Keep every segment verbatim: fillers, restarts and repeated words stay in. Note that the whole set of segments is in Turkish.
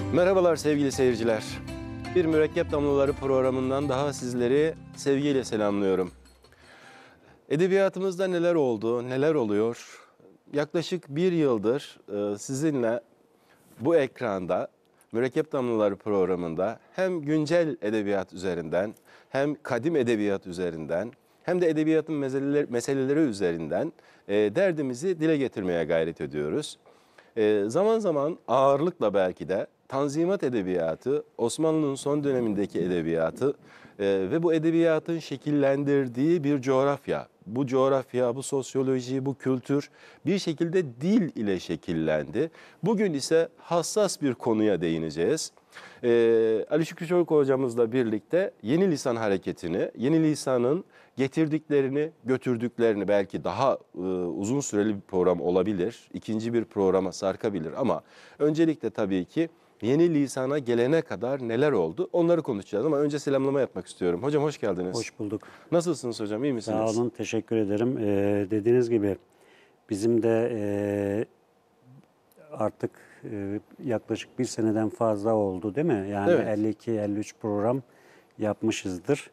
Merhabalar sevgili seyirciler. Bir Mürekkep Damlaları programından daha sizleri sevgiyle selamlıyorum. Edebiyatımızda neler oldu, neler oluyor? Yaklaşık bir yıldır sizinle bu ekranda Mürekkep Damlaları programında hem güncel edebiyat üzerinden, hem kadim edebiyat üzerinden, hem de edebiyatın meseleleri, meseleleri üzerinden derdimizi dile getirmeye gayret ediyoruz. Zaman zaman ağırlıkla belki de Tanzimat edebiyatı, Osmanlı'nın son dönemindeki edebiyatı e, ve bu edebiyatın şekillendirdiği bir coğrafya. Bu coğrafya, bu sosyoloji, bu kültür bir şekilde dil ile şekillendi. Bugün ise hassas bir konuya değineceğiz. E, Ali Şükrü Çoluk hocamızla birlikte yeni lisan hareketini, yeni lisanın getirdiklerini, götürdüklerini belki daha e, uzun süreli bir program olabilir. İkinci bir programa sarkabilir ama öncelikle tabii ki yeni lisana gelene kadar neler oldu onları konuşacağız ama önce selamlama yapmak istiyorum. Hocam hoş geldiniz. Hoş bulduk. Nasılsınız hocam, iyi misiniz? Sağ olun, teşekkür ederim. Ee, dediğiniz gibi bizim de e, artık e, yaklaşık bir seneden fazla oldu değil mi? Yani Evet. elli iki elli üç program yapmışızdır.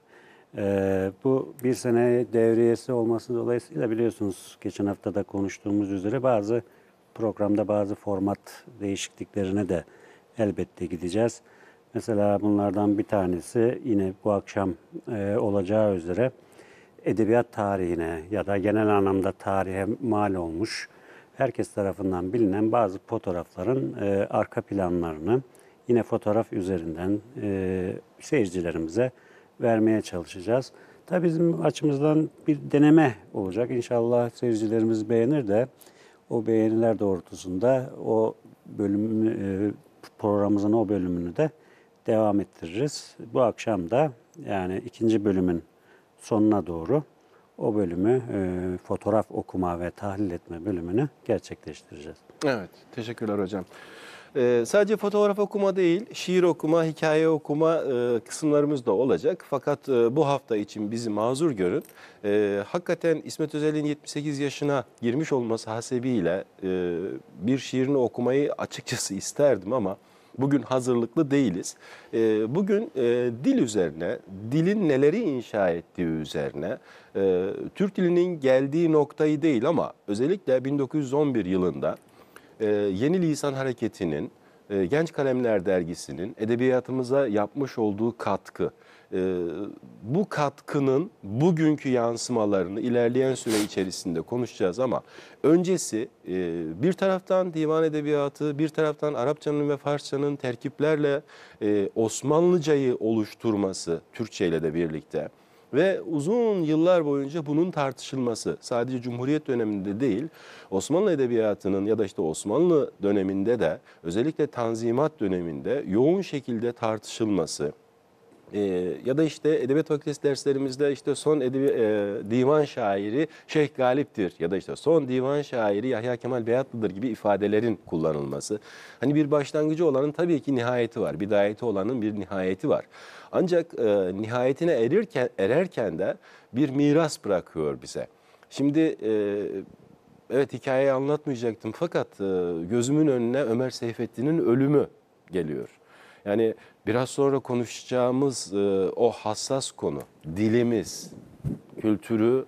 Ee, bu bir sene devriyesi olması dolayısıyla biliyorsunuz geçen hafta da konuştuğumuz üzere bazı programda bazı format değişikliklerine de elbette gideceğiz. Mesela bunlardan bir tanesi yine bu akşam e, olacağı üzere edebiyat tarihine ya da genel anlamda tarihe mal olmuş, herkes tarafından bilinen bazı fotoğrafların e, arka planlarını yine fotoğraf üzerinden e, seyircilerimize vermeye çalışacağız. Tabii bizim açımızdan bir deneme olacak. İnşallah seyircilerimiz beğenir de o beğeniler doğrultusunda o bölüm e, programımızın o bölümünü de devam ettiririz. Bu akşam da yani ikinci bölümün sonuna doğru o bölümü e, fotoğraf okuma ve tahlil etme bölümünü gerçekleştireceğiz. Evet, teşekkürler hocam. Ee, sadece fotoğraf okuma değil, şiir okuma, hikaye okuma e, kısımlarımız da olacak. Fakat e, bu hafta için bizi mazur görün. E, hakikaten İsmet Özel'in yetmiş sekiz yaşına girmiş olması hasebiyle e, bir şiirini okumayı açıkçası isterdim ama bugün hazırlıklı değiliz. E, bugün e, dil üzerine, dilin neleri inşa ettiği üzerine, e, Türk dilinin geldiği noktayı değil ama özellikle bin dokuz yüz on bir yılında Ee, Yeni Lisan Hareketi'nin, e, Genç Kalemler Dergisi'nin edebiyatımıza yapmış olduğu katkı, e, bu katkının bugünkü yansımalarını ilerleyen süre içerisinde konuşacağız ama öncesi e, bir taraftan divan edebiyatı, bir taraftan Arapçanın ve Farsçanın terkiplerle e, Osmanlıcayı oluşturması, Türkçe ile de birlikte. Ve uzun yıllar boyunca bunun tartışılması sadece Cumhuriyet döneminde değil, Osmanlı Edebiyatı'nın ya da işte Osmanlı döneminde de özellikle Tanzimat döneminde yoğun şekilde tartışılması. Ee, ya da işte Edebiyat Fakültesi derslerimizde işte son edebi, e, divan şairi Şeyh Galip'tir ya da işte son divan şairi Yahya Kemal Beyatlı'dır gibi ifadelerin kullanılması. Hani bir başlangıcı olanın tabii ki nihayeti var, bidayeti olanın bir nihayeti var. Ancak e, nihayetine erirken, ererken de bir miras bırakıyor bize. Şimdi e, evet hikayeyi anlatmayacaktım fakat e, gözümün önüne Ömer Seyfettin'in ölümü geliyor. Yani biraz sonra konuşacağımız e, o hassas konu, dilimiz, kültürü,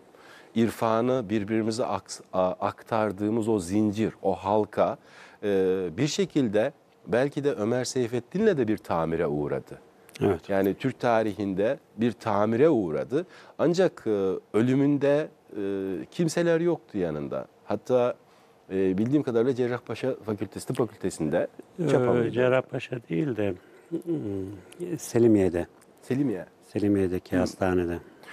irfanı birbirimize aks, a, aktardığımız o zincir, o halka e, bir şekilde belki de Ömer Seyfettin'le de bir tamire uğradı. Evet. Yani Türk tarihinde bir tamire uğradı. Ancak e, ölümünde e, kimseler yoktu yanında. Hatta e, bildiğim kadarıyla Cerrahpaşa Fakültesi, Tıp Fakültesi'nde Ee, Cerrahpaşa değil de hmm, Selimiye'de. Selimiye. Selimiye'deki hmm. hastanede.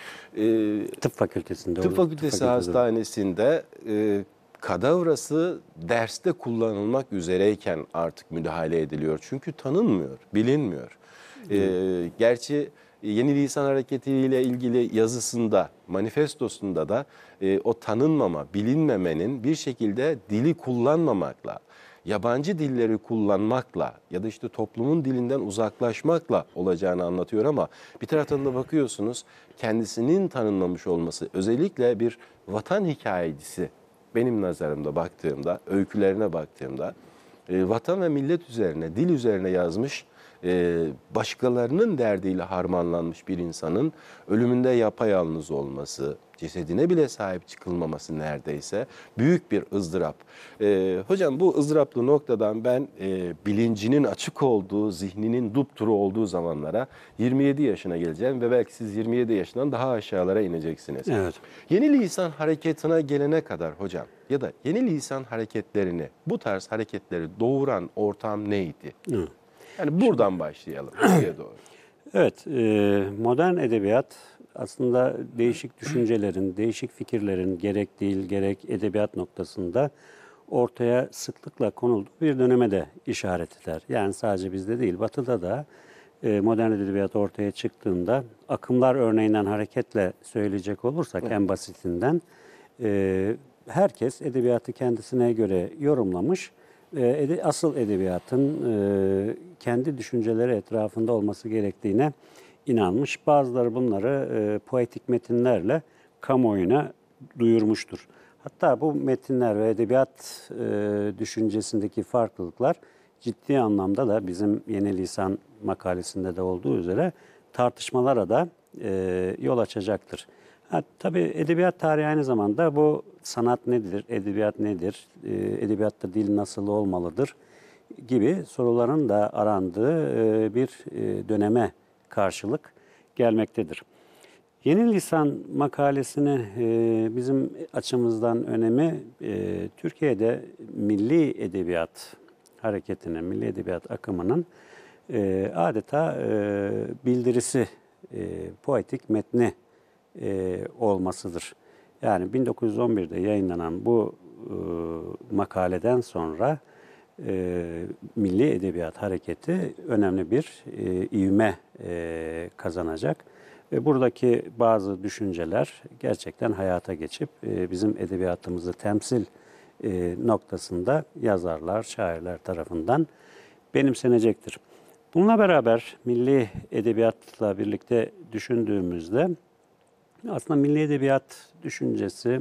Ee, Tıp Fakültesi'nde. Tıp Fakültesi Tıp Hastanesi'nde e, kadavrası derste kullanılmak üzereyken artık müdahale ediliyor. Çünkü tanınmıyor, bilinmiyor. Hmm. Ee, gerçi Yeni Lisan Hareketi ile ilgili yazısında, manifestosunda da e, o tanınmama, bilinmemenin bir şekilde dili kullanmamakla, yabancı dilleri kullanmakla ya da işte toplumun dilinden uzaklaşmakla olacağını anlatıyor ama bir taraftan da bakıyorsunuz kendisinin tanınmamış olması özellikle bir vatan hikayecisi benim nazarımda baktığımda, öykülerine baktığımda e, vatan ve millet üzerine, dil üzerine yazmış, e, başkalarının derdiyle harmanlanmış bir insanın ölümünde yapayalnız olması, cesedine bile sahip çıkılmaması neredeyse büyük bir ızdırap. E, hocam bu ızdıraplı noktadan ben e, bilincinin açık olduğu, zihninin dupduru olduğu zamanlara yirmi yedi yaşına geleceğim ve belki siz yirmi yedi yaşından daha aşağılara ineceksiniz. Evet. Yeni lisan hareketine gelene kadar hocam ya da yeni lisan hareketlerini, bu tarz hareketleri doğuran ortam neydi? Hı. Yani buradan başlayalım. Buraya doğru. Evet, e, modern edebiyat aslında değişik düşüncelerin, değişik fikirlerin gerek dil gerek edebiyat noktasında ortaya sıklıkla konulduğu bir döneme de işaret eder. Yani sadece bizde değil, Batı'da da e, modern edebiyat ortaya çıktığında akımlar örneğinden hareketle söyleyecek olursak en basitinden e, herkes edebiyatı kendisine göre yorumlamış. E, asıl edebiyatın e, kendi düşünceleri etrafında olması gerektiğine inanmış. Bazıları bunları e, poetik metinlerle kamuoyuna duyurmuştur. Hatta bu metinler ve edebiyat e, düşüncesindeki farklılıklar ciddi anlamda da bizim Yeni Lisan makalesinde de olduğu üzere tartışmalara da e, yol açacaktır. Ha, tabii edebiyat tarihi aynı zamanda bu sanat nedir, edebiyat nedir, e, edebiyatta dil nasıl olmalıdır gibi soruların da arandığı e, bir e, döneme karşılık gelmektedir. Yeni Lisan makalesini e, bizim açımızdan önemi e, Türkiye'de milli edebiyat hareketinin, milli edebiyat akımının e, adeta e, bildirisi, e, poetik metni e, olmasıdır. Yani bin dokuz yüz on birde yayınlanan bu e, makaleden sonra e, milli edebiyat hareketi önemli bir e, ivme e, kazanacak. Ve buradaki bazı düşünceler gerçekten hayata geçip e, bizim edebiyatımızı temsil e, noktasında yazarlar, şairler tarafından benimsenecektir. Bununla beraber milli edebiyatla birlikte düşündüğümüzde aslında milli edebiyat düşüncesi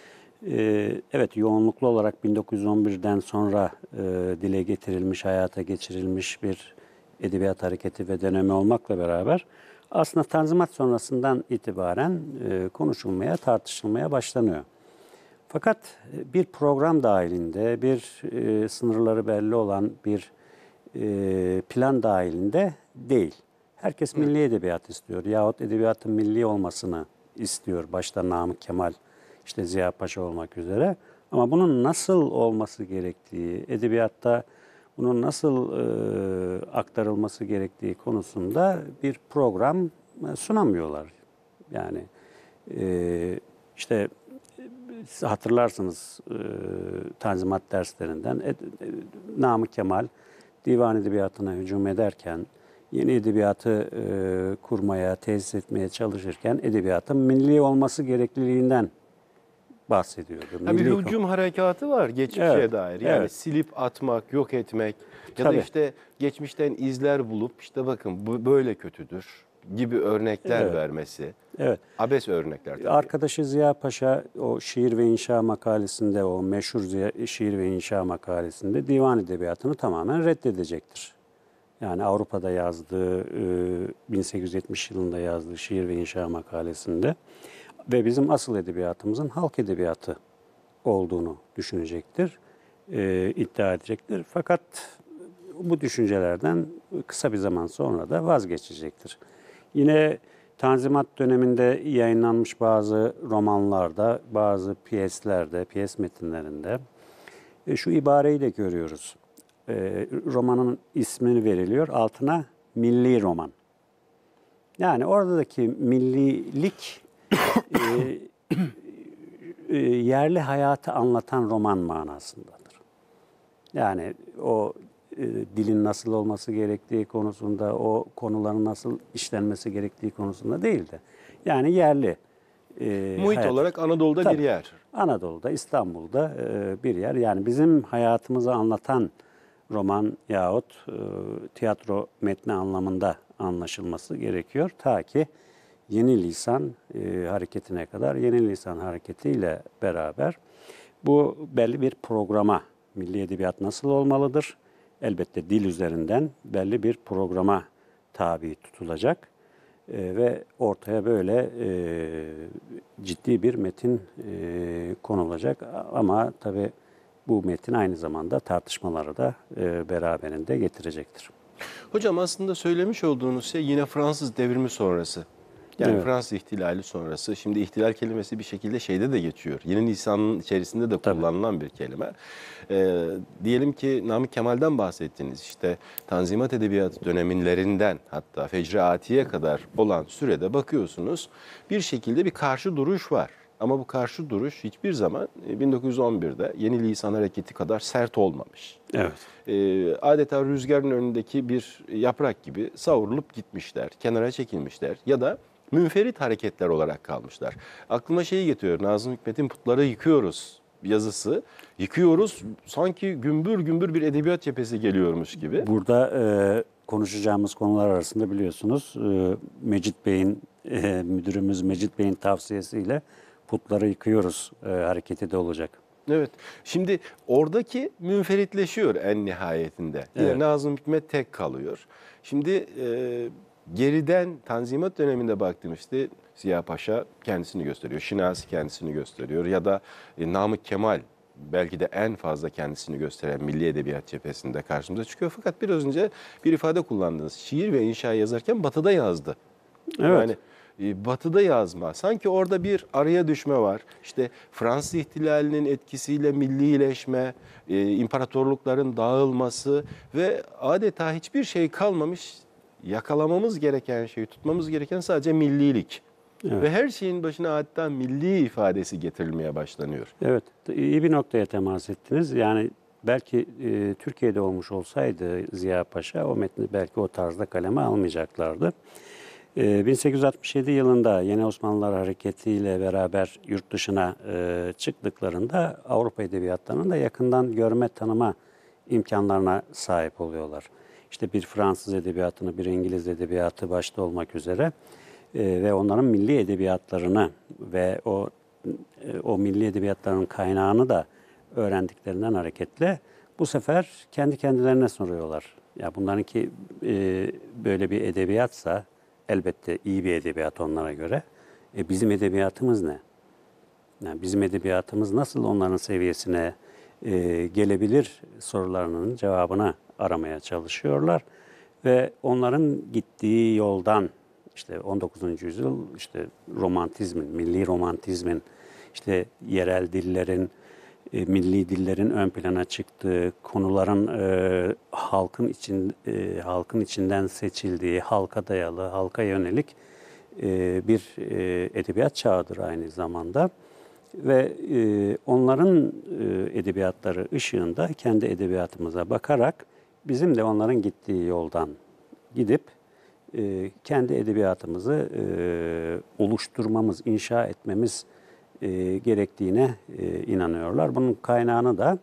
e, evet yoğunluklu olarak bin dokuz yüz on birden sonra e, dile getirilmiş, hayata geçirilmiş bir edebiyat hareketi ve dönemi olmakla beraber aslında Tanzimat sonrasından itibaren e, konuşulmaya, tartışılmaya başlanıyor. Fakat bir program dahilinde, bir e, sınırları belli olan bir e, plan dahilinde değil. Herkes milli edebiyat istiyor yahut edebiyatın milli olmasını istiyor. Başta Namık Kemal, işte Ziya Paşa olmak üzere. Ama bunun nasıl olması gerektiği, edebiyatta bunun nasıl e, aktarılması gerektiği konusunda bir program sunamıyorlar. Yani e, işte hatırlarsınız e, Tanzimat derslerinden e, e, Namık Kemal divan edebiyatına hücum ederken, yeni edebiyatı e, kurmaya, tesis etmeye çalışırken edebiyatın milli olması gerekliliğinden bahsediyordu. Ha, bir Milli hücum harekatı var geçmişe Evet, dair. Yani evet. silip atmak, yok etmek ya da Tabii. işte geçmişten izler bulup işte bakın bu böyle kötüdür gibi örnekler Evet. vermesi. Evet. Abes örnekler tabii. Arkadaşı Ziya Paşa o şiir ve inşa makalesinde, o meşhur Ziya, şiir ve inşa makalesinde divan edebiyatını tamamen reddedecektir. Yani Avrupa'da yazdığı, bin sekiz yüz yetmiş yılında yazdığı şiir ve inşa makalesinde ve bizim asıl edebiyatımızın halk edebiyatı olduğunu düşünecektir, iddia edecektir. Fakat bu düşüncelerden kısa bir zaman sonra da vazgeçecektir. Yine Tanzimat döneminde yayınlanmış bazı romanlarda, bazı piyeslerde, piyes metinlerinde şu ibareyi de görüyoruz. E, romanın ismini veriliyor, altına milli roman. Yani oradaki millilik e, e, yerli hayatı anlatan roman manasındadır. Yani o e, dilin nasıl olması gerektiği konusunda, o konuların nasıl işlenmesi gerektiği konusunda değil de. Yani yerli e, Muhit hayat. olarak Anadolu'da Tabii. bir yer. Anadolu'da, İstanbul'da e, bir yer. Yani bizim hayatımızı anlatan roman yahut e, tiyatro metni anlamında anlaşılması gerekiyor. Ta ki Yeni Lisan e, hareketine kadar, Yeni Lisan hareketiyle beraber bu belli bir programa, milli edebiyat nasıl olmalıdır? Elbette dil üzerinden belli bir programa tabi tutulacak. E, ve ortaya böyle e, ciddi bir metin e, konulacak. Ama tabii bu metin aynı zamanda tartışmaları da e, beraberinde getirecektir. Hocam aslında söylemiş olduğunuz şey yine Fransız devrimi sonrası. Yani Evet. Fransız ihtilali sonrası. Şimdi ihtilal kelimesi bir şekilde şeyde de geçiyor. Yeni lisanın içerisinde de Tabii. kullanılan bir kelime. Ee, diyelim ki Namık Kemal'den bahsettiniz. İşte Tanzimat Edebiyatı dönemlerinden hatta Fecri Ati'ye kadar olan sürede bakıyorsunuz bir şekilde bir karşı duruş var. Ama bu karşı duruş hiçbir zaman bin dokuz yüz on birde Yeni Lisan Hareketi kadar sert olmamış. Evet. Ee, adeta rüzgarın önündeki bir yaprak gibi savrulup gitmişler, kenara çekilmişler ya da münferit hareketler olarak kalmışlar. Aklıma şeyi getiriyor, Nazım Hikmet'in Putları Yıkıyoruz yazısı. Yıkıyoruz, sanki gümbür gümbür bir edebiyat cephesi geliyormuş gibi. Burada e, konuşacağımız konular arasında biliyorsunuz e, Mecit Bey'in, e, müdürümüz Mecit Bey'in tavsiyesiyle Putları Yıkıyoruz e, hareketi de olacak. Evet, şimdi oradaki münferitleşiyor en nihayetinde. Yine Evet. Nazım Hikmet tek kalıyor. Şimdi e, geriden Tanzimat döneminde baktığımızda Ziya Paşa kendisini gösteriyor, Şinasi kendisini gösteriyor ya da e, Namık Kemal belki de en fazla kendisini gösteren milli edebiyat cephesinde karşımıza çıkıyor. Fakat biraz önce bir ifade kullandınız. Şiir ve inşa yazarken batıda yazdı. Evet. Yani e, batıda yazma. Sanki orada bir araya düşme var. İşte Fransız ihtilalinin etkisiyle millileşme, e, imparatorlukların dağılması ve adeta hiçbir şey kalmamış. Yakalamamız gereken şey, tutmamız gereken sadece millilik. Evet. Ve her şeyin başına hatta milli ifadesi getirilmeye başlanıyor. Evet, iyi bir noktaya temas ettiniz. Yani belki e, Türkiye'de olmuş olsaydı Ziya Paşa o metni belki o tarzda kaleme almayacaklardı. E, bin sekiz yüz altmış yedi yılında Yeni Osmanlılar Hareketi ile beraber yurt dışına e, çıktıklarında Avrupa edebiyatlarının da yakından görme, tanıma imkanlarına sahip oluyorlar. İşte bir Fransız edebiyatını, bir İngiliz edebiyatı başta olmak üzere e, ve onların milli edebiyatlarını ve o e, o milli edebiyatların kaynağını da öğrendiklerinden hareketle bu sefer kendi kendilerine soruyorlar. Ya bunlarınki e, böyle bir edebiyatsa elbette iyi bir edebiyat onlara göre. E, bizim edebiyatımız ne? Yani bizim edebiyatımız nasıl onların seviyesine e, gelebilir sorularının cevabını aramaya çalışıyorlar. Ve onların gittiği yoldan işte on dokuzuncu yüzyıl işte romantizmin, milli romantizmin, işte yerel dillerin, e, milli dillerin ön plana çıktığı, konuların e, halkın için e, halkın içinden seçildiği, halka dayalı, halka yönelik e, bir e, edebiyat çağıdır aynı zamanda. Ve e, onların e, edebiyatları ışığında kendi edebiyatımıza bakarak bizim de onların gittiği yoldan gidip e, kendi edebiyatımızı e, oluşturmamız, inşa etmemiz e, gerektiğine e, inanıyorlar. Bunun kaynağını da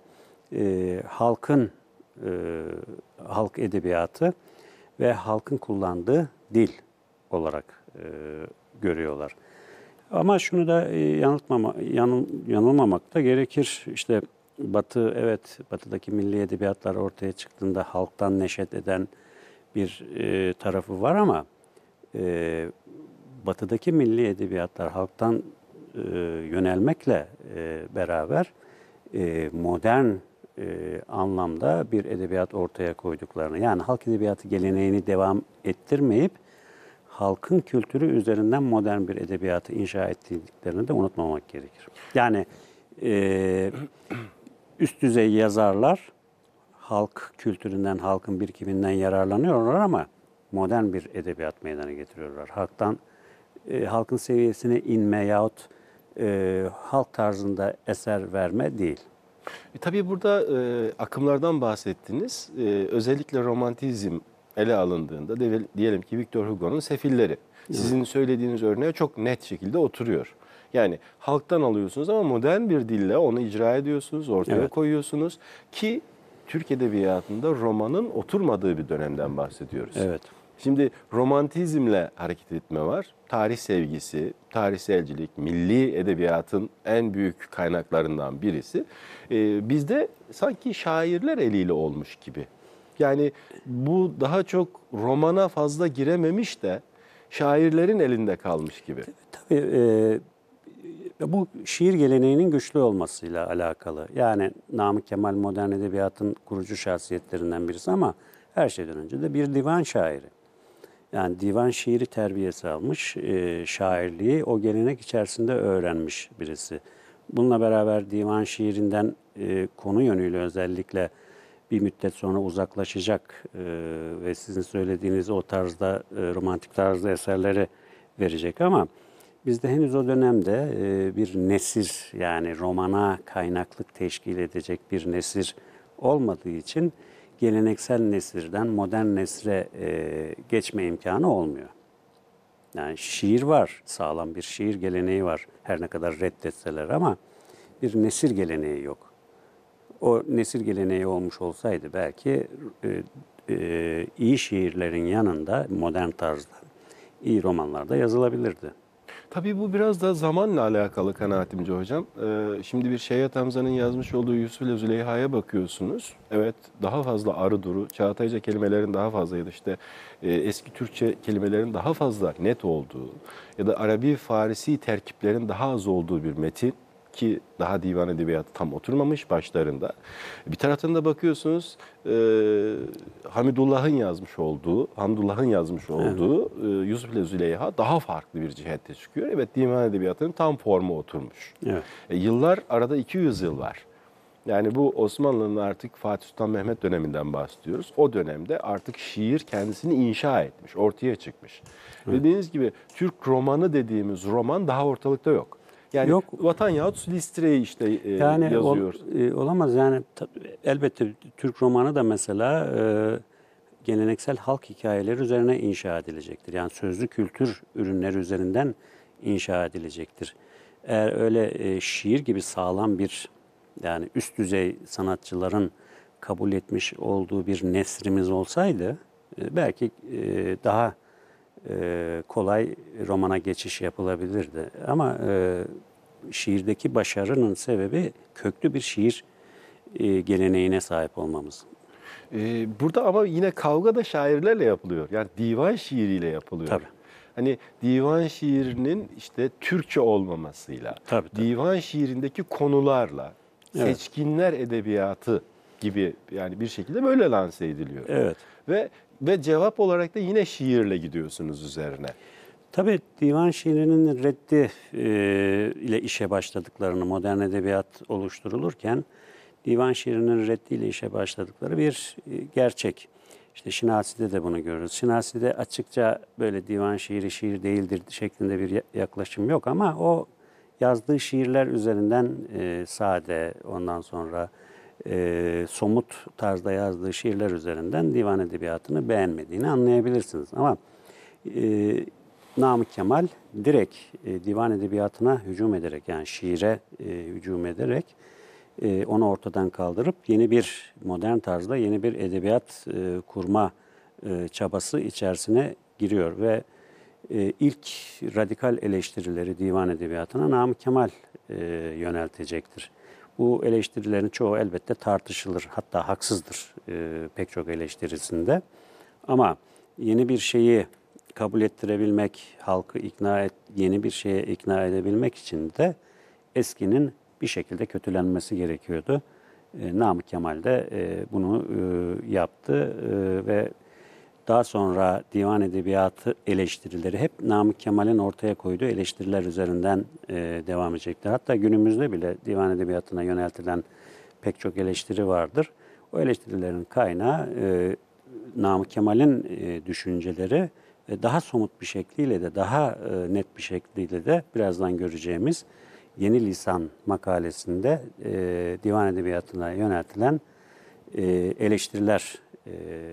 e, halkın e, halk edebiyatı ve halkın kullandığı dil olarak e, görüyorlar. Ama şunu da e, yanıltmama, yanıl, yanılmamak da gerekir. İşte Batı, evet, Batı'daki milli edebiyatlar ortaya çıktığında halktan neşet eden bir e, tarafı var ama e, Batı'daki milli edebiyatlar halktan e, yönelmekle e, beraber e, modern e, anlamda bir edebiyat ortaya koyduklarını, yani halk edebiyatı geleneğini devam ettirmeyip halkın kültürü üzerinden modern bir edebiyatı inşa ettiklerini de unutmamak gerekir. Yani e, üst düzey yazarlar halk kültüründen, halkın birikiminden yararlanıyorlar ama modern bir edebiyat meydana getiriyorlar. Halktan, e, halkın seviyesine inme yahut e, halk tarzında eser verme değil. E, tabii burada e, akımlardan bahsettiniz. E, özellikle romantizm ele alındığında de, diyelim ki Victor Hugo'nun Sefilleri. Sizin söylediğiniz örneğe çok net şekilde oturuyor. Yani halktan alıyorsunuz ama modern bir dille onu icra ediyorsunuz, ortaya Evet. koyuyorsunuz ki Türk Edebiyatı'nda romanın oturmadığı bir dönemden bahsediyoruz. Evet. Şimdi romantizmle hareket etme var. Tarih sevgisi, tarihselcilik, milli edebiyatın en büyük kaynaklarından birisi. Ee, bizde sanki şairler eliyle olmuş gibi. Yani bu daha çok romana fazla girememiş de şairlerin elinde kalmış gibi. Tabii e, bu şiir geleneğinin güçlü olmasıyla alakalı. Yani Namık Kemal modern edebiyatın kurucu şahsiyetlerinden birisi ama her şeyden önce de bir divan şairi. Yani divan şiiri terbiyesi almış, e, şairliği o gelenek içerisinde öğrenmiş birisi. Bununla beraber divan şiirinden e, konu yönüyle özellikle bir müddet sonra uzaklaşacak e, ve sizin söylediğiniz o tarzda, e, romantik tarzda eserleri verecek ama bizde henüz o dönemde e, bir nesir, yani romana kaynaklık teşkil edecek bir nesir olmadığı için geleneksel nesirden modern nesre e, geçme imkanı olmuyor. Yani şiir var, sağlam bir şiir geleneği var her ne kadar reddetseler ama bir nesir geleneği yok. O nesir geleneği olmuş olsaydı belki e, e, iyi şiirlerin yanında modern tarzda iyi romanlar da yazılabilirdi. Tabii bu biraz da zamanla alakalı kanaatimce hocam. Ee, şimdi bir Şeyh Hamza'nın yazmış olduğu Yusuf ile Züleyha'ya bakıyorsunuz. Evet, daha fazla arı duru, Çağatayca kelimelerin daha fazlaydı. İşte e, eski Türkçe kelimelerin daha fazla net olduğu ya da Arabi Farisi terkiplerin daha az olduğu bir metin ki daha divan edebiyatı tam oturmamış başlarında. Bir taraftan da bakıyorsunuz e, Hamidullah'ın yazmış olduğu, Hamdullah'ın yazmış olduğu e, Yusuf ile Züleyha daha farklı bir cihette çıkıyor. Evet, divan edebiyatının tam formu oturmuş. Evet. E, yıllar arada iki yüz yıl var. Yani bu Osmanlı'nın artık Fatih Sultan Mehmet döneminden bahsediyoruz. O dönemde artık şiir kendisini inşa etmiş, ortaya çıkmış. Evet. Dediğiniz gibi Türk romanı dediğimiz roman daha ortalıkta yok. Yani Yok. Vatan yahut Silistre'yi işte e, Yani yazıyor. ol, e, olamaz yani ta- elbette Türk romanı da mesela e, geleneksel halk hikayeleri üzerine inşa edilecektir. Yani sözlü kültür ürünleri üzerinden inşa edilecektir. Eğer öyle e, şiir gibi sağlam bir, yani üst düzey sanatçıların kabul etmiş olduğu bir nesrimiz olsaydı e, belki e, daha e, kolay romana geçiş yapılabilirdi. Ama e, şiirdeki başarının sebebi köklü bir şiir e, geleneğine sahip olmamız. Ee, burada ama yine kavga da şairlerle yapılıyor. Yani divan şiiriyle yapılıyor. Tabii. Hani divan şiirinin işte Türkçe olmamasıyla, Tabii, tabii. divan şiirindeki konularla, Evet. seçkinler edebiyatı gibi yani bir şekilde böyle lanse ediliyor. Evet. Ve ve cevap olarak da yine şiirle gidiyorsunuz üzerine. Tabii divan şiirinin reddi e, ile işe başladıklarını, modern edebiyat oluşturulurken divan şiirinin reddiyle işe başladıkları bir e, gerçek. İşte Şinasi'de de bunu görürüz. Şinasi'de açıkça böyle divan şiiri şiir değildir şeklinde bir yaklaşım yok ama o yazdığı şiirler üzerinden e, sade, ondan sonra e, somut tarzda yazdığı şiirler üzerinden divan edebiyatını beğenmediğini anlayabilirsiniz. Ama e, Namık Kemal direkt e, divan edebiyatına hücum ederek, yani şiire e, hücum ederek e, onu ortadan kaldırıp yeni bir modern tarzda yeni bir edebiyat e, kurma e, çabası içerisine giriyor ve e, ilk radikal eleştirileri divan edebiyatına Namık Kemal e, yöneltecektir. Bu eleştirilerin çoğu elbette tartışılır, hatta haksızdır e, pek çok eleştirisinde. Ama yeni bir şeyi kabul ettirebilmek, halkı ikna et, yeni bir şeye ikna edebilmek için de eskinin bir şekilde kötülenmesi gerekiyordu. E, Namık Kemal de e, bunu e, yaptı e, ve daha sonra divan edebiyatı eleştirileri hep Namık Kemal'in ortaya koyduğu eleştiriler üzerinden e, devam edecektir. Hatta günümüzde bile divan edebiyatına yöneltilen pek çok eleştiri vardır. O eleştirilerin kaynağı e, Namık Kemal'in e, düşünceleri ve daha somut bir şekliyle de daha e, net bir şekliyle de birazdan göreceğimiz Yeni Lisan makalesinde e, divan edebiyatına yöneltilen e, eleştiriler e,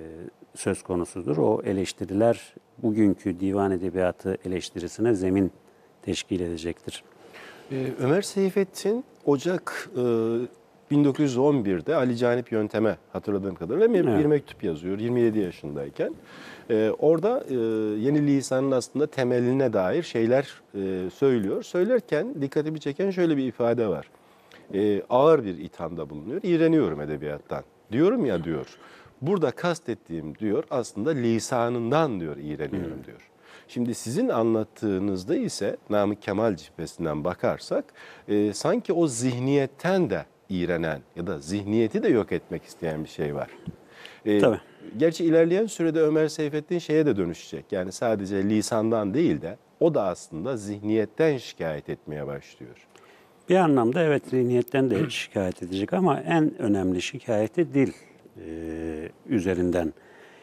söz konusudur. O eleştiriler bugünkü divan edebiyatı eleştirisine zemin teşkil edecektir. Ee, Ömer Seyfettin Ocak e, bin dokuz yüz on birde Ali Canip Yöntem'e hatırladığım kadarıyla bir, Evet. bir mektup yazıyor yirmi yedi yaşındayken. Ee, orada e, yeni lisanın aslında temeline dair şeyler e, söylüyor. Söylerken dikkatimi çeken şöyle bir ifade var. E, ağır bir ithamda bulunuyor. İğreniyorum edebiyattan. Diyorum ya diyor. Burada kastettiğim diyor aslında lisanından diyor iğreniyorum Hmm. diyor. Şimdi sizin anlattığınızda ise Namık Kemal cephesinden bakarsak e, sanki o zihniyetten de iğrenen ya da zihniyeti de yok etmek isteyen bir şey var. E, Tabii. Gerçi ilerleyen sürede Ömer Seyfettin şeye de dönüşecek. Yani sadece lisandan değil de o da aslında zihniyetten şikayet etmeye başlıyor. Bir anlamda evet zihniyetten de şikayet edecek ama en önemli şikayeti dil e, üzerinden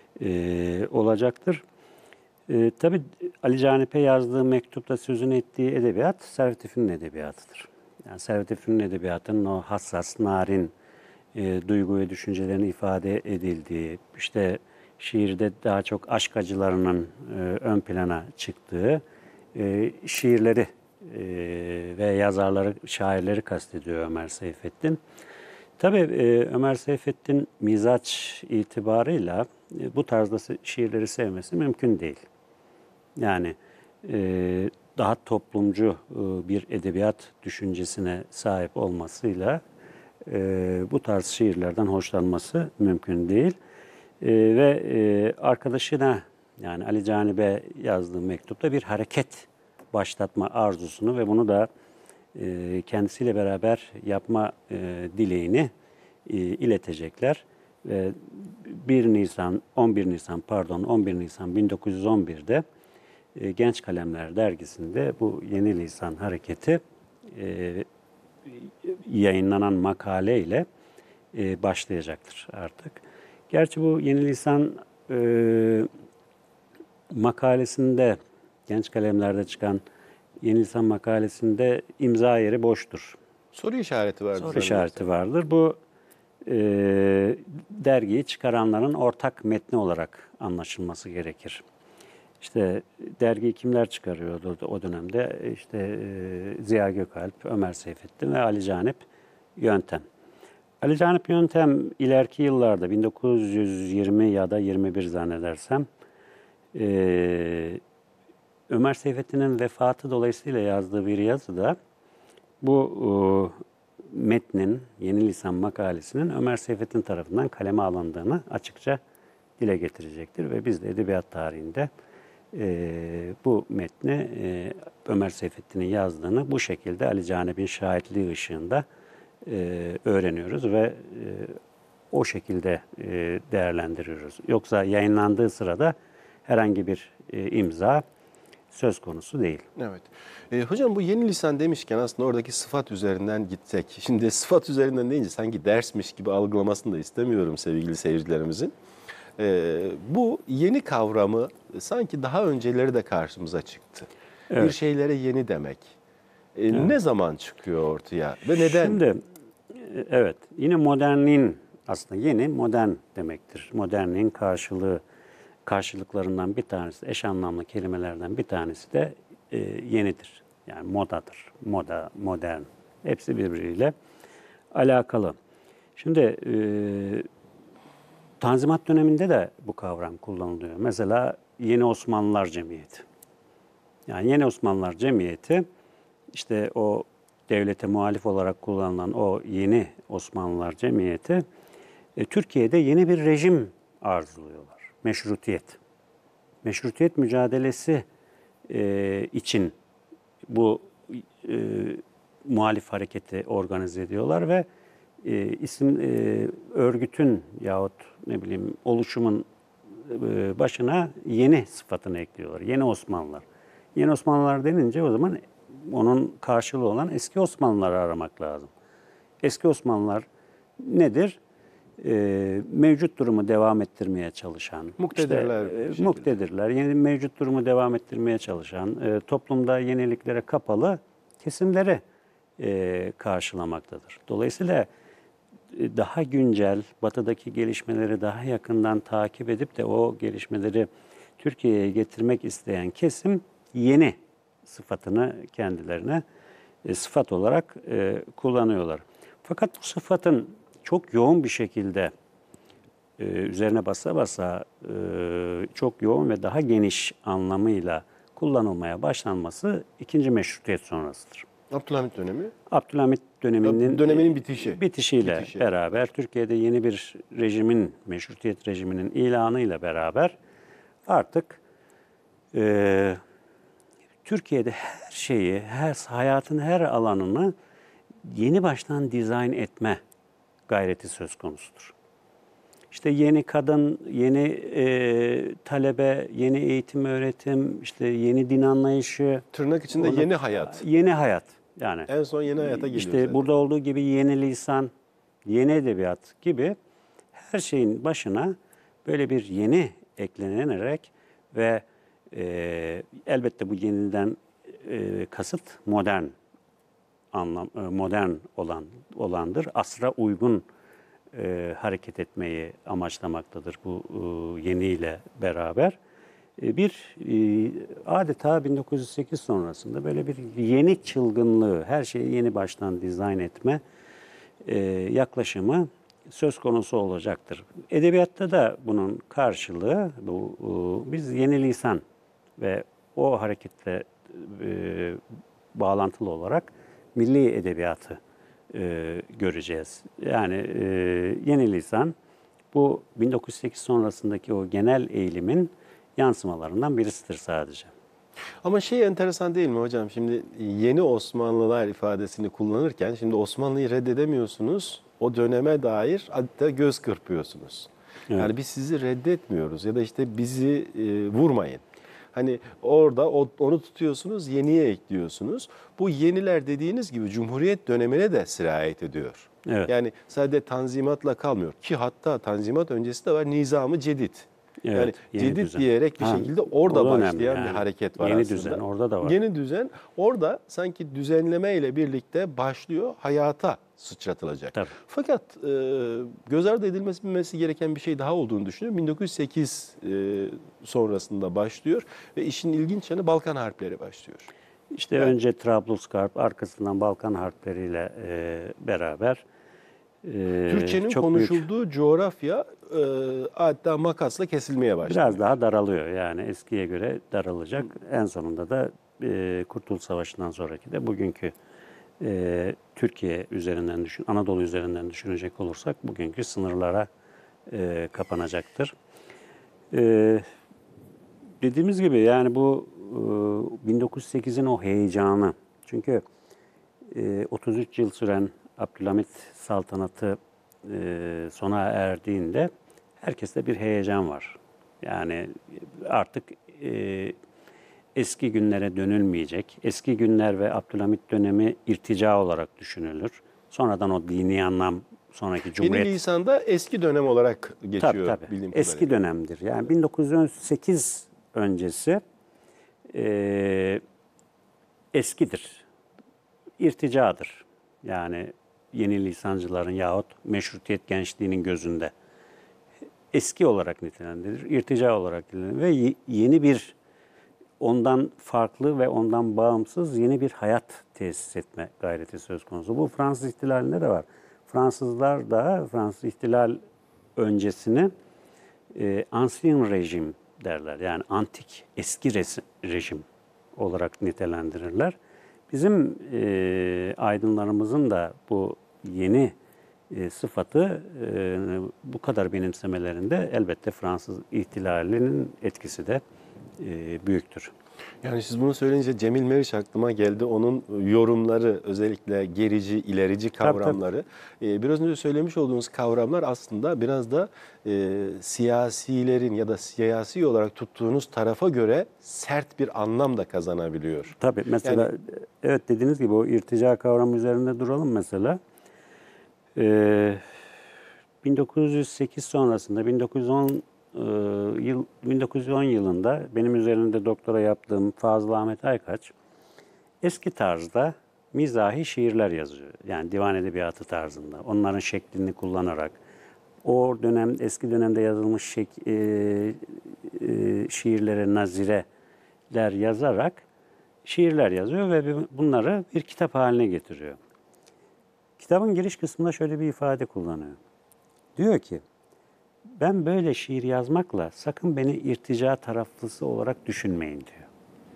e, olacaktır. E, tabii Ali Canip'e yazdığı mektupta sözünü ettiği edebiyat Servet Üfün'ün edebiyatıdır. Yani Servet Üfün'ün edebiyatının o hassas, narin e, duygu ve düşüncelerini ifade edildiği, işte şiirde daha çok aşk acılarının e, ön plana çıktığı e, şiirleri e, ve yazarları, şairleri kastediyor Ömer Seyfettin. Tabii e, Ömer Seyfettin mizaç itibarıyla e, bu tarzda şiirleri sevmesi mümkün değil. Yani e, daha toplumcu e, bir edebiyat düşüncesine sahip olmasıyla e, bu tarz şiirlerden hoşlanması mümkün değil. E, ve e, arkadaşına yani Ali Canip'e yazdığı mektupta bir hareket başlatma arzusunu ve bunu da e, kendisiyle beraber yapma e, dileğini e, iletecekler. Ve bir Nisan, on bir Nisan pardon on bir Nisan bin dokuz yüz on birde e, Genç Kalemler dergisinde bu Yeni Lisan hareketi e, yayınlanan makaleyle e, başlayacaktır artık. Gerçi bu Yeni Lisan e, makalesinde, Genç Kalemler'de çıkan Yeni Lisan makalesinde imza yeri boştur. Soru işareti var. Soru işareti vardır. Bu e, dergiyi çıkaranların ortak metni olarak anlaşılması gerekir. İşte dergiyi kimler çıkarıyordu o dönemde? İşte e, Ziya Gökalp, Ömer Seyfettin ve Ali Canip Yöntem. Ali Canip Yöntem ileriki yıllarda bin dokuz yüz yirmi ya da yirmi bir zannedersem e, Ömer Seyfettin'in vefatı dolayısıyla yazdığı bir yazıda bu e, metnin, Yeni Lisan makalesinin Ömer Seyfettin tarafından kaleme alındığını açıkça dile getirecektir. Ve biz de edebiyat tarihinde e, bu metni e, Ömer Seyfettin'in yazdığını bu şekilde Ali Canip'in şahitliği ışığında e, öğreniyoruz ve e, o şekilde e, değerlendiriyoruz. Yoksa yayınlandığı sırada herhangi bir e, imza söz konusu değil. Evet. E, hocam bu yeni lisan demişken aslında oradaki sıfat üzerinden gitsek. Şimdi sıfat üzerinden deyince sanki dersmiş gibi algılamasını da istemiyorum sevgili seyircilerimizin. E, bu yeni kavramı sanki daha önceleri de karşımıza çıktı. Evet. Bir şeylere yeni demek. E, Evet. Ne zaman çıkıyor ortaya ve neden? Şimdi e, evet yine modernliğin aslında yeni modern demektir. Modernliğin karşılığı karşılıklarından bir tanesi, eş anlamlı kelimelerden bir tanesi de e, yenidir. Yani modadır. Moda, modern. Hepsi birbiriyle alakalı. Şimdi e, Tanzimat döneminde de bu kavram kullanılıyor. Mesela Yeni Osmanlılar Cemiyeti. Yani Yeni Osmanlılar Cemiyeti işte o devlete muhalif olarak kullanılan o Yeni Osmanlılar Cemiyeti e, Türkiye'de yeni bir rejim arzuluyorlar. Meşrutiyet. Meşrutiyet mücadelesi e, için bu e, muhalif hareketi organize ediyorlar ve e, isim e, örgütün yahut ne bileyim oluşumun e, başına yeni sıfatını ekliyorlar. Yeni Osmanlılar. Yeni Osmanlılar denince o zaman onun karşılığı olan eski Osmanlıları aramak lazım. Eski Osmanlılar nedir? E, mevcut durumu devam ettirmeye çalışan, Muktedirler işte, bir e, şekilde. muktedirler, yeni mevcut durumu devam ettirmeye çalışan, e, toplumda yeniliklere kapalı kesimleri e, karşılamaktadır. Dolayısıyla e, daha güncel, batıdaki gelişmeleri daha yakından takip edip de o gelişmeleri Türkiye'ye getirmek isteyen kesim yeni sıfatını kendilerine e, sıfat olarak e, kullanıyorlar. Fakat bu sıfatın çok yoğun bir şekilde e, üzerine basa basa e, çok yoğun ve daha geniş anlamıyla kullanılmaya başlanması ikinci Meşrutiyet sonrasıdır. Abdülhamit dönemi. Abdülhamit döneminin Döneminin bitişi. bitişiyle Bitişi. beraber Türkiye'de yeni bir rejimin, meşrutiyet rejiminin ilanıyla beraber artık e, Türkiye'de her şeyi, her hayatın her alanını yeni baştan dizayn etme gayreti söz konusudur. İşte yeni kadın, yeni e, talebe, yeni eğitim öğretim, işte yeni din anlayışı. Tırnak içinde Onu- yeni hayat. Yeni hayat yani. En son yeni hayata geliyor İşte zaten. burada olduğu gibi yeni lisan, yeni edebiyat gibi her şeyin başına böyle bir yeni eklenerek ve e, elbette bu yeniden e, kasıt modern anlam e, modern olan olandır. Asra uygun e, hareket etmeyi amaçlamaktadır bu e, yeniyle beraber. E, bir e, adeta bin dokuz yüz sekiz sonrasında böyle bir yeni çılgınlığı, her şeyi yeni baştan dizayn etme e, yaklaşımı söz konusu olacaktır. Edebiyatta da bunun karşılığı bu e, biz yeni lisan ve o hareketle e, bağlantılı olarak milli edebiyatı e, göreceğiz. Yani e, yeni lisan bu bin dokuz yüz sekiz sonrasındaki o genel eğilimin yansımalarından birisidir sadece. Ama şey enteresan değil mi hocam? Şimdi yeni Osmanlılar ifadesini kullanırken şimdi Osmanlı'yı reddedemiyorsunuz. O döneme dair hatta göz kırpıyorsunuz. Evet. Yani biz sizi reddetmiyoruz ya da işte bizi e, vurmayın. Hani orada o- onu tutuyorsunuz, yeniye ekliyorsunuz. Bu yeniler dediğiniz gibi Cumhuriyet dönemine de sirayet ediyor. Evet. Yani sadece tanzimatla kalmıyor ki hatta tanzimat öncesi de var Nizam-ı Cedid. Evet, Yani yeni cedid düzen. diyerek bir Ha, şekilde orada o da önemli başlayan yani. bir hareket var Yeni aslında. düzen orada da var. Yeni düzen orada sanki düzenleme ile birlikte başlıyor, hayata sıçratılacak. Tabii. Fakat e, göz ardı edilmesi gereken bir şey daha olduğunu düşünüyorum. bin dokuz yüz sekiz e, sonrasında başlıyor ve işin ilginç yanı Balkan Harpleri başlıyor. İşte Yani- önce Trablusgarp, arkasından Balkan harpleriyle e, beraber e, Türkçenin çok büyük- konuşulduğu coğrafya e, hatta makasla kesilmeye başlıyor. biraz daha daralıyor yani eskiye göre daralacak. En sonunda da e, Kurtuluş Savaşı'ndan sonraki de bugünkü e, Türkiye üzerinden düşün, Anadolu üzerinden düşünecek olursak bugünkü sınırlara e, kapanacaktır. E, dediğimiz gibi yani bu e, bin dokuz yüz sekizin o heyecanı. Çünkü e, otuz üç yıl süren Abdülhamit saltanatı e, sona erdiğinde herkeste bir heyecan var. Yani artık e, eski günlere dönülmeyecek. Eski günler ve Abdülhamit dönemi irtica olarak düşünülür. Sonradan o dini anlam sonraki Yeni Cumhuriyet. lisanda eski dönem olarak geçiyor Tabii tabii. bildiğim Eski kadarıyla. dönemdir. Yani bin dokuz yüz on sekiz öncesi e, eskidir. İrticadır. Yani yeni lisancıların yahut meşrutiyet gençliğinin gözünde eski olarak nitelendirilir, irtica olarak nitelendirilir ve y- yeni bir ondan farklı ve ondan bağımsız yeni bir hayat tesis etme gayreti söz konusu. Bu Fransız ihtilalinde de var. Fransızlar da Fransız ihtilal öncesini e, ancien rejim derler. Yani antik, eski res- rejim olarak nitelendirirler. Bizim e, aydınlarımızın da bu yeni e, sıfatı e, bu kadar benimsemelerinde elbette Fransız ihtilalinin etkisi de e, büyüktür. Yani siz bunu söyleyince Cemil Meriç aklıma geldi. Onun yorumları özellikle gerici, ilerici kavramları. Ee, biraz önce söylemiş olduğunuz kavramlar aslında biraz da e, siyasilerin ya da siyasi olarak tuttuğunuz tarafa göre sert bir anlam da kazanabiliyor. Tabii mesela Yani- evet dediğiniz gibi o irtica kavramı üzerinde duralım mesela. Ee, bin dokuz yüz sekiz sonrasında bin dokuz yüz on e, yıl bin dokuz yüz on yılında benim üzerinde doktora yaptığım Fazıl Ahmet Aykaç eski tarzda mizahi şiirler yazıyor. Yani divan edebiyatı tarzında. Onların şeklini kullanarak o dönem eski dönemde yazılmış şek, e, e, şiirlere nazireler yazarak şiirler yazıyor ve bunları bir kitap haline getiriyor. Kitabın giriş kısmında şöyle bir ifade kullanıyor. Diyor ki, ben böyle şiir yazmakla sakın beni irtica taraflısı olarak düşünmeyin diyor.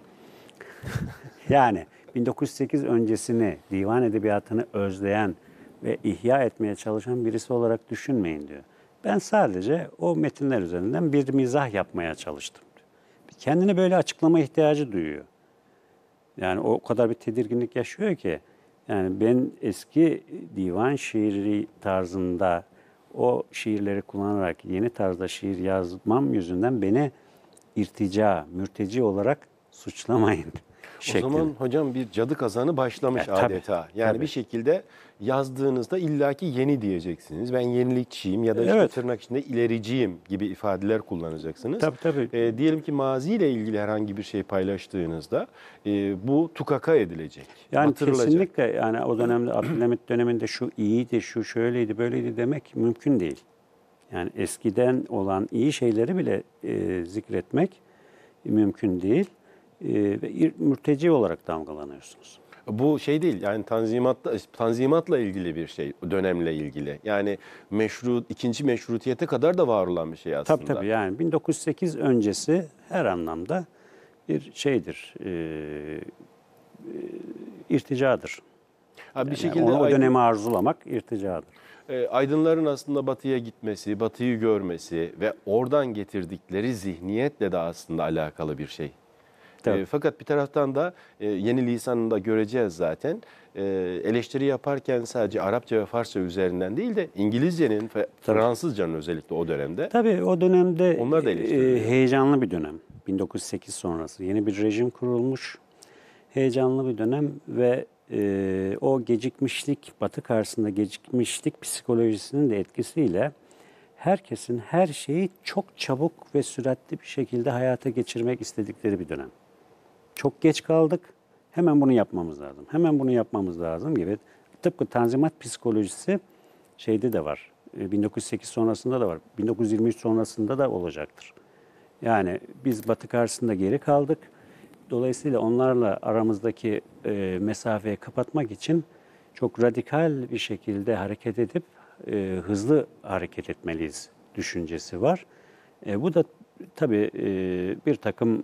Yani bin dokuz yüz sekiz öncesini, divan edebiyatını özleyen ve ihya etmeye çalışan birisi olarak düşünmeyin diyor. Ben sadece o metinler üzerinden bir mizah yapmaya çalıştım diyor. Kendini böyle açıklama ihtiyacı duyuyor. Yani o kadar bir tedirginlik yaşıyor ki, yani ben eski divan şiiri tarzında o şiirleri kullanarak yeni tarzda şiir yazmam yüzünden beni irtica, mürteci olarak suçlamayın O şeklinde. zaman hocam bir cadı kazanı başlamış E, tabii, adeta. Yani tabii. bir şekilde yazdığınızda illaki yeni diyeceksiniz. Ben yenilikçiyim ya da işte Evet. tırnak içinde ilericiyim gibi ifadeler kullanacaksınız. Tabii, tabii. E, diyelim ki maziyle ilgili herhangi bir şey paylaştığınızda e, bu tukaka edilecek. Yani hatırılacak. kesinlikle, yani o dönemde Abdülhamit döneminde şu iyiydi, şu şöyleydi, böyleydi demek mümkün değil. Yani eskiden olan iyi şeyleri bile e, zikretmek mümkün değil. E, ve ir- mürteci olarak damgalanıyorsunuz. Bu şey değil yani tanzimatla, tanzimatla ilgili bir şey, dönemle ilgili. Yani meşru, ikinci meşrutiyete kadar da var olan bir şey aslında. Tabii tabii, yani bin dokuz yüz sekiz öncesi her anlamda bir şeydir, e, e, irticadır. Ha, bir Yani şekilde onu o aydın- dönemi arzulamak irticadır. e, aydınların aslında batıya gitmesi, batıyı görmesi ve oradan getirdikleri zihniyetle de aslında alakalı bir şey. Tabii. E, fakat bir taraftan da e, yeni lisanında göreceğiz zaten. E, eleştiri yaparken sadece Arapça ve Farsça üzerinden değil de İngilizcenin ve Fransızcanın özellikle o dönemde. Tabii o dönemde Onlar da e, eleştiriliyor. heyecanlı bir dönem. bin dokuz yüz sekiz sonrası yeni bir rejim kurulmuş. Heyecanlı bir dönem ve e, o gecikmişlik, Batı karşısında gecikmişlik psikolojisinin de etkisiyle herkesin her şeyi çok çabuk ve süratli bir şekilde hayata geçirmek istedikleri bir dönem. Çok geç kaldık, hemen bunu yapmamız lazım, hemen bunu yapmamız lazım gibi. Tıpkı Tanzimat psikolojisi şeyde de var, e, bin dokuz yüz sekiz sonrasında da var, bin dokuz yüz yirmi üç sonrasında da olacaktır. Yani biz Batı karşısında geri kaldık. Dolayısıyla onlarla aramızdaki e, mesafeyi kapatmak için çok radikal bir şekilde hareket edip e, hızlı hareket etmeliyiz düşüncesi var. E, bu da tabii e, bir takım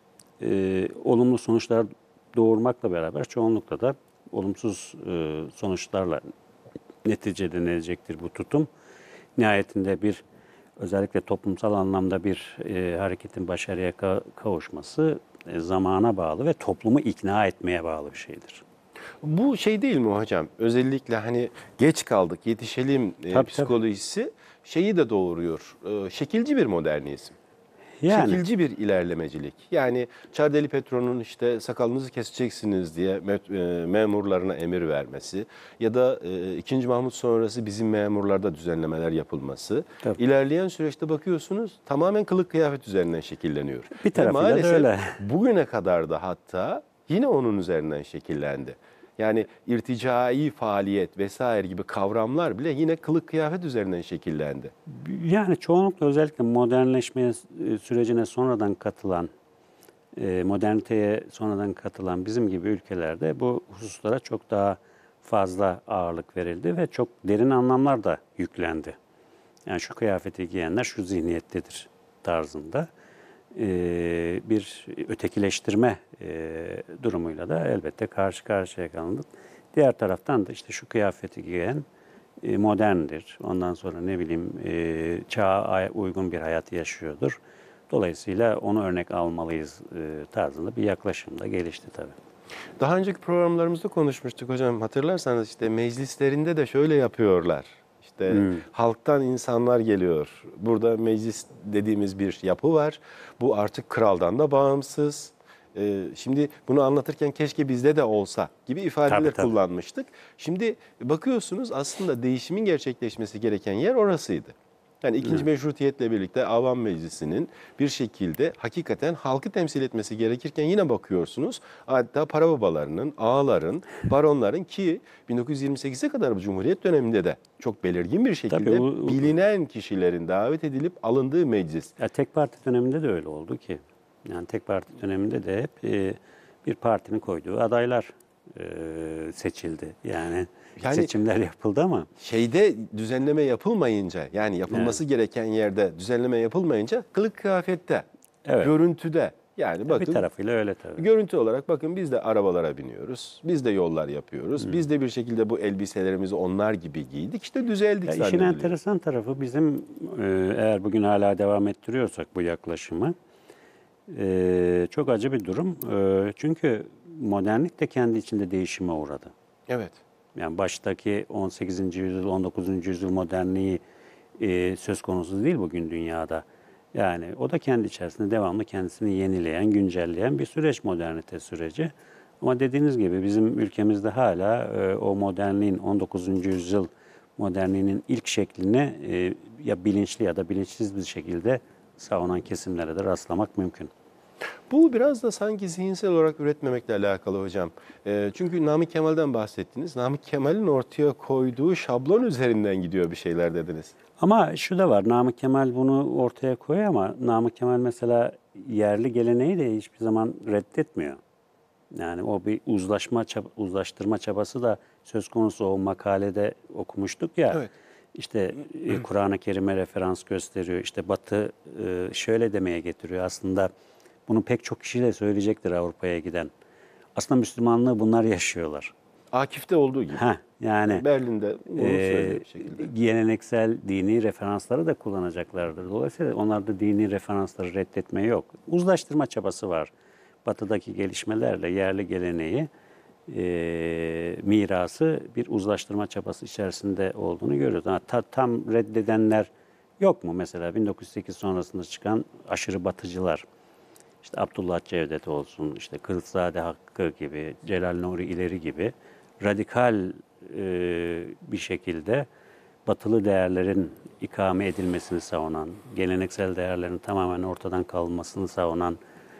e, olumlu sonuçlar doğurmakla beraber çoğunlukla da olumsuz e, sonuçlarla neticelenecektir bu tutum. Nihayetinde bir özellikle toplumsal anlamda bir e, hareketin başarıya ka- kavuşması e, zamana bağlı ve toplumu ikna etmeye bağlı bir şeydir. Bu şey değil mi hocam? Özellikle hani geç kaldık, yetişelim e, Tabii, psikolojisi şeyi de doğuruyor. E, şekilci bir modernizm. Yani Şekilci bir ilerlemecilik. Yani Çardeli Petro'nun işte sakalınızı keseceksiniz diye me- e, memurlarına emir vermesi ya da e, ikinci. Mahmut sonrası bizim memurlarda düzenlemeler yapılması. Tabii. İlerleyen süreçte bakıyorsunuz tamamen kılık kıyafet üzerinden şekilleniyor. Bir Ve tarafıyla da maalesef öyle. bugüne kadar da hatta yine onun üzerinden şekillendi. Yani irticai faaliyet vesaire gibi kavramlar bile yine kılık kıyafet üzerinden şekillendi. yani çoğunlukla özellikle modernleşme e, sürecine sonradan katılan, e, moderniteye sonradan katılan bizim gibi ülkelerde bu hususlara çok daha fazla ağırlık verildi ve çok derin anlamlar da yüklendi. Yani şu kıyafeti giyenler şu zihniyettedir tarzında e, bir ötekileştirme e, durumuyla da elbette karşı karşıya kalındık. Diğer taraftan da işte şu kıyafeti giyen e, moderndir. Ondan sonra ne bileyim e, çağa uygun bir hayat yaşıyordur. Dolayısıyla onu örnek almalıyız e, tarzında bir yaklaşım da gelişti tabii. Daha önceki programlarımızda konuşmuştuk hocam. Hatırlarsanız işte meclislerinde de şöyle yapıyorlar. İşte Hmm. halktan insanlar geliyor. Burada meclis dediğimiz bir yapı var. Bu artık kraldan da bağımsız. Ee, şimdi bunu anlatırken keşke bizde de olsa gibi ifadeler Tabii, tabii. kullanmıştık. Şimdi bakıyorsunuz aslında değişimin gerçekleşmesi gereken yer orasıydı. Yani ikinci meşrutiyetle birlikte Avam Meclisi'nin bir şekilde hakikaten halkı temsil etmesi gerekirken yine bakıyorsunuz hatta para babalarının, ağaların, baronların ki bin dokuz yüz yirmi sekize kadar bu Cumhuriyet döneminde de çok belirgin bir şekilde Tabii, o- o- bilinen kişilerin davet edilip alındığı meclis. Ya tek parti döneminde de öyle oldu ki. Yani tek parti döneminde de hep e, bir partinin koyduğu adaylar e, seçildi. Yani Yani seçimler yapıldı ama. şeyde düzenleme yapılmayınca, yani yapılması gereken yerde düzenleme yapılmayınca kılık kıyafette, Evet. görüntüde, yani Bir bakın tarafıyla öyle tabii. görüntü olarak bakın biz de arabalara biniyoruz, biz de yollar yapıyoruz, biz de bir şekilde bu elbiselerimizi onlar gibi giydik, işte düzeldik Ya işin zannediliyor. enteresan tarafı bizim e, eğer bugün hala devam ettiriyorsak bu yaklaşımı e, çok acı bir durum. E, çünkü modernlik de kendi içinde değişime uğradı. Evet. Yani baştaki on sekizinci yüzyıl, on dokuzuncu yüzyıl modernliği e, söz konusu değil bugün dünyada. Yani o da kendi içerisinde devamlı kendisini yenileyen, güncelleyen bir süreç, modernite süreci. Ama dediğiniz gibi bizim ülkemizde hala e, o modernliğin, on dokuzuncu yüzyıl modernliğinin ilk şeklini e, ya bilinçli ya da bilinçsiz bir şekilde savunan kesimlere de rastlamak mümkün. Bu biraz da sanki zihinsel olarak üretmemekle alakalı hocam. E, çünkü Namık Kemal'den bahsettiniz. Namık Kemal'in ortaya koyduğu şablon üzerinden gidiyor bir şeyler dediniz. Ama şu da var, Namık Kemal bunu ortaya koyuyor ama Namık Kemal mesela yerli geleneği de hiçbir zaman reddetmiyor. Yani o bir uzlaşma, çab- uzlaştırma çabası da söz konusu, o makalede okumuştuk ya. Evet. İşte e, Kur'an-ı Kerim'e referans gösteriyor. İşte Batı e, şöyle demeye getiriyor. Aslında bunu pek çok kişi de söyleyecektir Avrupa'ya giden. Aslında Müslümanlığı bunlar yaşıyorlar. Akif'te olduğu gibi. Heh, yani Berlin'de bunu e, söylüyor bir şekilde. geleneksel dini referansları da kullanacaklardır. Dolayısıyla onlarda dini referansları reddetme yok. Uzlaştırma çabası var. Batı'daki gelişmelerle yerli geleneği, e, mirası bir uzlaştırma çabası içerisinde olduğunu görüyoruz. Ha, ta, tam reddedenler yok mu? Mesela bin dokuz yüz sekiz sonrasında çıkan aşırı batıcılar. İşte Abdullah Cevdet olsun, işte Kılıçzade Hakkı gibi, Celal Nuri İleri gibi radikal e, bir şekilde batılı değerlerin ikame edilmesini savunan, geleneksel değerlerin tamamen ortadan kalmasını savunan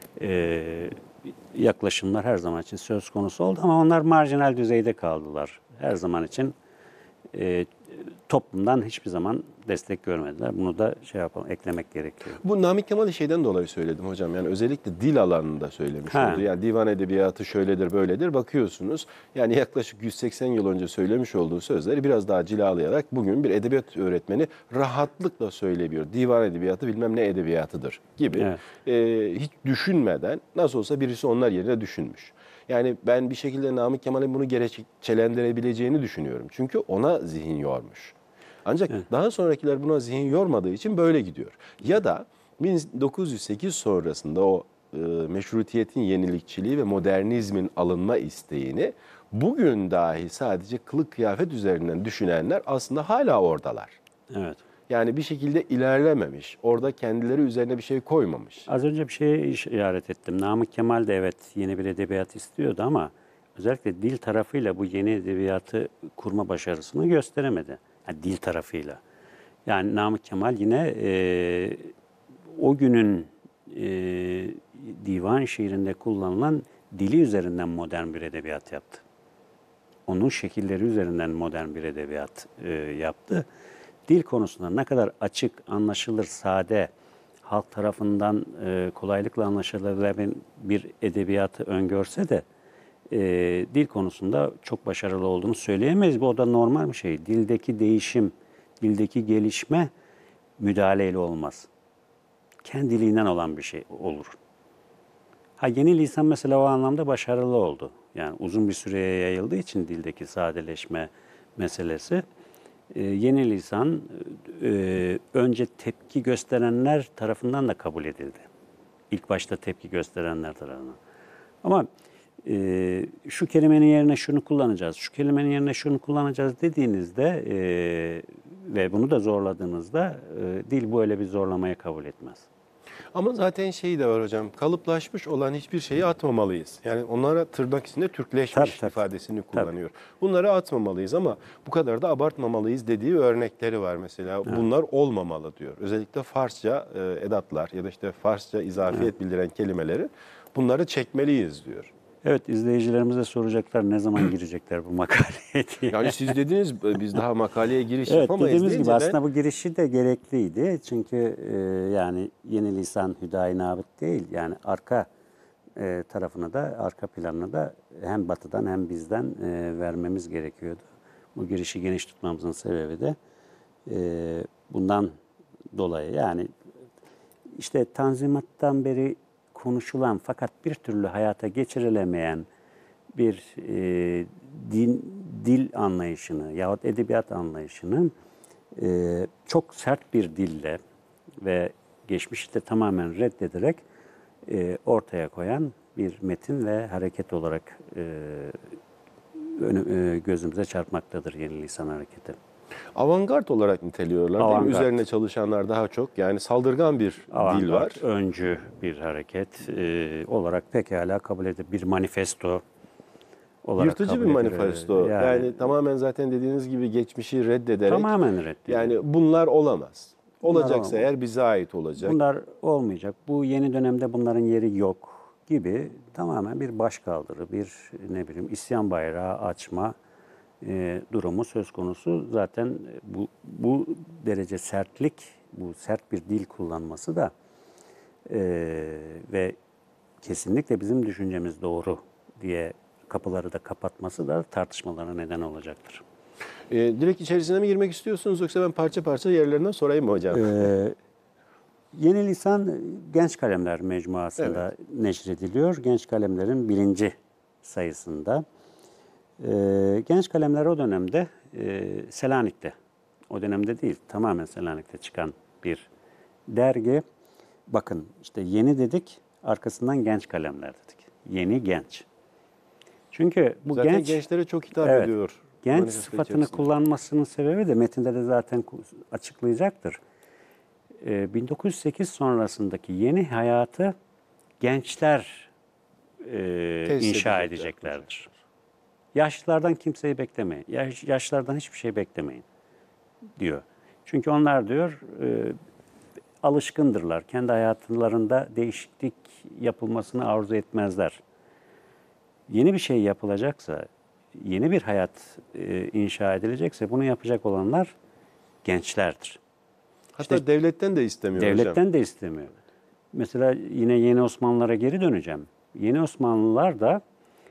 e, yaklaşımlar her zaman için söz konusu oldu ama onlar marjinal düzeyde kaldılar. Her zaman için e, toplumdan hiçbir zaman destek görmediler. Bunu da şey yapalım, eklemek gerekiyor. Bu Namık Kemal'i şeyden dolayı söyledim hocam. Yani özellikle dil alanında söylemiş Ha. oldu. Yani divan edebiyatı şöyledir böyledir. Bakıyorsunuz yani yaklaşık yüz seksen yıl önce söylemiş olduğu sözleri biraz daha cilalayarak bugün bir edebiyat öğretmeni rahatlıkla söyleyebiliyor. Divan edebiyatı bilmem ne edebiyatıdır gibi. Evet. Ee, hiç düşünmeden nasıl olsa birisi onlar yerine düşünmüş. Yani ben bir şekilde Namık Kemal'in bunu gerekçelendirebileceğini düşünüyorum. Çünkü ona zihin yormuş. Ancak daha sonrakiler buna zihin yormadığı için böyle gidiyor. Ya da bin dokuz yüz sekiz sonrasında o e, meşrutiyetin yenilikçiliği ve modernizmin alınma isteğini bugün dahi sadece kılık kıyafet üzerinden düşünenler aslında hala oradalar. Evet. Yani bir şekilde ilerlememiş, orada kendileri üzerine bir şey koymamış. Az önce bir şeye işaret ettim. Namık Kemal de evet yeni bir edebiyat istiyordu ama özellikle dil tarafıyla bu yeni edebiyatı kurma başarısını gösteremedi. Yani dil tarafıyla. Yani Namık Kemal yine e, o günün e, divan şiirinde kullanılan dili üzerinden modern bir edebiyat yaptı. Onun şekilleri üzerinden modern bir edebiyat e, yaptı. Dil konusunda ne kadar açık, anlaşılır, sade, halk tarafından e, kolaylıkla anlaşılabilen bir edebiyatı öngörse de e, dil konusunda çok başarılı olduğunu söyleyemeyiz. Bu o da normal bir şey. Dildeki değişim, dildeki gelişme müdahaleyle olmaz. Kendiliğinden olan bir şey olur. Ha, yeni lisan mesela o anlamda başarılı oldu. Yani uzun bir süreye yayıldığı için dildeki sadeleşme meselesi. Ee, yeni lisan e, önce tepki gösterenler tarafından da kabul edildi. İlk başta tepki gösterenler tarafından. Ama e, şu kelimenin yerine şunu kullanacağız, şu kelimenin yerine şunu kullanacağız dediğinizde e, ve bunu da zorladığınızda e, dil böyle bir zorlamayı kabul etmez. Ama zaten şey de var hocam, kalıplaşmış olan hiçbir şeyi atmamalıyız. Yani onlara tırnak içinde Türkleşmiş Tabii, tabii. ifadesini kullanıyor. Bunları atmamalıyız ama bu kadar da abartmamalıyız dediği örnekleri var mesela. Evet. Bunlar olmamalı diyor. Özellikle Farsça e, edatlar ya da işte Farsça izafiyet evet. bildiren kelimeleri bunları çekmeliyiz diyor. Evet, izleyicilerimize soracaklar ne zaman girecekler bu makaleye diye. Yani siz dediniz biz daha makaleye giriş evet, yapamayız. Dediğimiz gibi ben... aslında bu girişi de gerekliydi. Çünkü e, yani yeni lisan Hüdayi Nabıt değil. Yani arka e, tarafını da, arka planını da hem batıdan hem bizden e, vermemiz gerekiyordu. Bu girişi geniş tutmamızın sebebi de e, bundan dolayı. Yani işte Tanzimat'tan beri konuşulan fakat bir türlü hayata geçirilemeyen bir e, din, dil anlayışını yahut edebiyat anlayışını e, çok sert bir dille ve geçmişi de tamamen reddederek e, ortaya koyan bir metin ve hareket olarak e, önü, e, gözümüze çarpmaktadır Yeni Lisan Hareketi. Avantgard olarak niteliyorlar değil mi? Avantgard. Üzerine çalışanlar daha çok. Yani saldırgan bir dil Avantgard, var. öncü bir hareket e, olarak pekala kabul edip bir manifesto olarak Yırtıcı kabul bir edilir. manifesto. Yani, Yani, tamamen zaten dediğiniz gibi geçmişi reddederek. tamamen reddediyor. Yani bunlar olamaz. Bunlar Olacaksa olamaz. eğer bize ait olacak. Bunlar olmayacak. Bu yeni dönemde bunların yeri yok gibi tamamen bir başkaldırı, bir ne bileyim isyan bayrağı açma e, durumu söz konusu. Zaten bu bu derece sertlik, bu sert bir dil kullanması da e, ve kesinlikle bizim düşüncemiz doğru diye kapıları da kapatması da tartışmalara neden olacaktır. E, direkt içerisine mi girmek istiyorsunuz yoksa ben parça parça yerlerinden sorayım mı hocam? Ee, Yeni Lisan Genç Kalemler Mecmuası'nda neşrediliyor. Genç Kalemler'in birinci sayısında. Ee, Genç Kalemler o dönemde e, Selanik'te, o dönemde değil tamamen Selanik'te çıkan bir dergi. Bakın işte yeni dedik, arkasından Genç Kalemler dedik. Yeni genç. Çünkü bu Zaten genç... gençlere çok hitap Evet. ediyor. Genç manifesto sıfatını içerisinde. kullanmasının sebebi de metinde de zaten açıklayacaktır. Ee, bin dokuz yüz sekiz sonrasındaki yeni hayatı gençler e, Tesis inşa edecekler. edeceklerdir. Yaşlılardan kimseyi beklemeyin. Yaş, yaşlılardan hiçbir şey beklemeyin diyor. Çünkü onlar diyor e, alışkındırlar. Kendi hayatlarında değişiklik yapılmasını arzu etmezler. Yeni bir şey yapılacaksa, yeni bir hayat e, inşa edilecekse bunu yapacak olanlar gençlerdir. Hatta İşte devletten de istemiyor devletten hocam. de istemiyor. Mesela yine Yeni Osmanlılara geri döneceğim. Yeni Osmanlılar da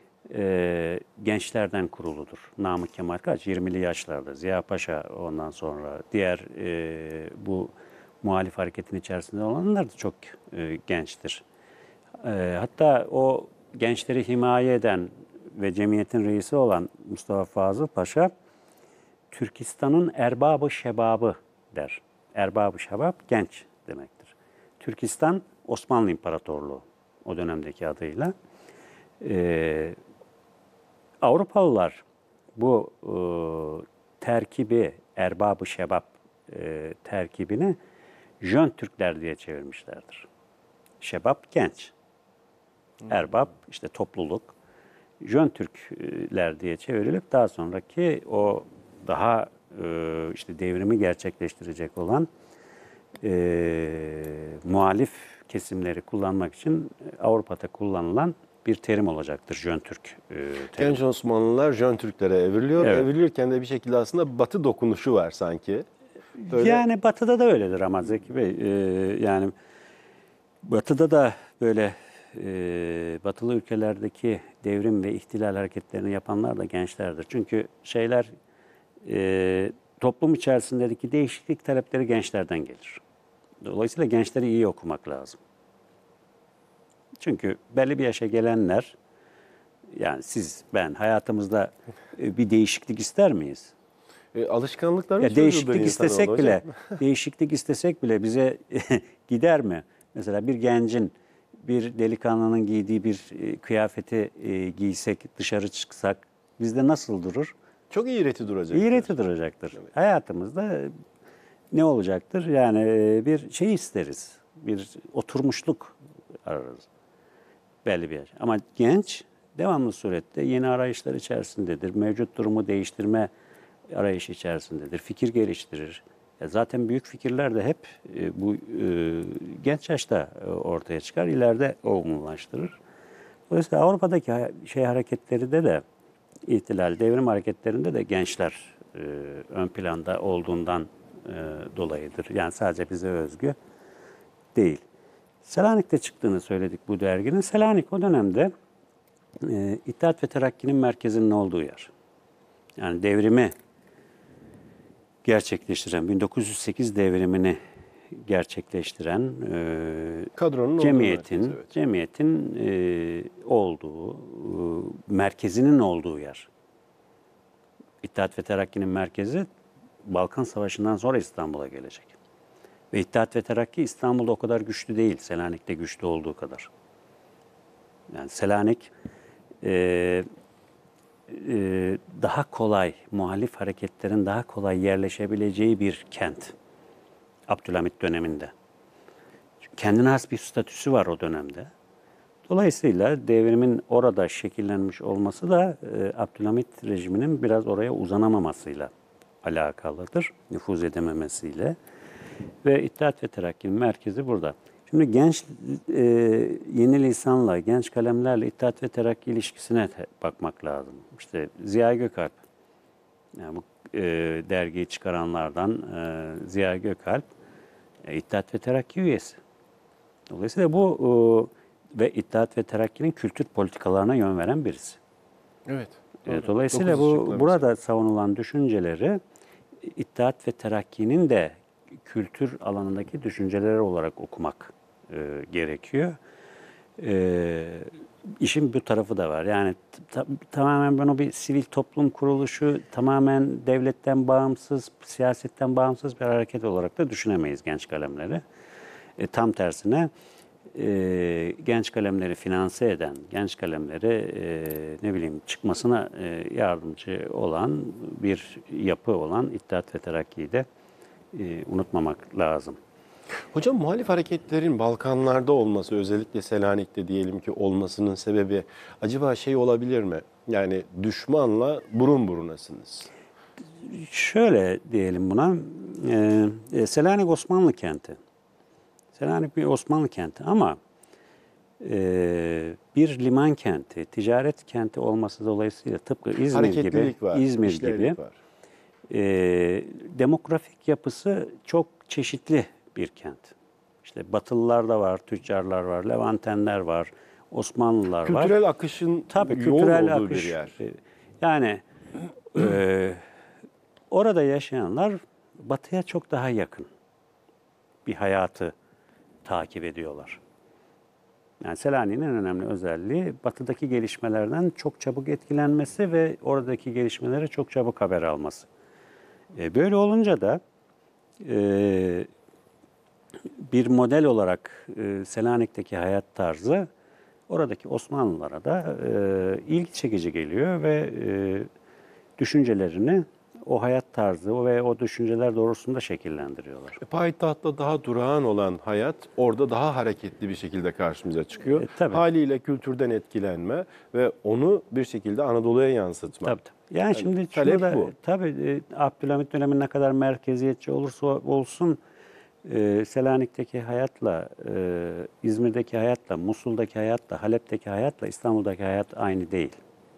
e, gençlerden kuruludur. Namık Kemal kaç? yirmili yaşlarda. Ziya Paşa ondan sonra. Diğer e, bu muhalif hareketin içerisinde olanlar da çok e, gençtir. E, hatta o gençleri himaye eden ve cemiyetin reisi olan Mustafa Fazıl Paşa, Türkistan'ın erbabı şebabı der. Erbabı şebab genç demektir. Türkistan Osmanlı İmparatorluğu o dönemdeki adıyla. Ee, Avrupalılar bu e, terkibi, erbabı şebab e, terkibini Jön Türkler diye çevirmişlerdir. Şebab genç. Erbab işte topluluk. Jön Türkler diye çevrilip daha sonraki o daha e, işte devrimi gerçekleştirecek olan e, muhalif kesimleri kullanmak için Avrupa'da kullanılan bir terim olacaktır Jön Türk e, terimi. Genç Osmanlılar Jön Türklere evriliyor. Evet. Evrilirken de bir şekilde aslında Batı dokunuşu var sanki. Böyle Yani Batı'da da öyledir ama Zeki Bey. E, yani Batı'da da böyle e, Batılı ülkelerdeki devrim ve ihtilal hareketlerini yapanlar da gençlerdir. Çünkü şeyler e, toplum içerisindeki değişiklik talepleri gençlerden gelir. Dolayısıyla gençleri iyi okumak lazım. Çünkü belli bir yaşa gelenler, yani siz, ben hayatımızda e, bir değişiklik ister miyiz? e, alışkanlıkların Ya çocuğudur değişiklik insanoğlu istesek hocam. bile, değişiklik istesek bile bize gider mi? Mesela bir gencin, bir delikanlının giydiği bir e, kıyafeti e, giysek, dışarı çıksak bizde nasıl durur? Çok iğreti duracak. İğreti duracaktır. Hayatımızda ne olacaktır? Yani e, bir şey isteriz, bir oturmuşluk ararız belli bir yaş. Ama genç devamlı surette yeni arayışlar içerisindedir. Mevcut durumu değiştirme arayışı içerisindedir. Fikir geliştirir. Ya zaten büyük fikirler de hep e, bu e, genç yaşta e, ortaya çıkar. İleride olgunlaştırır. Dolayısıyla Avrupa'daki ha- şey hareketleri de de ihtilal, devrim hareketlerinde de gençler e, ön planda olduğundan e, dolayıdır. Yani sadece bize özgü değil. Selanik'te çıktığını söyledik bu derginin. Selanik o dönemde e, İttihat ve Terakki'nin merkezinin olduğu yer. Yani devrimi gerçekleştiren, bin dokuz yüz sekiz devrimini gerçekleştiren e, Kadronun olduğu cemiyetin, merkez, evet. cemiyetin e, olduğu, e, merkezinin olduğu yer. İttihat ve Terakki'nin merkezi Balkan Savaşı'ndan sonra İstanbul'a gelecek. Ve İttihat ve Terakki İstanbul'da o kadar güçlü değil, Selanik'te güçlü olduğu kadar. Yani Selanik e, e, daha kolay, muhalif hareketlerin daha kolay yerleşebileceği bir kent. Abdülhamit döneminde. Kendine has bir statüsü var o dönemde. Dolayısıyla devrimin orada şekillenmiş olması da e, Abdülhamit rejiminin biraz oraya uzanamamasıyla alakalıdır. Nüfuz edememesiyle. Ve İttihat ve Terakki'nin merkezi burada. Şimdi genç e, yeni lisanla, genç kalemlerle İttihat ve Terakki ilişkisine te- bakmak lazım. İşte Ziya Gökalp, yani bu e, dergiyi çıkaranlardan e, Ziya Gökalp, e, İttihat ve Terakki üyesi. Dolayısıyla bu e, ve İttihat ve Terakki'nin kültür politikalarına yön veren birisi. Evet. E, dolayısıyla Dokuz bu ışıklar burada mesela. savunulan düşünceleri İttihat ve Terakki'nin de kültür alanındaki düşünceleri olarak okumak e, gerekiyor. E, işin bu tarafı da var. Yani ta- tamamen bunu bir sivil toplum kuruluşu, tamamen devletten bağımsız, siyasetten bağımsız bir hareket olarak da düşünemeyiz genç kalemleri. E, tam tersine e, genç kalemleri finanse eden, genç kalemleri e, ne bileyim çıkmasına e, yardımcı olan bir yapı olan İttihat ve Terakki'yi de e, unutmamak lazım. Hocam muhalif hareketlerin Balkanlarda olması, özellikle Selanik'te diyelim ki olmasının sebebi acaba şey olabilir mi? Yani düşmanla burun burunasınız. Şöyle diyelim buna, e, e, Selanik Osmanlı kenti. Selanik bir Osmanlı kenti ama e, bir liman kenti, ticaret kenti olması dolayısıyla tıpkı İzmir gibi, Hareketlilik var, İzmir işlevlik gibi var. e, demografik yapısı çok çeşitli bir kent. İşte Batılılar da var, tüccarlar var, Levantenler var, Osmanlılar var. Kültürel akışın Tabii yoğun kültürel olduğu akış. bir yer. e, Yani e, orada yaşayanlar Batı'ya çok daha yakın bir hayatı takip ediyorlar. Yani Selanik'in en önemli özelliği Batı'daki gelişmelerden çok çabuk etkilenmesi ve oradaki gelişmelere çok çabuk haber alması. E, böyle olunca da e, bir model olarak e, Selanik'teki hayat tarzı oradaki Osmanlılara da e, ilgi çekici geliyor ve e, düşüncelerini o hayat tarzı ve o düşünceler doğrultusunda şekillendiriyorlar. E, Payitahtta daha durağan olan hayat orada daha hareketli bir şekilde karşımıza çıkıyor. E, tabii. Haliyle kültürden etkilenme ve onu bir şekilde Anadolu'ya yansıtma. Tabii tabii. Yani, şimdi talep şunu da bu. tabii e, Abdülhamit dönemi ne kadar merkeziyetçi olursa olsun e, Selanik'teki hayatla, e, İzmir'deki hayatla, Musul'daki hayatla, Halep'teki hayatla İstanbul'daki hayat aynı değil.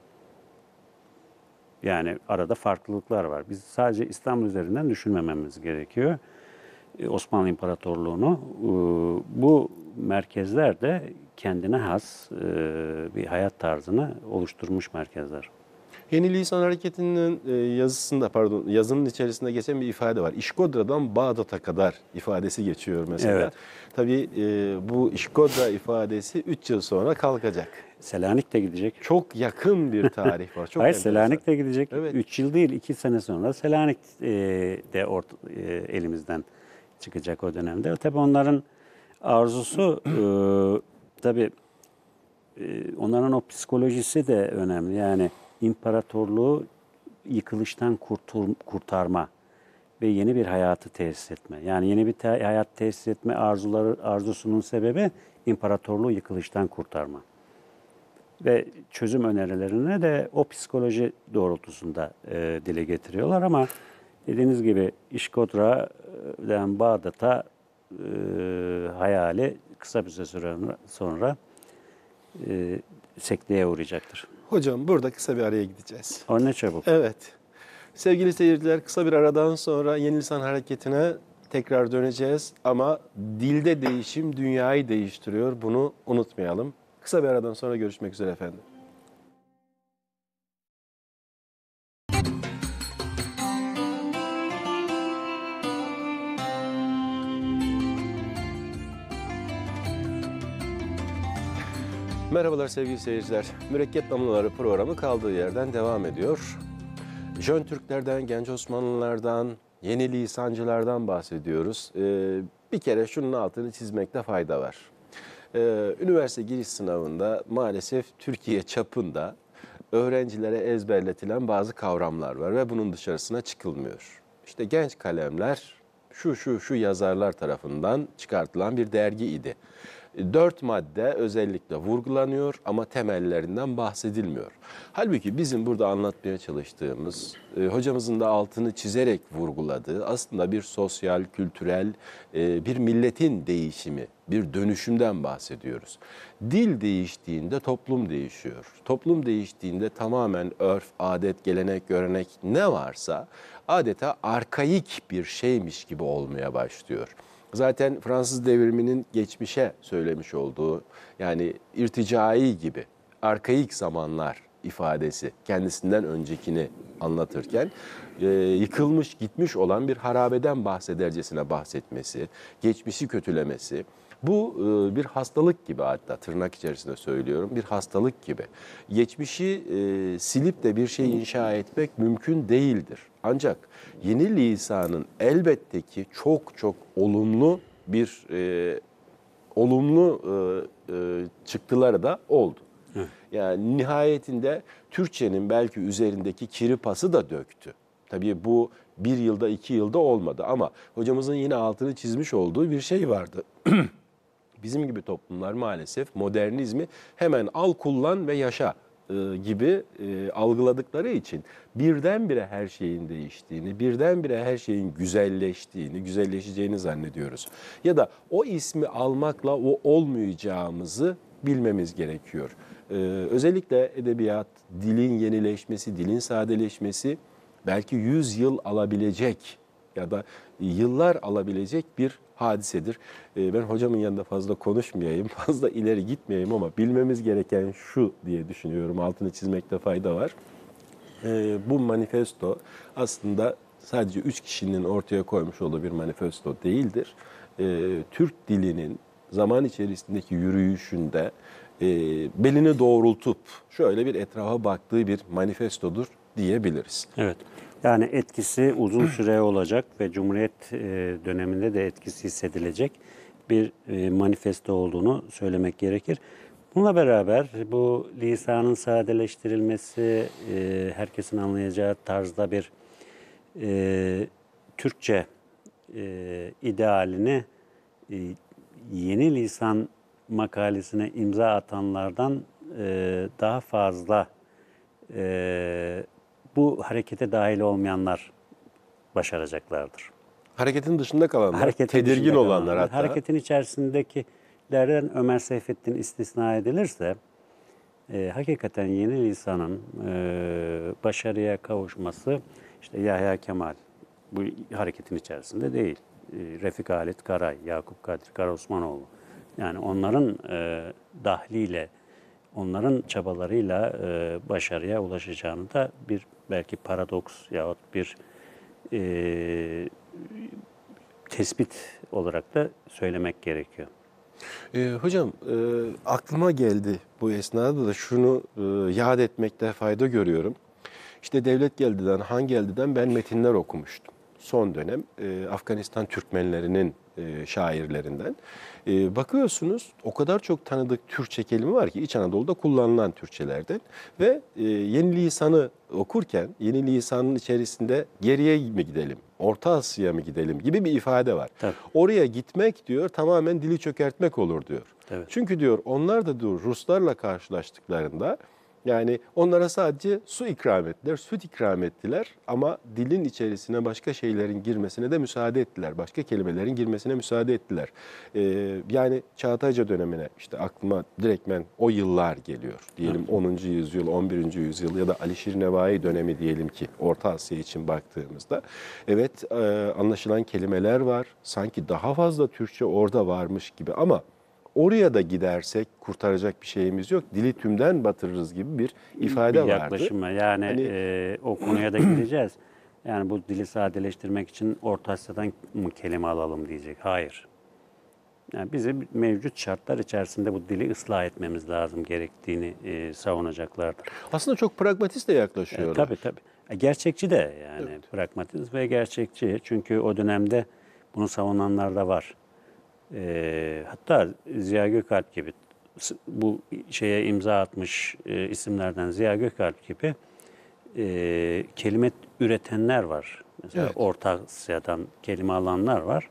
Yani arada farklılıklar var. Biz sadece İstanbul üzerinden düşünmememiz gerekiyor. E, Osmanlı İmparatorluğu'nu e, bu merkezler de kendine has e, bir hayat tarzını oluşturmuş merkezler. Yeni Lisan Hareketi'nin e, yazısında, pardon, yazının içerisinde geçen bir ifade var. İşkodra'dan Bağdat'a kadar ifadesi geçiyor mesela. Evet. Tabii e, bu İşkodra ifadesi üç yıl sonra kalkacak. Selanik de gidecek. Çok yakın bir tarih var. Çok Hayır, enteresan. Selanik de gidecek. Evet. üç yıl değil, iki sene sonra Selanik e, de ort, e, elimizden çıkacak o dönemde. Tabii onların arzusu, e, tabii e, onların o psikolojisi de önemli. Yani imparatorluğu yıkılıştan kurtul, kurtarma ve yeni bir hayatı tesis etme. Yani yeni bir te- hayat tesis etme arzuları arzusunun sebebi imparatorluğu yıkılıştan kurtarma. Ve çözüm önerilerini de o psikoloji doğrultusunda e, dile getiriyorlar ama dediğiniz gibi İşkodra'dan Bağdat'a e, hayali kısa bir süre sonra e, sekteye uğrayacaktır. Hocam burada kısa bir araya gideceğiz. O ne çabuk. Evet. Sevgili seyirciler, kısa bir aradan sonra Yeni Lisan Hareketi'ne tekrar döneceğiz. Ama dilde değişim dünyayı değiştiriyor. Bunu unutmayalım. Kısa bir aradan sonra görüşmek üzere efendim. Merhabalar sevgili seyirciler. Mürekkep Damlaları programı kaldığı yerden devam ediyor. Jön Türklerden, genç Osmanlılardan, yeni lisancılardan bahsediyoruz. Ee, bir kere şunun altını çizmekte fayda var. Ee, üniversite giriş sınavında maalesef Türkiye çapında öğrencilere ezberletilen bazı kavramlar var ve bunun dışarısına çıkılmıyor. İşte genç kalemler şu şu şu yazarlar tarafından çıkartılan bir dergi idi. Dört madde özellikle vurgulanıyor ama temellerinden bahsedilmiyor. Halbuki bizim burada anlatmaya çalıştığımız, e, hocamızın da altını çizerek vurguladığı aslında bir sosyal, kültürel, e, bir milletin değişimi, bir dönüşümden bahsediyoruz. Dil değiştiğinde toplum değişiyor. Toplum değiştiğinde tamamen örf, adet, gelenek, görenek ne varsa adeta arkaik bir şeymiş gibi olmaya başlıyor. Zaten Fransız devriminin geçmişe söylemiş olduğu, yani irticai gibi arkaik zamanlar ifadesi kendisinden öncekini anlatırken e, yıkılmış gitmiş olan bir harabeden bahsedercesine bahsetmesi, geçmişi kötülemesi, bu e, bir hastalık gibi, hatta tırnak içerisinde söylüyorum, bir hastalık gibi. Geçmişi e, silip de bir şey inşa etmek mümkün değildir. Ancak yeni lisanın elbette ki çok çok olumlu bir e, olumlu e, e, çıktıları da oldu. Hı. Yani nihayetinde Türkçenin belki üzerindeki kiri pası da döktü. Tabii bu bir yılda iki yılda olmadı ama hocamızın yine altını çizmiş olduğu bir şey vardı. Bizim gibi toplumlar maalesef modernizmi hemen al, kullan ve yaşa e, gibi e, algıladıkları için birdenbire her şeyin değiştiğini, birdenbire her şeyin güzelleştiğini, güzelleşeceğini zannediyoruz. Ya da o ismi almakla o olmayacağımızı bilmemiz gerekiyor. E, özellikle edebiyat, dilin yenileşmesi, dilin sadeleşmesi belki yüz yıl alabilecek ya da yıllar alabilecek bir hadisedir. Ben hocamın yanında fazla konuşmayayım, fazla ileri gitmeyeyim ama bilmemiz gereken şu diye düşünüyorum, altını çizmekte fayda var. Bu manifesto aslında sadece üç kişinin ortaya koymuş olduğu bir manifesto değildir. Türk dilinin zaman içerisindeki yürüyüşünde belini doğrultup şöyle bir etrafa baktığı bir manifestodur diyebiliriz. Evet. Yani etkisi uzun süre olacak ve Cumhuriyet döneminde de etkisi hissedilecek bir manifesto olduğunu söylemek gerekir. Bununla beraber bu lisanın sadeleştirilmesi, herkesin anlayacağı tarzda bir Türkçe idealini yeni lisan makalesine imza atanlardan daha fazla bu harekete dahil olmayanlar başaracaklardır. Hareketin dışında kalanlar, Hareketin tedirgin dışında olanlar kalanlar, hatta. Hareketin içerisindekilerden Ömer Seyfettin istisna edilirse, e, hakikaten yeni lisanın e, başarıya kavuşması, işte Yahya Kemal bu hareketin içerisinde değil. E, Refik Halit Karay, Yakup Kadri Karaosmanoğlu. Yani onların e, dahliyle, onların çabalarıyla e, başarıya ulaşacağını da bir belki paradoks yahut bir e, tespit olarak da söylemek gerekiyor. Ee, hocam e, aklıma geldi bu esnada da şunu e, yad etmekte fayda görüyorum. İşte Devlet Geldi'den, Han Geldi'den ben metinler okumuştum. Son dönem e, Afganistan Türkmenlerinin e, şairlerinden. E, bakıyorsunuz o kadar çok tanıdık Türkçe kelime var ki İç Anadolu'da kullanılan Türkçelerden. Ve e, yeni lisanı okurken yeni lisanın içerisinde geriye mi gidelim, Orta Asya'ya mı gidelim gibi bir ifade var. Tabii. Oraya gitmek diyor tamamen dili çökertmek olur diyor. Evet. Çünkü diyor onlar da diyor Ruslarla karşılaştıklarında yani onlara sadece su ikram ettiler, süt ikram ettiler ama dilin içerisine başka şeylerin girmesine de müsaade ettiler. Başka kelimelerin girmesine müsaade ettiler. Ee, yani Çağatayca dönemine işte aklıma direktmen o yıllar geliyor. Diyelim onuncu yüzyıl, on birinci yüzyıl ya da Alişir Nevai dönemi diyelim ki Orta Asya için baktığımızda. Evet e, anlaşılan kelimeler var. Sanki daha fazla Türkçe orada varmış gibi ama oraya da gidersek kurtaracak bir şeyimiz yok. Dili tümden batırırız gibi bir ifade bir vardı. yaklaşıma yani Hani, e, o konuya da gireceğiz. Yani bu dili sadeleştirmek için Orta Asya'dan mı kelime alalım diyecek. Hayır. Yani bizim mevcut şartlar içerisinde bu dili ıslah etmemiz lazım gerektiğini e, savunacaklardır. Aslında çok pragmatist de E, yaklaşıyorlar. tabii tabii. E, gerçekçi de yani Evet. pragmatist ve gerçekçi. Çünkü o dönemde bunu savunanlar da var. E, hatta Ziya Gökalp gibi s- bu şeye imza atmış e, isimlerden Ziya Gökalp gibi e, kelime üretenler var. Mesela Evet. Orta Asya'dan kelime alanlar var.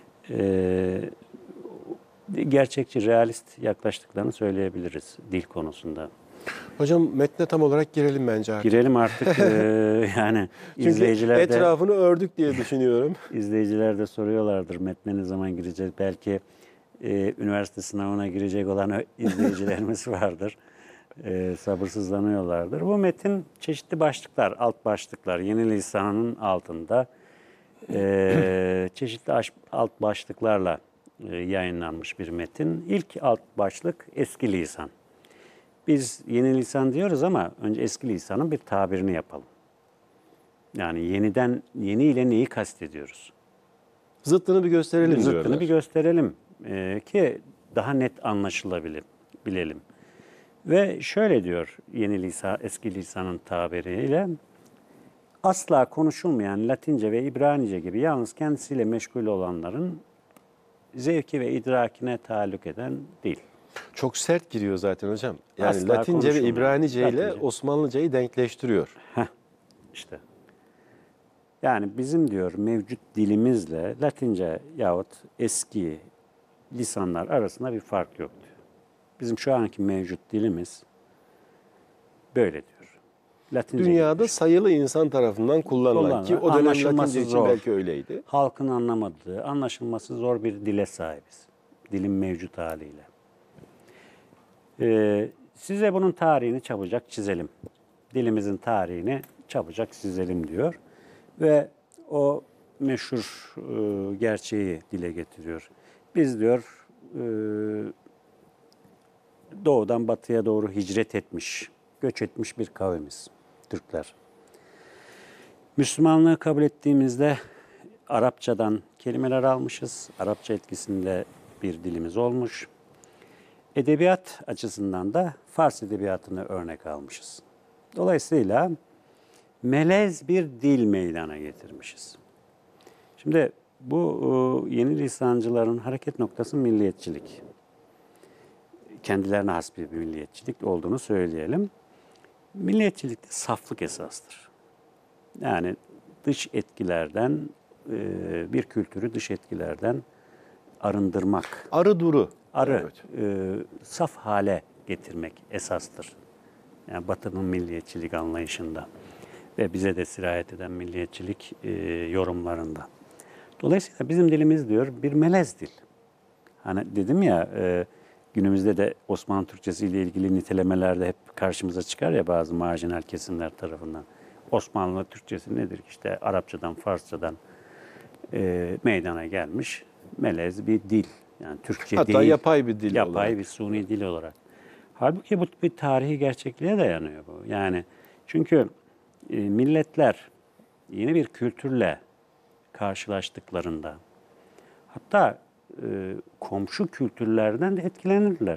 E, gerçekçi, realist yaklaştıklarını söyleyebiliriz dil konusunda. Hocam metne tam olarak girelim bence artık. Girelim artık. e, yani Çünkü izleyiciler de etrafını ördük diye düşünüyorum. izleyiciler de soruyorlardır metne ne zaman girecek. Belki e, üniversite sınavına girecek olan ö- izleyicilerimiz vardır. E, sabırsızlanıyorlardır. Bu metin çeşitli başlıklar, alt başlıklar, yeni lisanın altında e, çeşitli aş- alt başlıklarla e, yayınlanmış bir metin. İlk alt başlık eski lisan. Biz yeni lisan diyoruz ama önce eski lisanın bir tabirini yapalım. Yani yeniden, yeni ile neyi kastediyoruz? Zıttını bir gösterelim Zıttını diyorlar. bir gösterelim e, ki daha net anlaşılabilir, bilelim. Ve şöyle diyor yeni lisan, eski lisanın tabiriyle, asla konuşulmayan Latince ve İbranice gibi yalnız kendisiyle meşgul olanların zevki ve idrakine taalluk eden dil. Çok sert giriyor zaten hocam. Yani Asla Latince ve konuşulmayan, İbranice ile Latince. Osmanlıcayı denkleştiriyor. Heh, işte. Yani bizim diyor mevcut dilimizle Latince yahut eski lisanlar arasında bir fark yok diyor. Bizim şu anki mevcut dilimiz böyle diyor. Latince Dünyada gibi sayılı insan tarafından kullanılan kullanılan, ki o dönem anlaşılması Latince için zor, belki öyleydi. halkın anlamadığı, anlaşılması zor bir dile sahibiz. Dilin mevcut haliyle. Ee, size bunun tarihini çabucak çizelim. Dilimizin tarihini çabucak çizelim diyor. Ve o meşhur e, gerçeği dile getiriyor. Biz diyor e, doğudan batıya doğru hicret etmiş, göç etmiş bir kavimiz, Türkler. Müslümanlığı kabul ettiğimizde Arapçadan kelimeler almışız. Arapça etkisinde bir dilimiz olmuş. Edebiyat açısından da Fars edebiyatını örnek almışız. Dolayısıyla melez bir dil meydana getirmişiz. Şimdi bu e, yeni lisancıların hareket noktası milliyetçilik. Kendilerine has bir milliyetçilik olduğunu söyleyelim. Milliyetçilikte saflık esastır. Yani dış etkilerden, e, bir kültürü dış etkilerden arındırmak, Arı duru. arı, Evet. e, saf hale getirmek esastır. Yani Batı'nın milliyetçilik anlayışında ve bize de sirayet eden milliyetçilik e, yorumlarında. Dolayısıyla bizim dilimiz diyor bir melez dil. Hani dedim ya e, günümüzde de Osmanlı Türkçesi ile ilgili nitelemelerde hep karşımıza çıkar ya bazı marjinal kesimler tarafından. Osmanlı Türkçesi nedir? İşte Arapçadan, Farsçadan e, meydana gelmiş melez bir dil. Yani Türkçe Hatta değil, yapay bir dil yapay olarak. bir suni dil olarak. Halbuki bu bir tarihi gerçekliğe dayanıyor bu. Yani çünkü e, milletler yeni bir kültürle karşılaştıklarında hatta e, komşu kültürlerden de etkilenirler.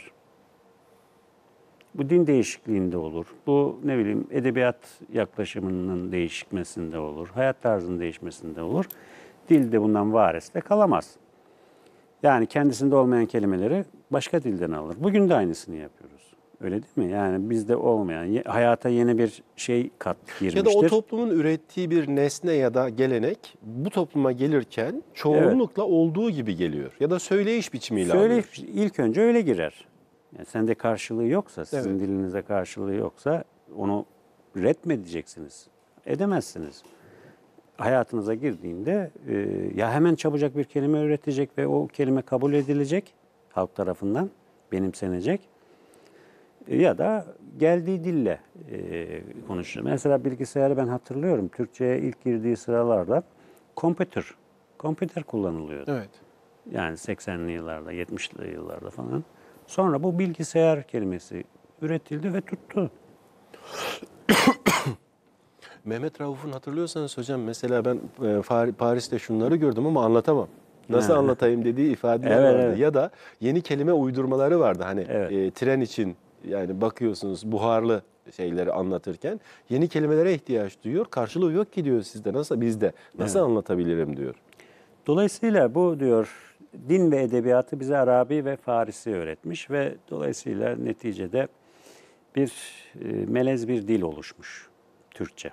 Bu din değişikliğinde olur. Bu ne bileyim edebiyat yaklaşımının değişmesinde olur. Hayat tarzının değişmesinde olur. Dil de bundan varisle kalamaz. Yani kendisinde olmayan kelimeleri başka dilden alır. Bugün de aynısını yapıyoruz. Öyle değil mi? Yani bizde olmayan, ye- hayata yeni bir şey kat girmiştir. Ya da o toplumun ürettiği bir nesne ya da gelenek bu topluma gelirken çoğunlukla olduğu gibi geliyor. Ya da söyleyiş biçimiyle Söyle alıyor. ilk önce öyle girer. Yani sende karşılığı yoksa, sizin Evet. dilinizde karşılığı yoksa onu ret mi edeceksiniz? Edemezsiniz. Hayatınıza girdiğinde e, ya hemen çabucak bir kelime üretecek ve o kelime kabul edilecek halk tarafından, benimsenecek. E, ya da geldiği dille e, konuşuyor. Mesela bilgisayarı ben hatırlıyorum. Türkçe'ye ilk girdiği sıralarda computer, computer kullanılıyordu. Evet. Yani seksenli yıllarda, yetmişli yıllarda falan. Sonra bu bilgisayar kelimesi üretildi ve tuttu. Mehmet Rauf'un hatırlıyorsanız hocam mesela ben e, Far- Paris'te şunları gördüm ama anlatamam. nasıl Ha. anlatayım dediği ifadeler Evet, vardı. evet. Ya da yeni kelime uydurmaları vardı. Hani Evet. e, tren için yani bakıyorsunuz buharlı şeyleri anlatırken yeni kelimelere ihtiyaç duyuyor. Karşılığı yok ki diyor sizde. Nasıl bizde? Nasıl Evet. anlatabilirim diyor. Dolayısıyla bu diyor din ve edebiyatı bize Arabi ve Farisi öğretmiş ve dolayısıyla neticede bir e, melez bir dil oluşmuş Türkçe.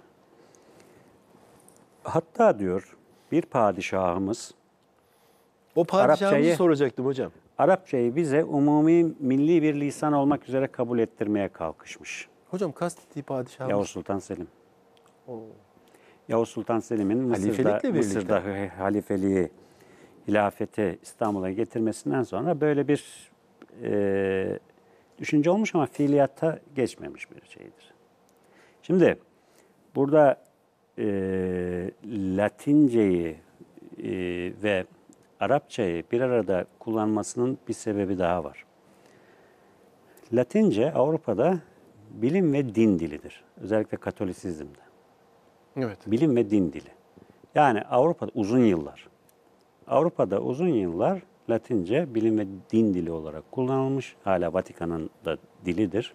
Hatta diyor bir padişahımız O padişahımızı Arapçayı soracaktım hocam. Arapçayı bize umumi milli bir lisan olmak üzere kabul ettirmeye kalkışmış. Hocam kastettiği padişahımız. Yavuz Sultan Selim. Oo. Yavuz Sultan Selim'in Mısır'da, Halifelikle birlikte. Mısır'da halifeliği, hilafeti İstanbul'a getirmesinden sonra böyle bir e, düşünce olmuş ama fiiliyata geçmemiş bir şeydir. Şimdi burada e, Latinceyi e, ve Arapçayı bir arada kullanmasının bir sebebi daha var. Latince Avrupa'da bilim ve din dilidir. Özellikle Katolisizm'de. Evet. Bilim ve din dili. Yani Avrupa'da uzun yıllar. Avrupa'da uzun yıllar Latince bilim ve din dili olarak kullanılmış. Hala Vatikan'ın da dilidir.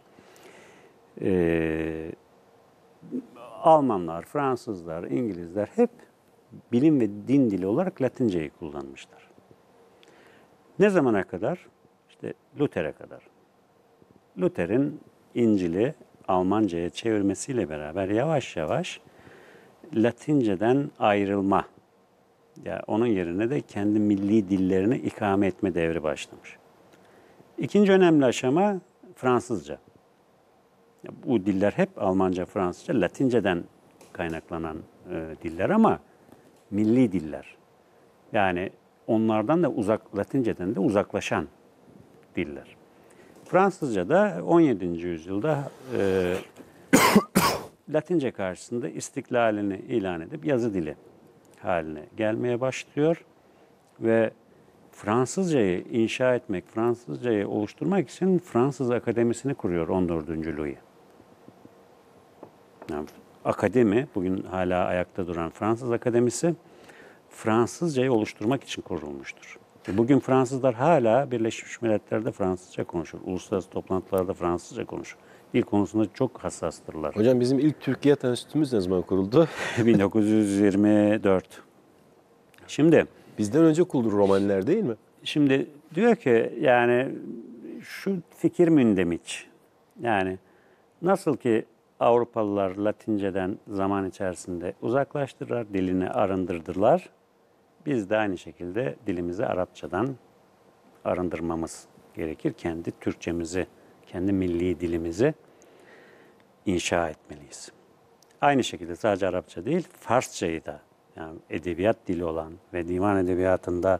Ee, Almanlar, Fransızlar, İngilizler hep bilim ve din dili olarak Latinceyi kullanmışlar. Ne zamana kadar? İşte Luther'e kadar. Luther'in İncil'i Almanca'ya çevirmesiyle beraber yavaş yavaş Latinceden ayrılma, ya onun yerine de kendi milli dillerini ikame etme devri başlamış. İkinci önemli aşama Fransızca. Bu diller hep Almanca, Fransızca, Latinceden kaynaklanan e, diller ama milli diller. Yani onlardan da uzak, Latinceden de uzaklaşan diller. Fransızca da on yedinci yüzyılda e, Latince karşısında istiklalini ilan edip yazı dili haline gelmeye başlıyor ve Fransızcayı inşa etmek, Fransızcayı oluşturmak için Fransız Akademisi'ni kuruyor on dördüncü Louis. Yani akademi, bugün hala ayakta duran Fransız Akademisi, Fransızcayı oluşturmak için kurulmuştur. Bugün Fransızlar hala Birleşmiş Milletler'de Fransızca konuşur. Uluslararası toplantılarda Fransızca konuşur. Dil konusunda çok hassastırlar. Hocam bizim ilk Türkiye Enstitümüz ne zaman kuruldu? bin dokuz yüz yirmi dört. Şimdi Bizden önce kuruldu Romanlar değil mi? Şimdi diyor ki yani şu fikir mündemiç. Yani nasıl ki Avrupalılar Latinceden zaman içerisinde uzaklaştırdılar, dilini arındırdılar. Biz de aynı şekilde dilimizi Arapçadan arındırmamız gerekir. Kendi Türkçemizi, kendi milli dilimizi inşa etmeliyiz. Aynı şekilde sadece Arapça değil, Farsçayı da, yani edebiyat dili olan ve divan edebiyatında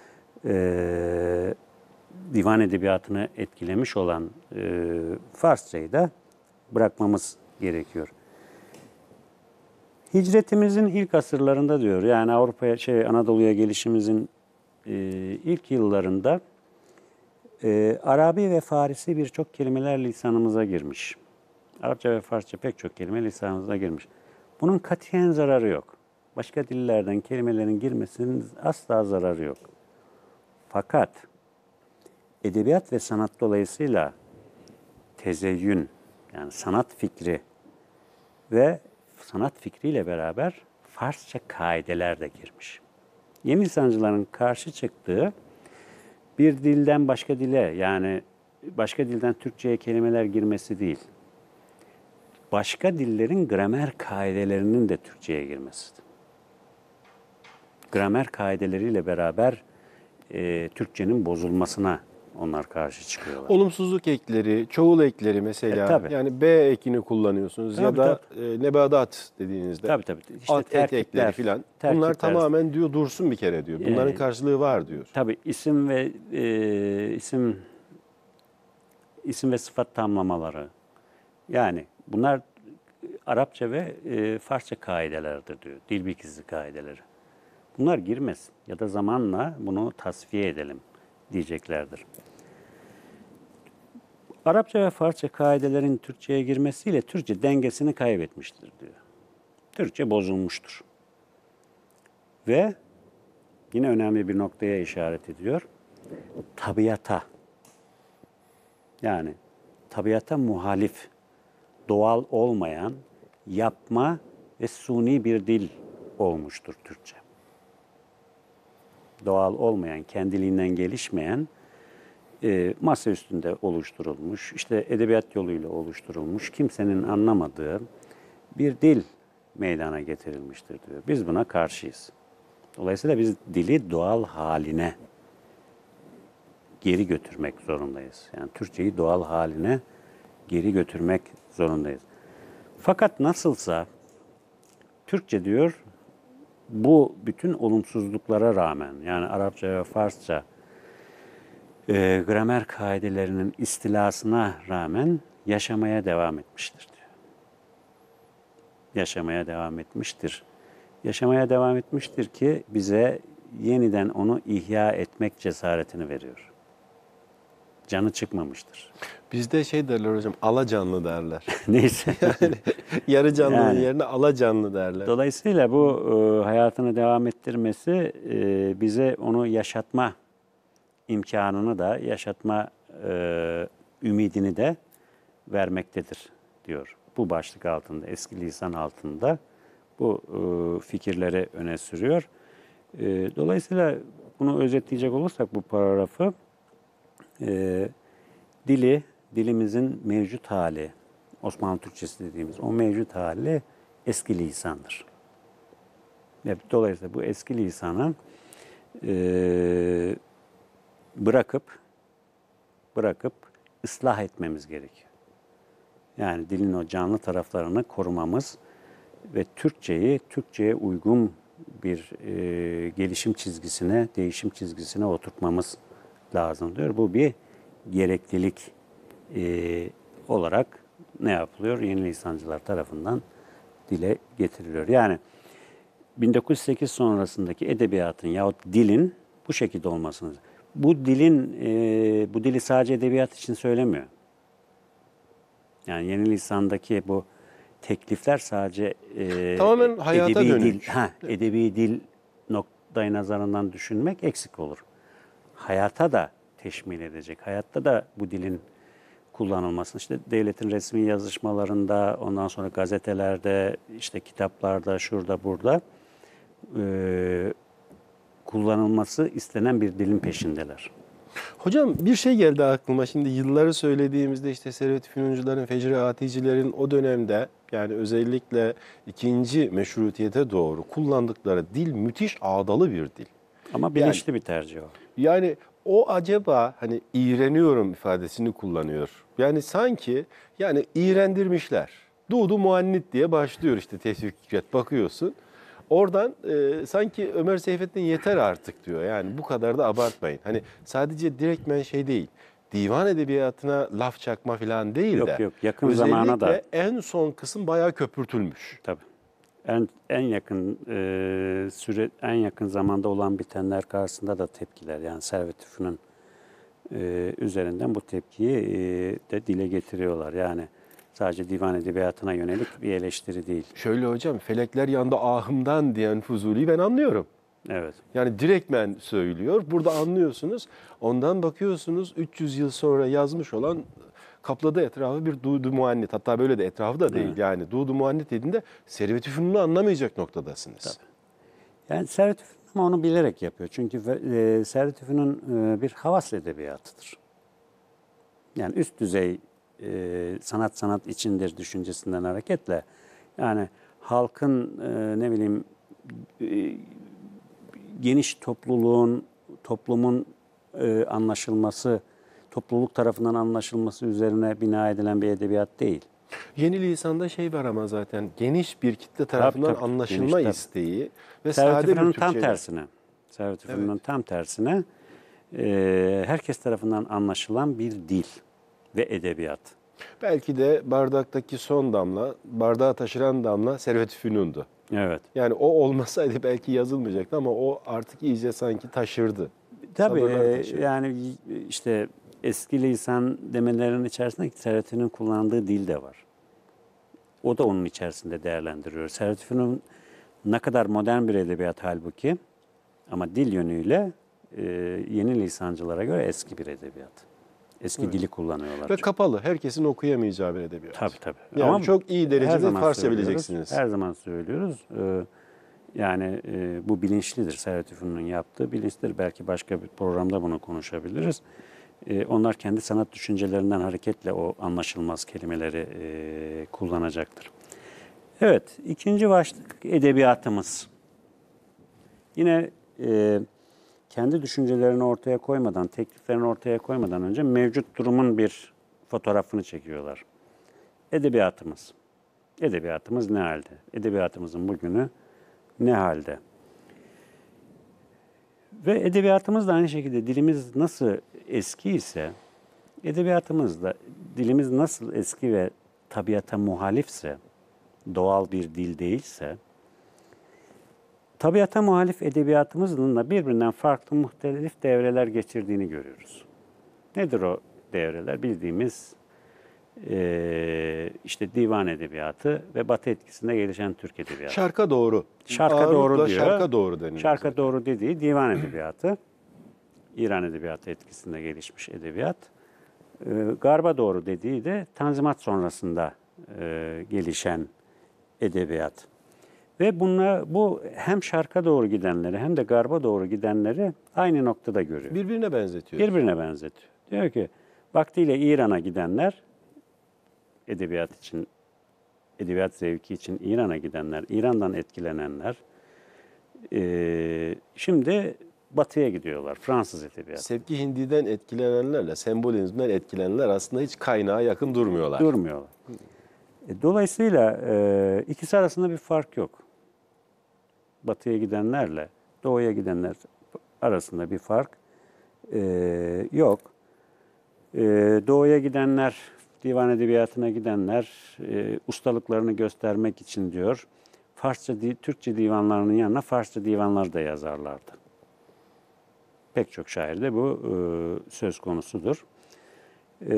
e, divan edebiyatını etkilemiş olan e, Farsçayı da bırakmamız gerekiyor. Hicretimizin ilk asırlarında diyor, yani Avrupa'ya, şey Anadolu'ya gelişimizin e, ilk yıllarında e, Arabi ve Farisi birçok kelimeler lisanımıza girmiş. Arapça ve Farsça pek çok kelime lisanımıza girmiş. Bunun katiyen zararı yok. Başka dillerden kelimelerin girmesinin asla zararı yok. Fakat edebiyat ve sanat dolayısıyla tezeyyün, yani sanat fikri ve sanat fikriyle beraber Farsça kaideler de girmiş. Yeni lisancıların karşı çıktığı bir dilden başka dile, yani başka dilden Türkçe'ye kelimeler girmesi değil, başka dillerin gramer kaidelerinin de Türkçe'ye girmesidir. Gramer kaideleriyle beraber e, Türkçenin bozulmasına onlar karşı çıkıyorlar. Olumsuzluk ekleri, çoğul ekleri mesela. E, tabii. Yani B ekini kullanıyorsunuz ya Tabii, da e, nebadat dediğinizde. Tabii tabii. İşte At, et ekleri terkipler filan. Bunlar terkipler. tamamen diyor dursun bir kere diyor. Bunların Ee, karşılığı var diyor. Tabii isim ve e, isim isim ve sıfat tamlamaları. Yani bunlar Arapça ve e, Farsça kaidelerdir diyor. Dil bilgisi kaideleri. Bunlar girmesin ya da zamanla bunu tasfiye edelim diyeceklerdir. Arapça ve Farsça kaidelerin Türkçe'ye girmesiyle Türkçe dengesini kaybetmiştir diyor. Türkçe bozulmuştur. Ve yine önemli bir noktaya işaret ediyor. Tabiata. Yani tabiata muhalif, doğal olmayan, yapma ve suni bir dil olmuştur Türkçe. Doğal olmayan, kendiliğinden gelişmeyen, e, masa üstünde oluşturulmuş, işte edebiyat yoluyla oluşturulmuş, kimsenin anlamadığı bir dil meydana getirilmiştir diyor. Biz buna karşıyız. Dolayısıyla biz dili doğal haline geri götürmek zorundayız. Yani Türkçeyi doğal haline geri götürmek zorundayız. Fakat nasılsa Türkçe diyor, bu bütün olumsuzluklara rağmen, yani Arapça ve Farsça e, gramer kaidelerinin istilasına rağmen yaşamaya devam etmiştir diyor. Yaşamaya devam etmiştir. Yaşamaya devam etmiştir ki bize yeniden onu ihya etmek cesaretini veriyor. Canı çıkmamıştır. Bizde şey derler hocam, alacanlı derler. Neyse. Yani yarı canlının Yani. yerine alacanlı derler. Dolayısıyla bu e, hayatını devam ettirmesi e, bize onu yaşatma imkanını da, yaşatma e, ümidini de vermektedir diyor. Bu başlık altında, eski lisan altında bu e, fikirleri öne sürüyor. E, dolayısıyla bunu özetleyecek olursak bu paragrafı, e, dili, dilimizin mevcut hali, Osmanlı Türkçesi dediğimiz o mevcut hali eski lisandır. Ve dolayısıyla bu eski lisanı e, bırakıp bırakıp ıslah etmemiz gerekiyor. Yani dilin o canlı taraflarını korumamız ve Türkçeyi Türkçeye uygun bir e, gelişim çizgisine, değişim çizgisine oturtmamız lazım diyor. Bu bir gereklilik e, olarak ne yapılıyor? Yeni lisancılar tarafından dile getiriliyor. Yani bin dokuz yüz sekiz sonrasındaki edebiyatın yahut dilin bu şekilde olmasını, bu dilin e, bu dili sadece edebiyat için söylemiyor. Yani yeni lisandaki bu teklifler sadece e, Tamamen hayata edebi dönük. dil, ha, edebi dil noktayı nazarından düşünmek eksik olur. Hayata da teşmil edecek. Hayatta da bu dilin kullanılmasını, işte devletin resmi yazışmalarında, ondan sonra gazetelerde, işte kitaplarda, şurada burada e, kullanılması istenen bir dilin peşindeler. Hocam bir şey geldi aklıma. Şimdi yılları söylediğimizde işte Servet-i Fünuncuların, Fecri Aticilerin o dönemde, yani özellikle ikinci meşrutiyete doğru kullandıkları dil müthiş ağdalı bir dil. Ama bilinçli bir tercih o. Yani o acaba hani iğreniyorum ifadesini kullanıyor. Yani sanki yani iğrendirmişler. Dudu muannit diye başlıyor işte Tevfik Fikret, bakıyorsun. Oradan e, sanki Ömer Seyfettin yeter artık diyor. Yani bu kadar da abartmayın. Hani sadece direktmen şey değil. Divan edebiyatına laf çakma falan değil Yok, de. yok, yakın zamana da. Özellikle en son kısım bayağı köpürtülmüş. Tabii. En, en yakın e, süre, en yakın zamanda olan bitenler karşısında da tepkiler, yani Servet-i Fünun e, üzerinden bu tepkiyi e, de dile getiriyorlar. Yani sadece divan edebiyatına yönelik bir eleştiri değil. Şöyle hocam, felekler yandı ahımdan diyen Fuzuli'yi ben anlıyorum. Evet. Yani direktmen söylüyor. Burada anlıyorsunuz. Ondan bakıyorsunuz üç yüz yıl sonra yazmış olan, kapladığı etrafı bir Dudu Muannit. Hatta böyle de etrafı da değil. Evet. Yani Dudu Muannit dediğinde Servet-i Fünun'u anlamayacak noktadasınız. Tabii. Yani Servet-i Fünun ama onu bilerek yapıyor. Çünkü e, Servet-i Fünun e, bir havas edebiyatıdır. Yani üst düzey e, sanat sanat içindir düşüncesinden hareketle, yani halkın e, ne bileyim e, geniş topluluğun, toplumun e, anlaşılması, topluluk tarafından anlaşılması üzerine bina edilen bir edebiyat değil. Yeni lisanda şey var ama zaten geniş bir kitle tarafından Tabii, tabii. anlaşılma Geniş, tabii. isteği ve Servet-i sade bir Fünun'un tam Türkçeyle. tersine, Servet-i Fünun'un tam tersine e, herkes tarafından anlaşılan bir dil ve edebiyat. Belki de bardaktaki son damla, bardağı taşıran damla Servet-i Fünun'du. Evet. Yani o olmasaydı belki yazılmayacaktı ama o artık iyice sanki taşırdı. Tabii Sabırlar e, taşırdı. yani işte eski lisan demelerinin içerisinde Servet-i kullandığı dil de var. O da onun içerisinde değerlendiriyor. Servet-i Fünun ne kadar modern bir edebiyat halbuki, Ama dil yönüyle e, yeni lisancılara göre eski bir edebiyat. Eski Evet. dili kullanıyorlar. Ve çünkü. kapalı, herkesin okuyamayacağı bir edebiyat. Tabii tabii. Yani Ama çok iyi her derecede zaman Farsça söylüyoruz, bileceksiniz. Her zaman söylüyoruz. Ee, yani e, bu bilinçlidir. Servet Üfün'ün yaptığı bilinçlidir. Belki başka bir programda bunu konuşabiliriz. Ee, onlar kendi sanat düşüncelerinden hareketle o anlaşılmaz kelimeleri e, kullanacaktır. Evet, ikinci başlık edebiyatımız. Yine e, kendi düşüncelerini ortaya koymadan, tekliflerini ortaya koymadan önce mevcut durumun bir fotoğrafını çekiyorlar. Edebiyatımız. Edebiyatımız ne halde? Edebiyatımızın bugünü ne halde? Ve edebiyatımız da aynı şekilde dilimiz nasıl eski ise, edebiyatımız da dilimiz nasıl eski ve tabiata muhalifse, doğal bir dil değilse, tabiata muhalif edebiyatımızın da birbirinden farklı muhtelif devreler geçirdiğini görüyoruz. Nedir o devreler? Bildiğimiz e, işte divan edebiyatı ve Batı etkisinde gelişen Türk edebiyatı. Şarka doğru. Şarka Ağırlıkla doğru diyor. Şarka doğru deniyor. Şarka zaten. doğru dediği divan edebiyatı. İran edebiyatı etkisinde gelişmiş edebiyat. E, Garba doğru dediği de Tanzimat sonrasında e, gelişen edebiyat. Ve bunlar, bu hem şarka doğru gidenleri hem de garba doğru gidenleri aynı noktada görüyor. Birbirine benzetiyor. Birbirine benzetiyor. Diyor ki vaktiyle İran'a gidenler, edebiyat için, edebiyat zevki için İran'a gidenler, İran'dan etkilenenler, e, şimdi Batı'ya gidiyorlar, Fransız edebiyatı. Sevgi Hindi'den etkilenenlerle sembolizmden etkilenenler aslında hiç kaynağa yakın durmuyorlar. Durmuyorlar. E, Dolayısıyla e, ikisi arasında bir fark yok. Batı'ya gidenlerle Doğu'ya gidenler arasında bir fark e, yok. E, Doğu'ya gidenler, divan edebiyatına gidenler e, ustalıklarını göstermek için diyor, Farsça, Türkçe divanlarının yanına Farsça divanlar da yazarlardı. Pek çok şairde bu e, söz konusudur. E,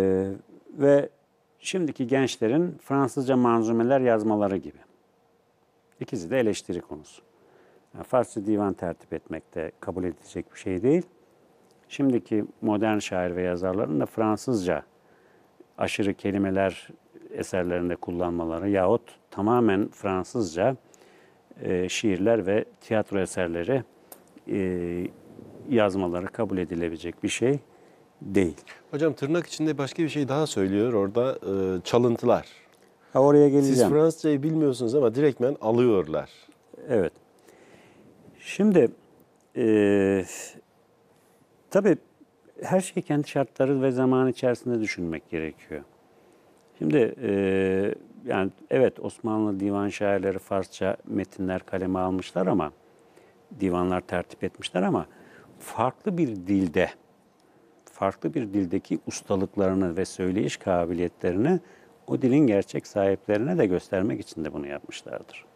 ve şimdiki gençlerin Fransızca manzumeler yazmaları gibi. İkisi de eleştiri konusu. Yani Farsça divan tertip etmek de kabul edilecek bir şey değil. Şimdiki modern şair ve yazarların da Fransızca aşırı kelimeler eserlerinde kullanmaları yahut tamamen Fransızca e, şiirler ve tiyatro eserleri e, yazmaları kabul edilebilecek bir şey değil. Hocam tırnak içinde başka bir şey daha söylüyor orada, e, çalıntılar. Ha, oraya geleceğim. Siz Fransızcayı bilmiyorsunuz ama direktmen alıyorlar. Evet. Şimdi e, tabii her şeyi kendi şartları ve zaman içerisinde düşünmek gerekiyor. Şimdi e, yani evet Osmanlı divan şairleri Farsça metinler kaleme almışlar ama divanlar tertip etmişler ama farklı bir dilde, farklı bir dildeki ustalıklarını ve söyleyiş kabiliyetlerini o dilin gerçek sahiplerine de göstermek için de bunu yapmışlardır.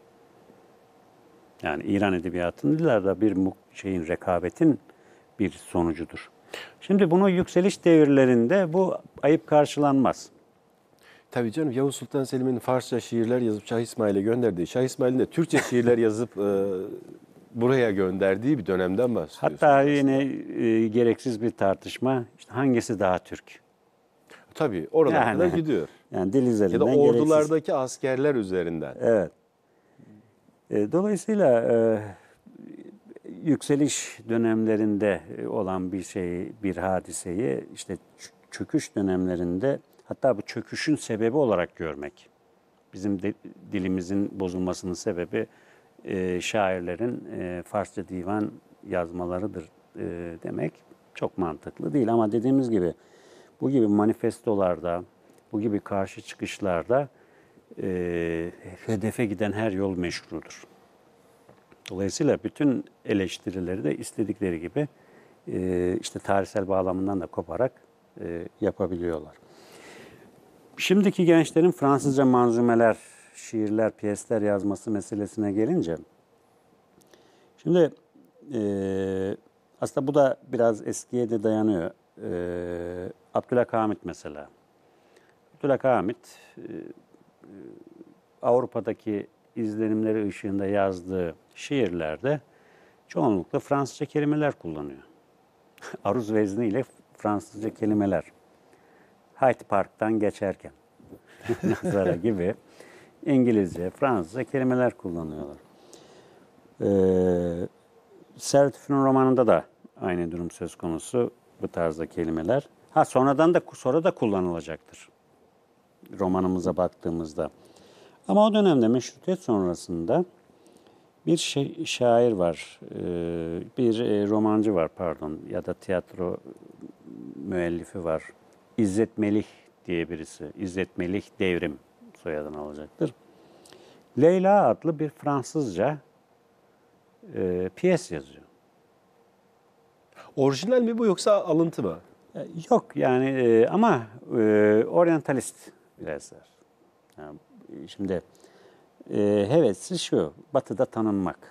Yani İran edebiyatının dillerde bir şeyin, rekabetin bir sonucudur. Şimdi bunu yükseliş devirlerinde bu ayıp karşılanmaz. Tabii canım, Yavuz Sultan Selim'in Farsça şiirler yazıp Şah İsmail'e gönderdiği, Şah İsmail'in de Türkçe şiirler yazıp e, buraya gönderdiği bir dönemden bahsediyorsunuz. Hatta yine e, gereksiz bir tartışma, işte hangisi daha Türk? Tabii oralara Yani- kadar gidiyor. Yani dil üzerinden Ya da gereksiz. ordulardaki askerler üzerinden. Evet. E, dolayısıyla e, yükseliş dönemlerinde olan bir şeyi, bir hadiseyi işte ç- çöküş dönemlerinde hatta bu çöküşün sebebi olarak görmek. Bizim de, dilimizin bozulmasının sebebi e, şairlerin e, Farsça divan yazmalarıdır e, demek çok mantıklı değil. Ama dediğimiz gibi bu gibi manifestolarda, bu gibi karşı çıkışlarda e, hedefe giden her yol meşrudur. Dolayısıyla bütün eleştirileri de istedikleri gibi e, işte tarihsel bağlamından da koparak e, yapabiliyorlar. Şimdiki gençlerin Fransızca manzumeler, şiirler, piyesler yazması meselesine gelince, şimdi e, aslında bu da biraz eskiye de dayanıyor. E, Abdülhamit mesela. Abdülhamit e, Avrupa'daki izlenimleri ışığında yazdığı şiirlerde çoğunlukla Fransızca kelimeler kullanıyor. Aruz vezniyle Fransızca kelimeler. Hyde Park'tan geçerken nazara gibi İngilizce, Fransızca kelimeler kullanıyorlar. Ee, Servet-Fünun romanında da aynı durum söz konusu, bu tarzda kelimeler. Ha sonradan da sonra da kullanılacaktır romanımıza baktığımızda. Ama o dönemde meşrutiyet sonrasında bir şey, şair var, e, bir e, romancı var pardon ya da tiyatro müellifi var. İzzet Melih diye birisi. İzzet Melih Devrim soyadını alacaktır. Leyla adlı bir Fransızca e, piyes yazıyor. Orijinal mi bu yoksa alıntı mı? E, Yok yani e, ama e, oryantalist biraz. Yani, şimdi e, hevesi şu, Batı'da tanınmak.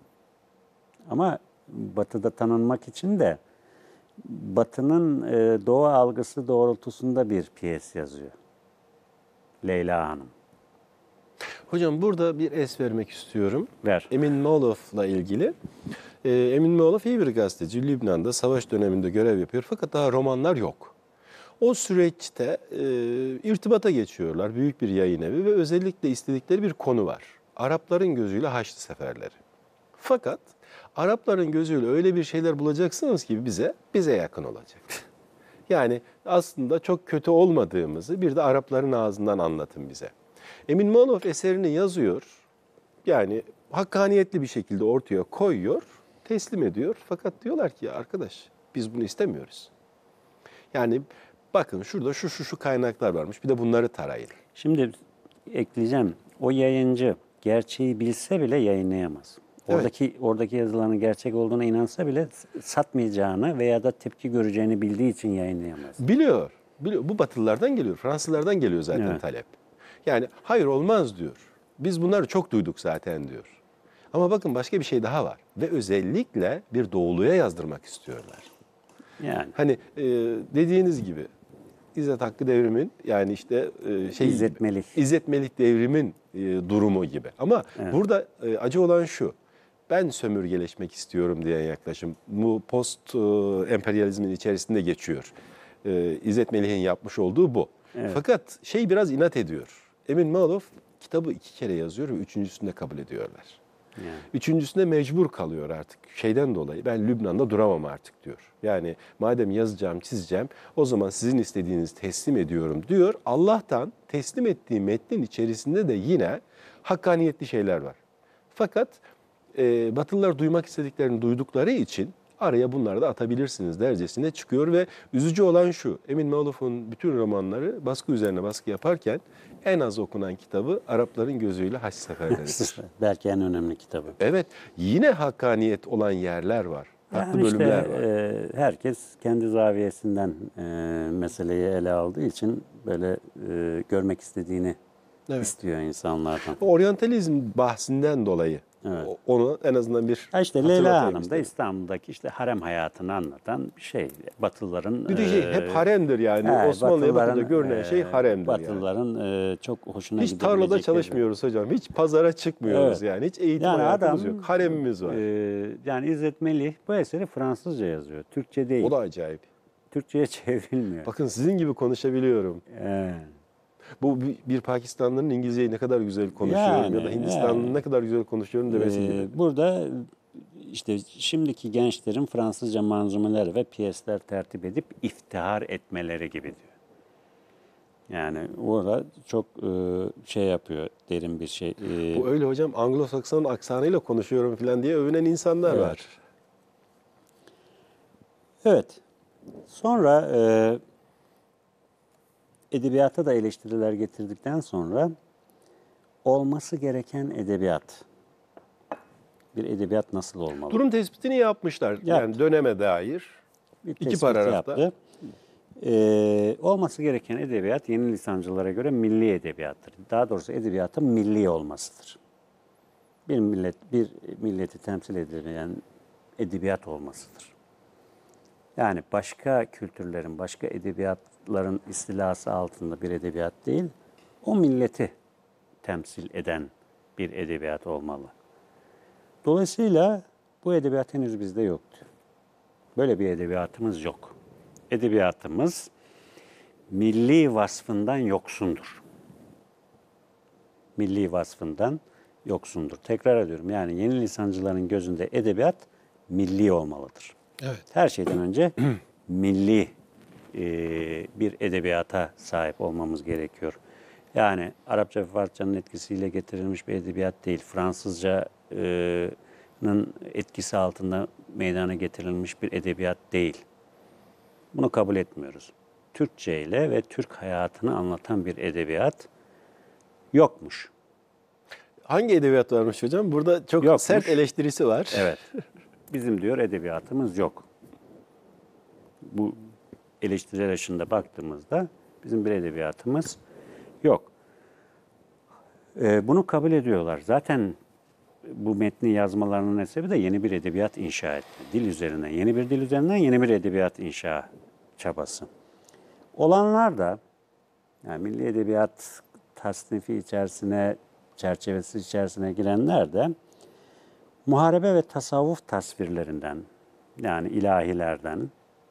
Ama Batı'da tanınmak için de Batı'nın e, Doğu algısı doğrultusunda bir piyes yazıyor. Leyla Hanım. Hocam burada bir es vermek istiyorum. Ver. Emin Molof'la ilgili. Ee, Emin Molof iyi bir gazeteci. Lübnan'da savaş döneminde görev yapıyor fakat daha romanlar yok. O süreçte e, irtibata geçiyorlar. Büyük bir yayın evi ve özellikle istedikleri bir konu var. Arapların gözüyle Haçlı seferleri. Fakat Arapların gözüyle öyle bir şeyler bulacaksınız ki bize, bize yakın olacak. Yani aslında çok kötü olmadığımızı bir de Arapların ağzından anlatın bize. Emin Molof eserini yazıyor. Yani hakkaniyetli bir şekilde ortaya koyuyor, teslim ediyor. Fakat diyorlar ki ya arkadaş biz bunu istemiyoruz. Yani bakın şurada şu şu şu kaynaklar varmış. Bir de bunları tarayın. Şimdi ekleyeceğim. O yayıncı gerçeği bilse bile yayınlayamaz. Evet. Oradaki oradaki yazıların gerçek olduğuna inansa bile satmayacağını veya da tepki göreceğini bildiği için yayınlayamaz. Biliyor. Biliyor. Bu Batılılardan geliyor. Fransızlardan geliyor zaten Evet. talep. Yani hayır olmaz diyor. Biz bunları çok duyduk zaten diyor. Ama bakın başka bir şey daha var. Ve özellikle bir doğuluya yazdırmak istiyorlar. Yani Hani e, dediğiniz gibi İzzet Hakkı Devrim'in yani işte e, şey İzzet gibi, Melih. İzzet Melih Devrim'in e, durumu gibi. Ama Evet. burada e, acı olan şu. Ben sömürgeleşmek istiyorum diye yaklaşım. Bu post e, emperyalizmin içerisinde geçiyor. E, İzzet Melih'in yapmış olduğu bu. Evet. Fakat şey biraz inat ediyor. Emin Malof kitabı iki kere yazıyor ve üçüncüsünde kabul ediyorlar. yani. Üçüncüsünde mecbur kalıyor artık. Şeyden dolayı ben Lübnan'da duramam artık diyor. Yani madem yazacağım, çizeceğim o zaman sizin istediğinizi teslim ediyorum diyor. Allah'tan teslim ettiği metnin içerisinde de yine hakkaniyetli şeyler var. Fakat e, Batılılar duymak istediklerini duydukları için araya bunları da atabilirsiniz dercesine çıkıyor ve üzücü olan şu. Emin Malof'un bütün romanları baskı üzerine baskı yaparken en az okunan kitabı Arapların gözüyle Haç Seferleri'dir. Belki en önemli kitabı. Evet, yine hakkaniyet olan yerler var. Haklı Yani işte bölümler var. e, herkes kendi zaviyesinden e, meseleyi ele aldığı için böyle e, görmek istediğini Evet. istiyor insanlardan. Oryantalizm bahsinden dolayı Evet. o- onu en azından bir Ha işte hatırlatayım Leyla Hanım da istedim. İstanbul'daki işte harem hayatını anlatan bir şey. Batılıların Bir de şey e, hep haremdir yani. he, Osmanlı'ya bakınca Batılıların, görünen şey e, haremdir yani. Batılıların e, çok hoşuna Hiç tarlada gidebilecek çalışmıyoruz hocam. Hiç pazara çıkmıyoruz Evet. yani. Hiç eğitim Yani hayatımız adam, yok. Haremimiz var. e, yani İzzet Melih bu eseri Fransızca yazıyor. Türkçe değil. O da acayip. Türkçe'ye çevrilmiyor. Bakın sizin gibi konuşabiliyorum. E, Bu bir, bir Pakistanlı'nın İngilizceyi ne kadar güzel konuşuyorum Yani, ya da Hindistanlı'nın yani. ne kadar güzel konuşuyorum demesi Ee, gibi. Burada işte şimdiki gençlerin Fransızca manzumeler ve piyesler tertip edip iftihar etmeleri gibi diyor. Yani orada çok e, şey yapıyor, derin bir şey. Ee, Bu öyle hocam Anglo-Sakson aksanıyla konuşuyorum falan diye övünen insanlar Evet. var. Evet. Sonra e, edebiyata da eleştiriler getirdikten sonra olması gereken edebiyat. Bir edebiyat nasıl olmalı? Durum tespitini yapmışlar. Yaptı. Yani döneme dair. Bir İki tespit paragrafta. yaptı. Ee, olması gereken edebiyat yeni lisancılara göre milli edebiyattır. Daha doğrusu edebiyatın milli olmasıdır. Bir millet, bir milleti temsil edilen edebiyat olmasıdır. Yani başka kültürlerin, başka edebiyatların istilası altında bir edebiyat değil, o milleti temsil eden bir edebiyat olmalı. Dolayısıyla Bu edebiyat henüz bizde yoktu. Böyle bir edebiyatımız yok. Edebiyatımız milli vasfından yoksundur. Milli vasfından yoksundur. Tekrar ediyorum, yani yeni lisancıların gözünde edebiyat milli olmalıdır. Evet. Her şeyden önce milli e, bir edebiyata sahip olmamız gerekiyor. Yani Arapça ve Farsçanın etkisiyle getirilmiş bir edebiyat değil. Fransızcanın etkisi altında meydana getirilmiş bir edebiyat değil. Bunu kabul etmiyoruz. Türkçe ile ve Türk hayatını anlatan bir edebiyat yokmuş. Hangi edebiyat varmış hocam? Burada çok Yokmuş. sert eleştirisi var. Evet. Bizim diyor edebiyatımız yok. Bu eleştiriler ışığında baktığımızda bizim bir edebiyatımız yok. Ee, bunu kabul ediyorlar. Zaten bu metni yazmalarının sebebi de yeni bir edebiyat inşa etti. Dil üzerinden, yeni bir dil üzerinden yeni bir edebiyat inşa çabası. Olanlar da yani milli edebiyat tasnifi içerisine, çerçevesi içerisine girenler de muharebe ve tasavvuf tasvirlerinden, yani ilahilerden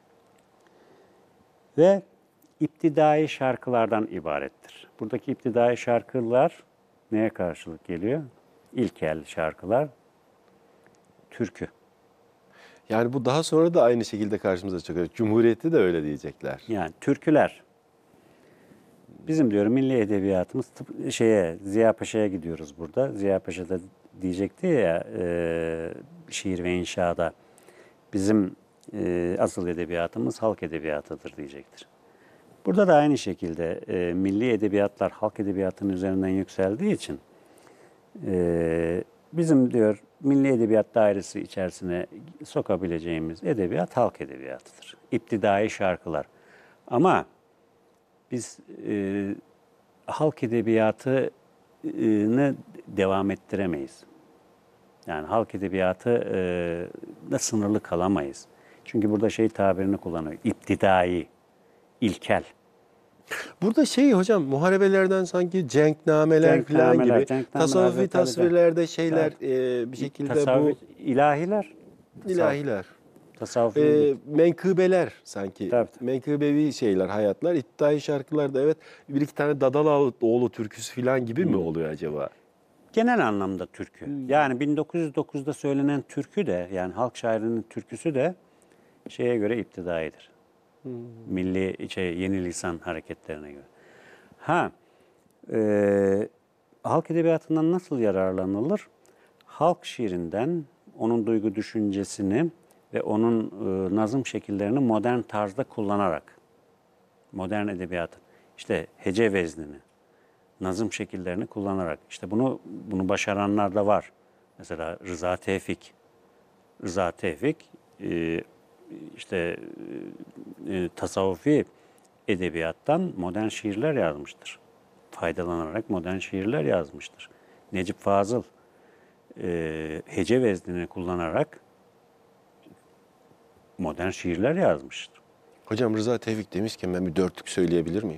ve iptidai şarkılardan ibarettir. Buradaki iptidai şarkılar neye karşılık geliyor? İlkel şarkılar, türkü. Yani bu daha sonra da aynı şekilde karşımıza çıkıyor. Cumhuriyeti de öyle diyecekler. Yani türküler. Bizim diyorum milli edebiyatımız tıp- şeye Ziya Paşa'ya gidiyoruz burada. Ziya Paşa da diyecekti ya e, şiir ve inşada bizim e, asıl edebiyatımız halk edebiyatıdır diyecektir. Burada da aynı şekilde e, milli edebiyatlar halk edebiyatının üzerinden yükseldiği için e, bizim diyor milli edebiyat dairesi içerisine sokabileceğimiz edebiyat halk edebiyatıdır. İptidai şarkılar. Ama biz e, halk edebiyatını devam ettiremeyiz. Yani halk edebiyatı sınırlı kalamayız. Çünkü burada şey tabirini kullanıyor. İptidai, ilkel. Burada şey hocam muharebelerden sanki cenknameler falan Cenknameler, gibi cenknameler tasavvufi tabii, tabii. tasvirlerde şeyler e, bir şekilde Tasavvuf, ilahiler. bu ilahiler. Tasavvuf. E, menkıbeler sanki. Tabii. Menkıbevi şeyler, hayatlar. İptidai şarkılarda evet bir iki tane Dadaloğlu türküsü falan gibi mi oluyor acaba? Genel anlamda türkü. Yani bin dokuz yüz dokuzda söylenen türkü de, yani halk şairinin türküsü de şeye göre iptidaidir. Milli şey, yeni lisan hareketlerine göre. Ha, e, halk edebiyatından nasıl yararlanılır? Halk şiirinden onun duygu düşüncesini ve onun e, nazım şekillerini modern tarzda kullanarak, modern edebiyatın, işte hece veznini, nazım şekillerini kullanarak, işte bunu bunu başaranlar da var. Mesela Rıza Tevfik. Rıza Tevfik e, işte e, tasavvufi edebiyattan modern şiirler yazmıştır. Faydalanarak modern şiirler yazmıştır. Necip Fazıl e, hece veznini kullanarak modern şiirler yazmıştır. Hocam Rıza Tevfik demişken ben bir dörtlük söyleyebilir miyim?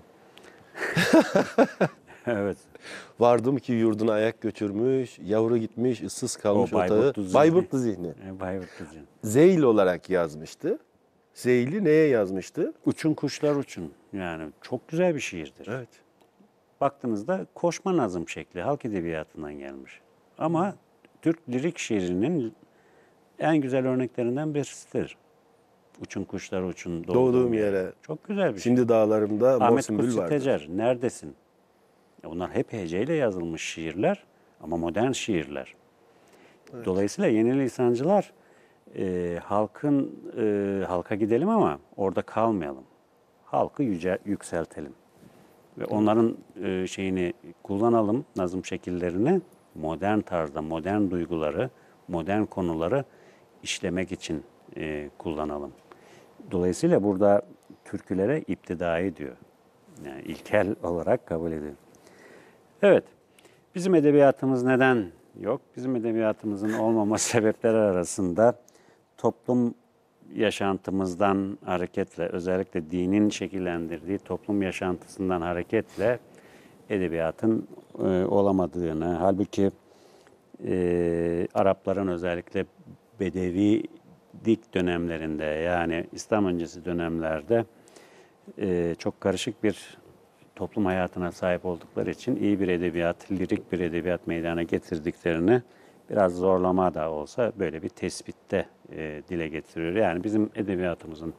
Evet. Vardım ki yurduna ayak götürmüş, yavru gitmiş, ıssız kalmış O otağı. Bayburtlu Zihni. Bayburtlu Zihni. E, Bayburtlu Zihni. Zeyl olarak yazmıştı. Zeyl'i neye yazmıştı? Uçun kuşlar uçun. Yani çok güzel bir şiirdir. Evet. Baktığınızda koşma nazım şekli halk edebiyatından gelmiş. Ama Türk lirik şiirinin en güzel örneklerinden birisidir. Uçun kuşlar uçun doğduğum, Doğduğum yere. yere. Çok güzel bir Şimdi dağlarımda şey. mor Ahmet sümbül Kutsi vardır. Tecer, neredesin? Onlar hep heceyle yazılmış şiirler ama modern şiirler. Dolayısıyla yeni lisancılar e, halkın e, halka gidelim ama orada kalmayalım. Halkı yüce, yükseltelim. Ve onların e, şeyini kullanalım, nazım şekillerini modern tarzda, modern duyguları, modern konuları işlemek için e, kullanalım. Dolayısıyla burada türkülere iptidai diyor. Yani ilkel olarak kabul ediyor. Evet, bizim edebiyatımız neden yok? Bizim edebiyatımızın olmama sebepleri arasında toplum yaşantımızdan hareketle, özellikle dinin şekillendirdiği toplum yaşantısından hareketle edebiyatın e, olamadığını, halbuki e, Arapların özellikle Bedevilik dönemlerinde, yani İslam öncesi dönemlerde e, çok karışık bir toplum hayatına sahip oldukları için iyi bir edebiyat, lirik bir edebiyat meydana getirdiklerini biraz zorlama da olsa böyle bir tespitte e, dile getiriyor. Yani bizim edebiyatımızın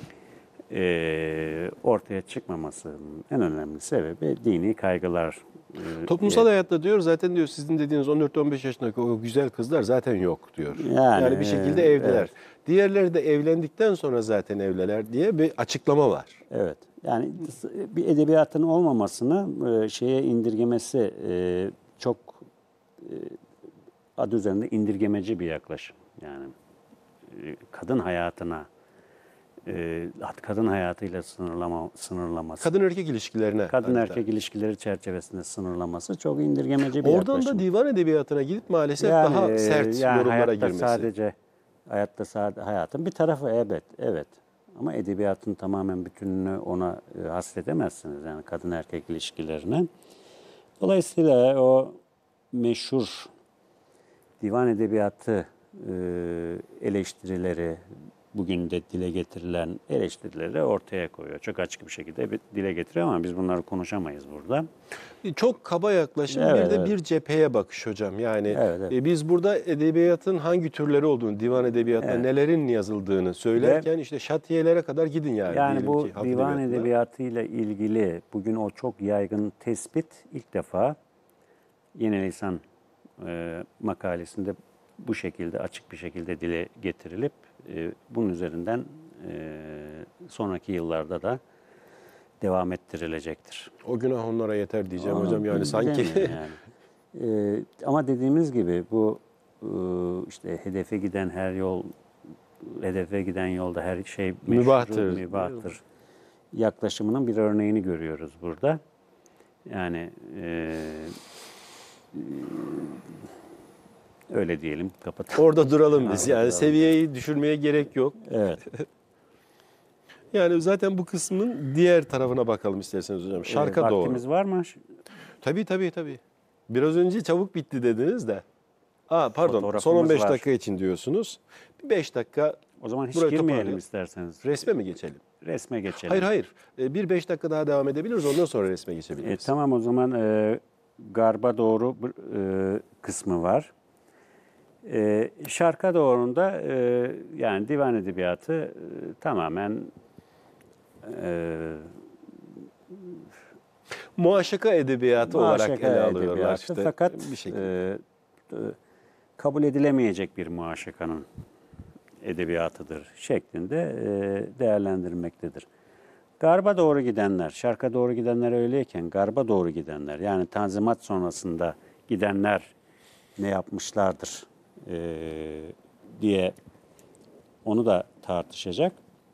e, ortaya çıkmamasının en önemli sebebi dini kaygılar. E, Toplumsal hayatta diyor zaten diyor sizin dediğiniz on dört on beş yaşındaki o güzel kızlar zaten yok diyor. Yani, Yani, bir şekilde e, evliler. evet. Diğerleri de evlendikten sonra zaten evliler diye bir açıklama var. Evet. Yani bir edebiyatın olmamasını e, şeye indirgemesi e, çok e, adı üzerinde indirgemeci bir yaklaşım. Yani e, kadın hayatına e, kadın hayatıyla sınırlama sınırlaması. Kadın erkek ilişkilerine. Kadın adeta. erkek ilişkileri çerçevesinde sınırlaması çok indirgemeci bir Oradan yaklaşım. da divan edebiyatına gidip maalesef Yani, daha e, sert yani yorumlara hayatta girmesi. sadece hayatta sadece hayatın bir tarafı, evet, evet. Ama edebiyatın tamamen bütününü ona e, hasredemezsiniz, yani kadın erkek ilişkilerine. Dolayısıyla o meşhur divan edebiyatı e, eleştirileri, bugün de dile getirilen eleştirileri ortaya koyuyor. Çok açık bir şekilde bir dile getiriyor ama biz bunları konuşamayız burada. Çok kaba yaklaşım, Evet, bir de evet. bir cepheye bakış hocam. Yani Evet, evet. e, biz burada edebiyatın hangi türleri olduğunu, divan edebiyatında Evet. nelerin yazıldığını söylerken işte şatiyelere kadar gidin yani. Yani diyelim bu ki halk divan edebiyatında. edebiyatıyla ilgili bugün o çok yaygın tespit ilk defa Yeni Lisan e, makalesinde bu şekilde açık bir şekilde dile getirilip e, bunun üzerinden e, sonraki yıllarda da devam ettirilecektir. O günah onlara yeter diyeceğim Onu hocam yani sanki. bilemiyorum yani. E, ama dediğimiz gibi bu e, işte hedefe giden her yol, hedefe giden yolda her şey meşru, Mübahtır. mübahtır yaklaşımının bir örneğini görüyoruz burada. Yani e, öyle diyelim, kapatalım. Orada duralım biz. Orada Yani duralım. seviyeyi düşürmeye gerek yok. Evet. Yani zaten bu kısmın diğer tarafına bakalım isterseniz hocam. Şarka E, doğru. vaktimiz var mı? Tabii tabii tabii. Biraz önce çabuk bitti dediniz de. Aa pardon, son Fotoğrafımız on beş var. dakika için diyorsunuz. Bir beş dakika O zaman hiç burayı girmeyelim toparlayalım. isterseniz. Resme mi geçelim? Resme geçelim. Hayır hayır. Ee, Bir beş dakika daha devam edebiliriz. Ondan sonra resme E, geçebiliriz. tamam, o zaman e, garba doğru e, kısmı var. E, şarka doğrunda e, yani divan edebiyatı e, tamamen e, Muaşaka edebiyatı olarak muaşaka ele alıyorlar edebiyatı, işte. fakat bir şekilde. e, e, kabul edilemeyecek bir muaşakanın edebiyatıdır şeklinde e, değerlendirmektedir. Garba doğru gidenler, şarka doğru gidenler öyleyken garba doğru gidenler, yani Tanzimat sonrasında gidenler ne yapmışlardır e, diye onu da tartışacak.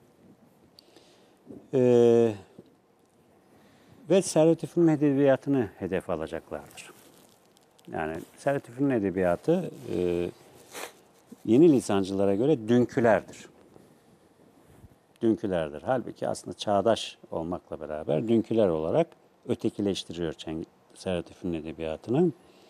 E, ve Servet-i Fünun edebiyatını hedef alacaklardır. Yani Servet-i Fünun edebiyatı e, yeni lisancılara göre dünkülerdir. Dünkülerdir. Halbuki aslında çağdaş olmakla beraber dünküler olarak ötekileştiriyor Servet-i Fünun edebiyatını.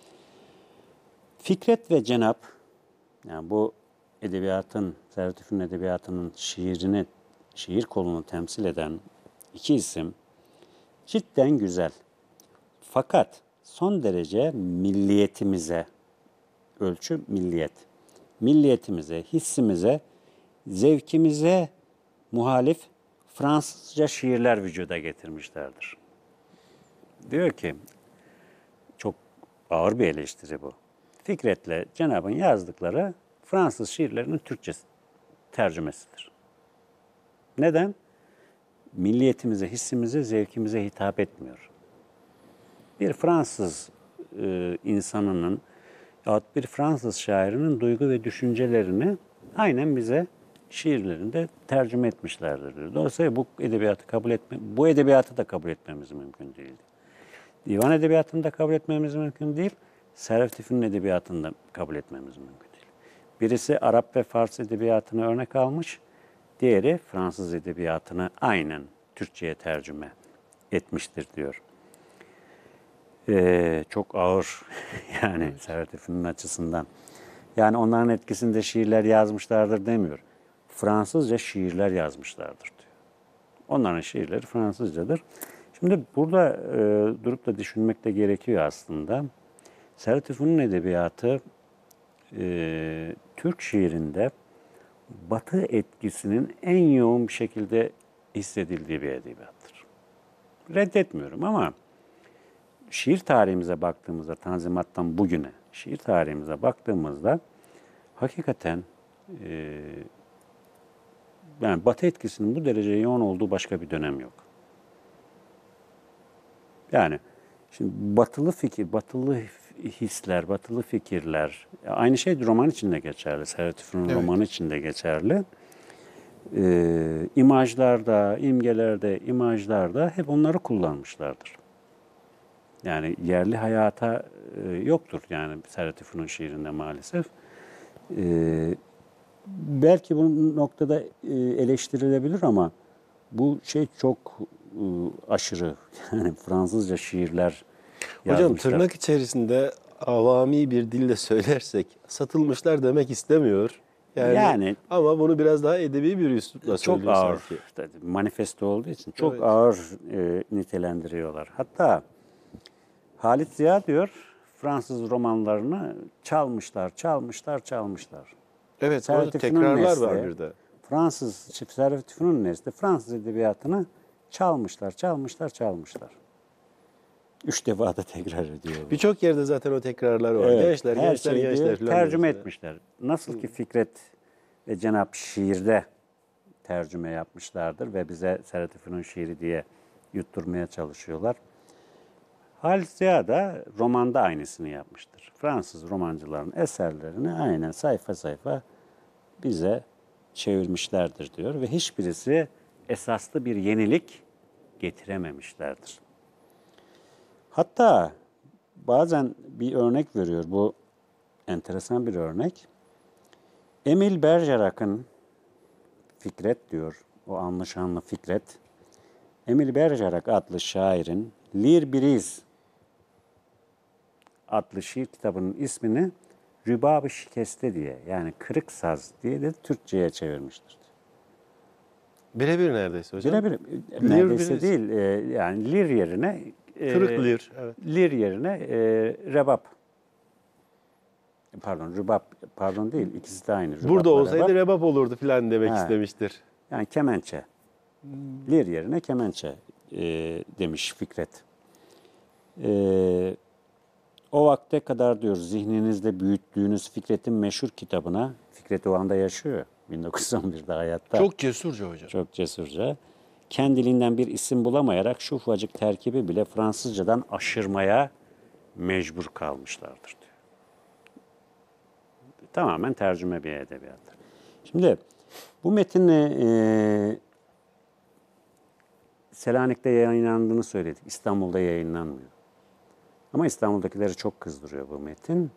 Fikret ve Cenap, yani bu edebiyatın, Servet-i Fünun edebiyatının şiirini, şiir kolunu temsil eden iki isim cidden güzel. Fakat son derece milliyetimize, ölçü milliyet, milliyetimize, hissimize, zevkimize muhalif Fransızca şiirler vücuda getirmişlerdir. Diyor ki, çok ağır bir eleştiri bu. Fikret'le Cenab'ın yazdıkları Fransız şiirlerinin Türkçe tercümesidir. Neden? Milliyetimize, hissimize, zevkimize hitap etmiyor. Bir Fransız e, insanının yahut bir Fransız şairinin duygu ve düşüncelerini aynen bize şiirlerinde tercüme etmişlerdir diyor. Dolayısıyla bu edebiyatı kabul etme, bu edebiyatı da kabul etmemiz mümkün değildi. Divan edebiyatını da kabul etmemiz mümkün değil. Servet-i Fünun edebiyatını da kabul etmemiz mümkün değil. Birisi Arap ve Fars edebiyatını örnek almış, diğeri Fransız edebiyatını aynen Türkçe'ye tercüme etmiştir diyor. Ee, çok ağır yani Servet-i Fünun açısından. Yani onların etkisinde şiirler yazmışlardır demiyor. Fransızca şiirler yazmışlardır diyor. Onların şiirleri Fransızcadır. Şimdi burada e, durup da düşünmek de gerekiyor aslında. Servet Fünun edebiyatı e, Türk şiirinde Batı etkisinin en yoğun bir şekilde hissedildiği bir edebiyattır. Reddetmiyorum ama şiir tarihimize baktığımızda, Tanzimat'tan bugüne şiir tarihimize baktığımızda hakikaten e, yani Batı etkisinin bu derece yoğun olduğu başka bir dönem yok. Yani şimdi batılı fikir, batılı hisler, batılı fikirler, aynı şey roman için de geçerli. Servet Fünun Evet. romanı için de geçerli. Ee, imajlarda, imgelerde, imajlarda hep onları kullanmışlardır. Yani yerli hayata e, yoktur yani Servet Fünun şiirinde maalesef. Ee, belki bu noktada e, eleştirilebilir ama bu şey çok e, aşırı. Yani Fransızca şiirler Hocam yazmışlar. tırnak içerisinde avami bir dille söylersek satılmışlar demek istemiyor. Yani, Yani- ama bunu biraz daha edebi bir üslupla çok söylüyor ağır, sanki. tabii, manifesto olduğu için çok Evet. ağır e, nitelendiriyorlar. Hatta Halit Ziya diyor, Fransız romanlarını çalmışlar, çalmışlar, çalmışlar. Evet, Servet orada Fünun tekrarlar var nesli, bir de. Fransız, Servet Fünun nesli Fransız edebiyatını çalmışlar, çalmışlar, çalmışlar. Üç defa da tekrar ediyor. bu. Birçok yerde zaten o tekrarlar var. Evet, Gençler, her gençler, şeyi gençler diyor, falan tercüme diyor mesela. etmişler. Nasıl ki Fikret ve Cenab şiirde tercüme yapmışlardır ve bize Servet Fünun şiiri diye yutturmaya çalışıyorlar. Halit Ziya da romanda aynısını yapmıştır. Fransız romancıların eserlerini aynen sayfa sayfa bize çevirmişlerdir diyor ve hiçbirisi esaslı bir yenilik getirememişlerdir. Hatta bazen bir örnek veriyor. Bu enteresan bir örnek. Emile Bergerac'ın Fikret diyor, o anlaşanlı Fikret. Emile Bergerac adlı şairin Lir Biriz adlı şiir kitabının ismini Rübab-ı Şikeste diye yani Kırık Saz diye de Türkçe'ye çevirmiştir. Birebir neredeyse hocam. Birebir Lir neredeyse Biriz. değil e, yani lir yerine e, Kırık lir. Evet. lir yerine e, rebap. Pardon rübab pardon değil ikisi de aynı. Burada Rübapla olsaydı rebap. rebap olurdu falan demek Ha. istemiştir. Yani kemençe. Lir yerine kemençe e, demiş Fikret. E, o vakte kadar diyor zihninizde büyüttüğünüz Fikret'in meşhur kitabına, Fikret o anda yaşıyor bin dokuz yüz on birde hayatta. Çok cesurca hocam. Çok cesurca. Kendiliğinden bir isim bulamayarak şu ufacık terkibi bile Fransızcadan aşırmaya mecbur kalmışlardır diyor. Tamamen tercüme bir edebiyattır. Şimdi bu metin e, Selanik'te yayınlandığını söyledik. İstanbul'da yayınlanmıyor. Ama İstanbul'dakileri çok kızdırıyor bu metin.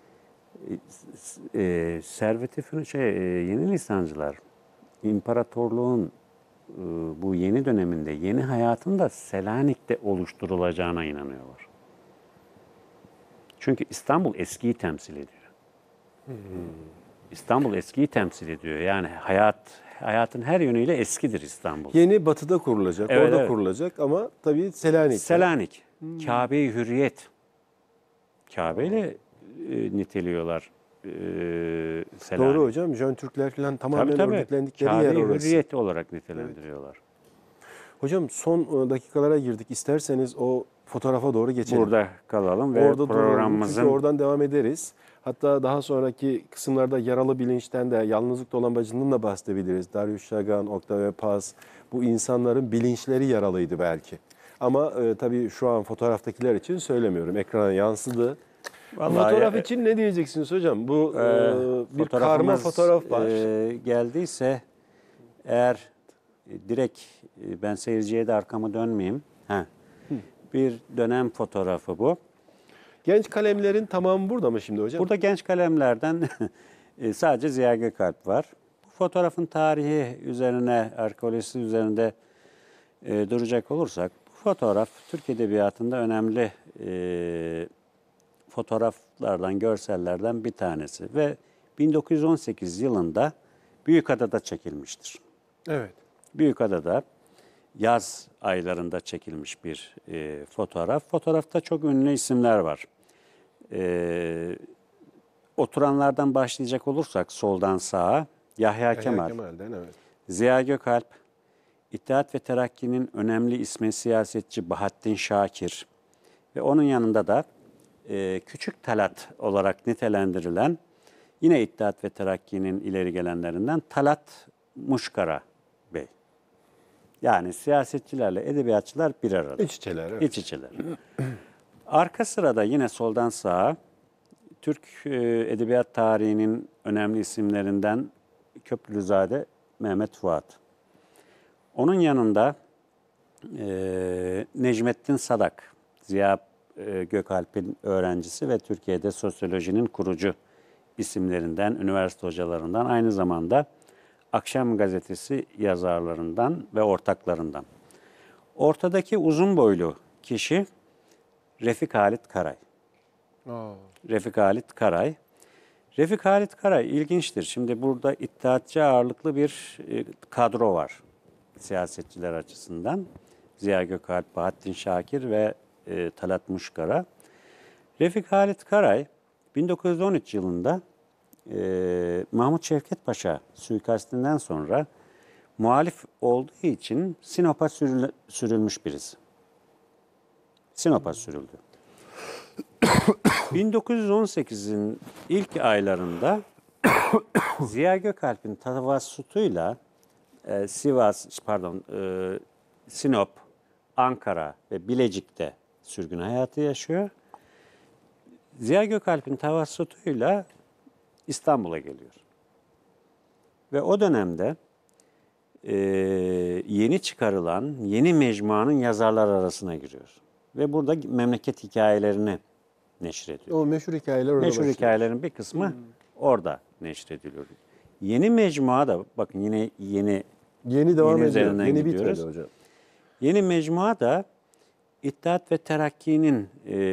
E, Servet-i Fünun, şey, e, yeni lisancılar, imparatorluğun e, bu yeni döneminde, yeni hayatın da Selanik'te oluşturulacağına inanıyorlar. Çünkü İstanbul eskiyi temsil ediyor. Hmm. İstanbul eskiyi temsil ediyor. Yani hayat hayatın her yönüyle eskidir İstanbul. Yeni batıda kurulacak, Evet, orada evet. kurulacak ama tabii Selanik. Selanik, hmm. Kabe-i Hürriyet. Kabe ile e, niteliyorlar e, Selanik. Doğru hocam. Jön Türkler falan tamamen Tabii, tabii. örgütlendikleri yer Kabe-i orası. Hürriyet olarak nitelendiriyorlar. Hocam son dakikalara girdik. İsterseniz o fotoğrafa doğru geçelim. Burada kalalım ve Orada duralım. programımızın... Çünkü oradan devam ederiz. Hatta daha sonraki kısımlarda yaralı bilinçten de, yalnızlık dolamacından da bahsedebiliriz. Darius Şagan, Octave Paz, bu insanların bilinçleri yaralıydı belki. Ama e, tabii şu an fotoğraftakiler için söylemiyorum. Ekrana yansıdı. Vallahi Fotoğraf ya- için ne diyeceksiniz hocam? Bu Ee, e, bir karma fotoğrafımız, fotoğraf var. e, geldiyse eğer e, direkt e, ben seyirciye de arkamı dönmeyeyim. Ha. Bir dönem fotoğrafı bu. Genç kalemlerin tamamı burada mı şimdi hocam? Burada genç kalemlerden e, sadece Ziya Gökalp var. Bu fotoğrafın tarihi üzerine, arkeolojisi üzerinde e, duracak olursak, bu fotoğraf Türk Edebiyatı'nda önemli e, fotoğraflardan, görsellerden bir tanesi ve bin dokuz yüz on sekiz yılında Büyükada'da çekilmiştir. Evet. Büyükada'da yaz aylarında çekilmiş bir e, fotoğraf. Fotoğrafta çok ünlü isimler var. E, oturanlardan başlayacak olursak soldan sağa Yahya, Yahya Kemal, Kemal'den evet. Ziya Gökalp, İttihat ve Terakki'nin önemli ismi siyasetçi Bahattin Şakir ve onun yanında da e, Küçük Talat olarak nitelendirilen yine İttihat ve Terakki'nin ileri gelenlerinden Talat Muşkara Bey. Yani siyasetçilerle edebiyatçılar bir arada. İç içeler. Evet. İç içeler. Arka sırada yine soldan sağa Türk e, edebiyat tarihinin önemli isimlerinden Köprülüzade Mehmet Fuat. Onun yanında e, Necmettin Sadak, Ziya e, Gökalp'in öğrencisi ve Türkiye'de sosyolojinin kurucu isimlerinden, üniversite hocalarından, aynı zamanda Akşam Gazetesi yazarlarından ve ortaklarından. Ortadaki uzun boylu kişi Refik Halit Karay. Aa, Refik Halit Karay. Refik Halit Karay ilginçtir. Şimdi burada iddiatçı ağırlıklı bir e, kadro var siyasetçiler açısından. Ziya Gökalp, Bahattin Şakir ve e, Talat Muşkara. Refik Halit Karay bin dokuz yüz on üç yılında e, Mahmut Şevket Paşa suikastinden sonra muhalif olduğu için Sinop'a sürül- sürülmüş birisi. Sinop'a sürüldü. bin dokuz yüz on sekizin ilk aylarında Ziya Gökalp'in tavassutuyla e, Sivas, pardon, e, Sinop, Ankara ve Bilecik'te sürgün hayatı yaşıyor. Ziya Gökalp'in tavassutuyla İstanbul'a geliyor. Ve o dönemde e, yeni çıkarılan yeni mecmuanın yazarlar arasına giriyor. Ve burada memleket hikayelerini neşrediyor. o meşhur hikayeler orada Meşhur başlıyor. hikayelerin bir kısmı orada neşrediliyor. Yeni mecmua da bakın yine yeni Yeni devam Yeni ediyor. üzerinden Yeni gidiyoruz. bitmedi hocam. yeni mecmua da İttihat ve Terakki'nin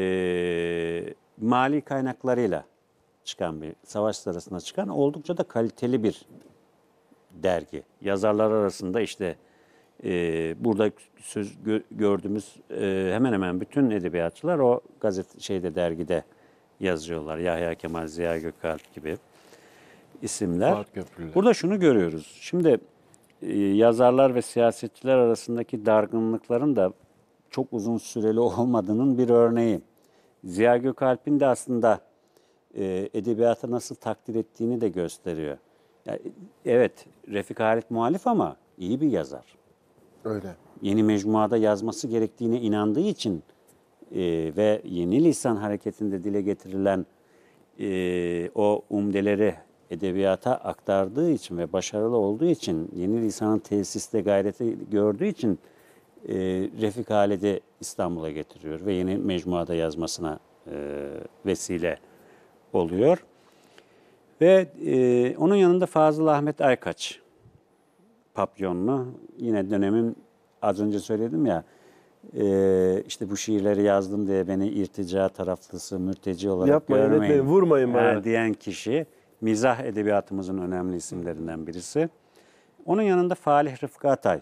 e, mali kaynaklarıyla çıkan bir savaş sırasında çıkan oldukça da kaliteli bir dergi. Yazarlar arasında işte e, burada söz gö- gördüğümüz e, hemen hemen bütün edebiyatçılar o gazete şeyde dergide yazıyorlar. Yahya Kemal, Ziya Gökalp gibi isimler. Fuat Köprülü. Burada şunu görüyoruz. Şimdi e, yazarlar ve siyasetçiler arasındaki dargınlıkların da çok uzun süreli olmadığının bir örneği. Ziya Gökalp'in de aslında e, edebiyatı nasıl takdir ettiğini de gösteriyor. Yani, evet, Refik Halit muhalif ama iyi bir yazar. Öyle. Yeni mecmuada yazması gerektiğine inandığı için e, ve yeni lisan hareketinde dile getirilen e, o umdeleri edebiyata aktardığı için ve başarılı olduğu için, yeni lisanın tesiste gayreti gördüğü için e, Refik Halit'i İstanbul'a getiriyor ve yeni mecmuada yazmasına e, vesile oluyor. Ve e, onun yanında Fazıl Ahmet Aykaç, Papyonlu, yine dönemin az önce söyledim ya, e, işte bu şiirleri yazdım diye beni irtica taraflısı, mürteci olarak Yapmayın, görmeyin etmeyin, vurmayın bana. ha, diyen kişi, mizah edebiyatımızın önemli isimlerinden birisi. Onun yanında Falih Rıfkı Atay,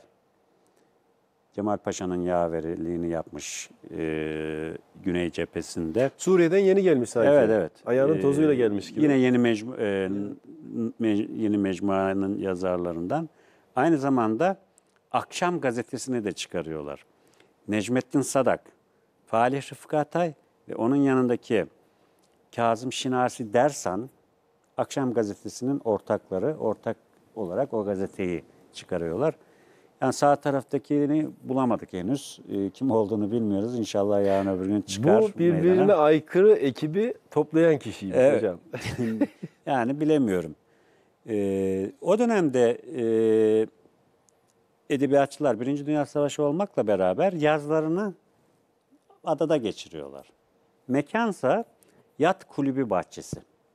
Cemal Paşa'nın yaveriliğini yapmış e, Güney cephesinde. Suriye'den yeni gelmiş sanki. Evet, evet. Ayağının Ee, tozuyla gelmiş gibi. Yine yeni mecmu, e, me- yeni mecmuanın yazarlarından. Aynı zamanda Akşam Gazetesi'ni de çıkarıyorlar. Necmettin Sadak, Falih Rıfkı Atay ve onun yanındaki Kazım Şinasi Dersan, Akşam Gazetesi'nin ortakları, ortak olarak o gazeteyi çıkarıyorlar. Yani sağ taraftakini bulamadık henüz. E, kim olduğunu bilmiyoruz. İnşallah yarın öbür gün çıkar Bu birbirine meydana. aykırı ekibi toplayan kişiymiş Evet. hocam. Yani bilemiyorum. Ee, o dönemde e, edebiyatçılar Birinci Dünya Savaşı olmakla beraber yazlarını adada geçiriyorlar. Mekansa yat kulübü bahçesi.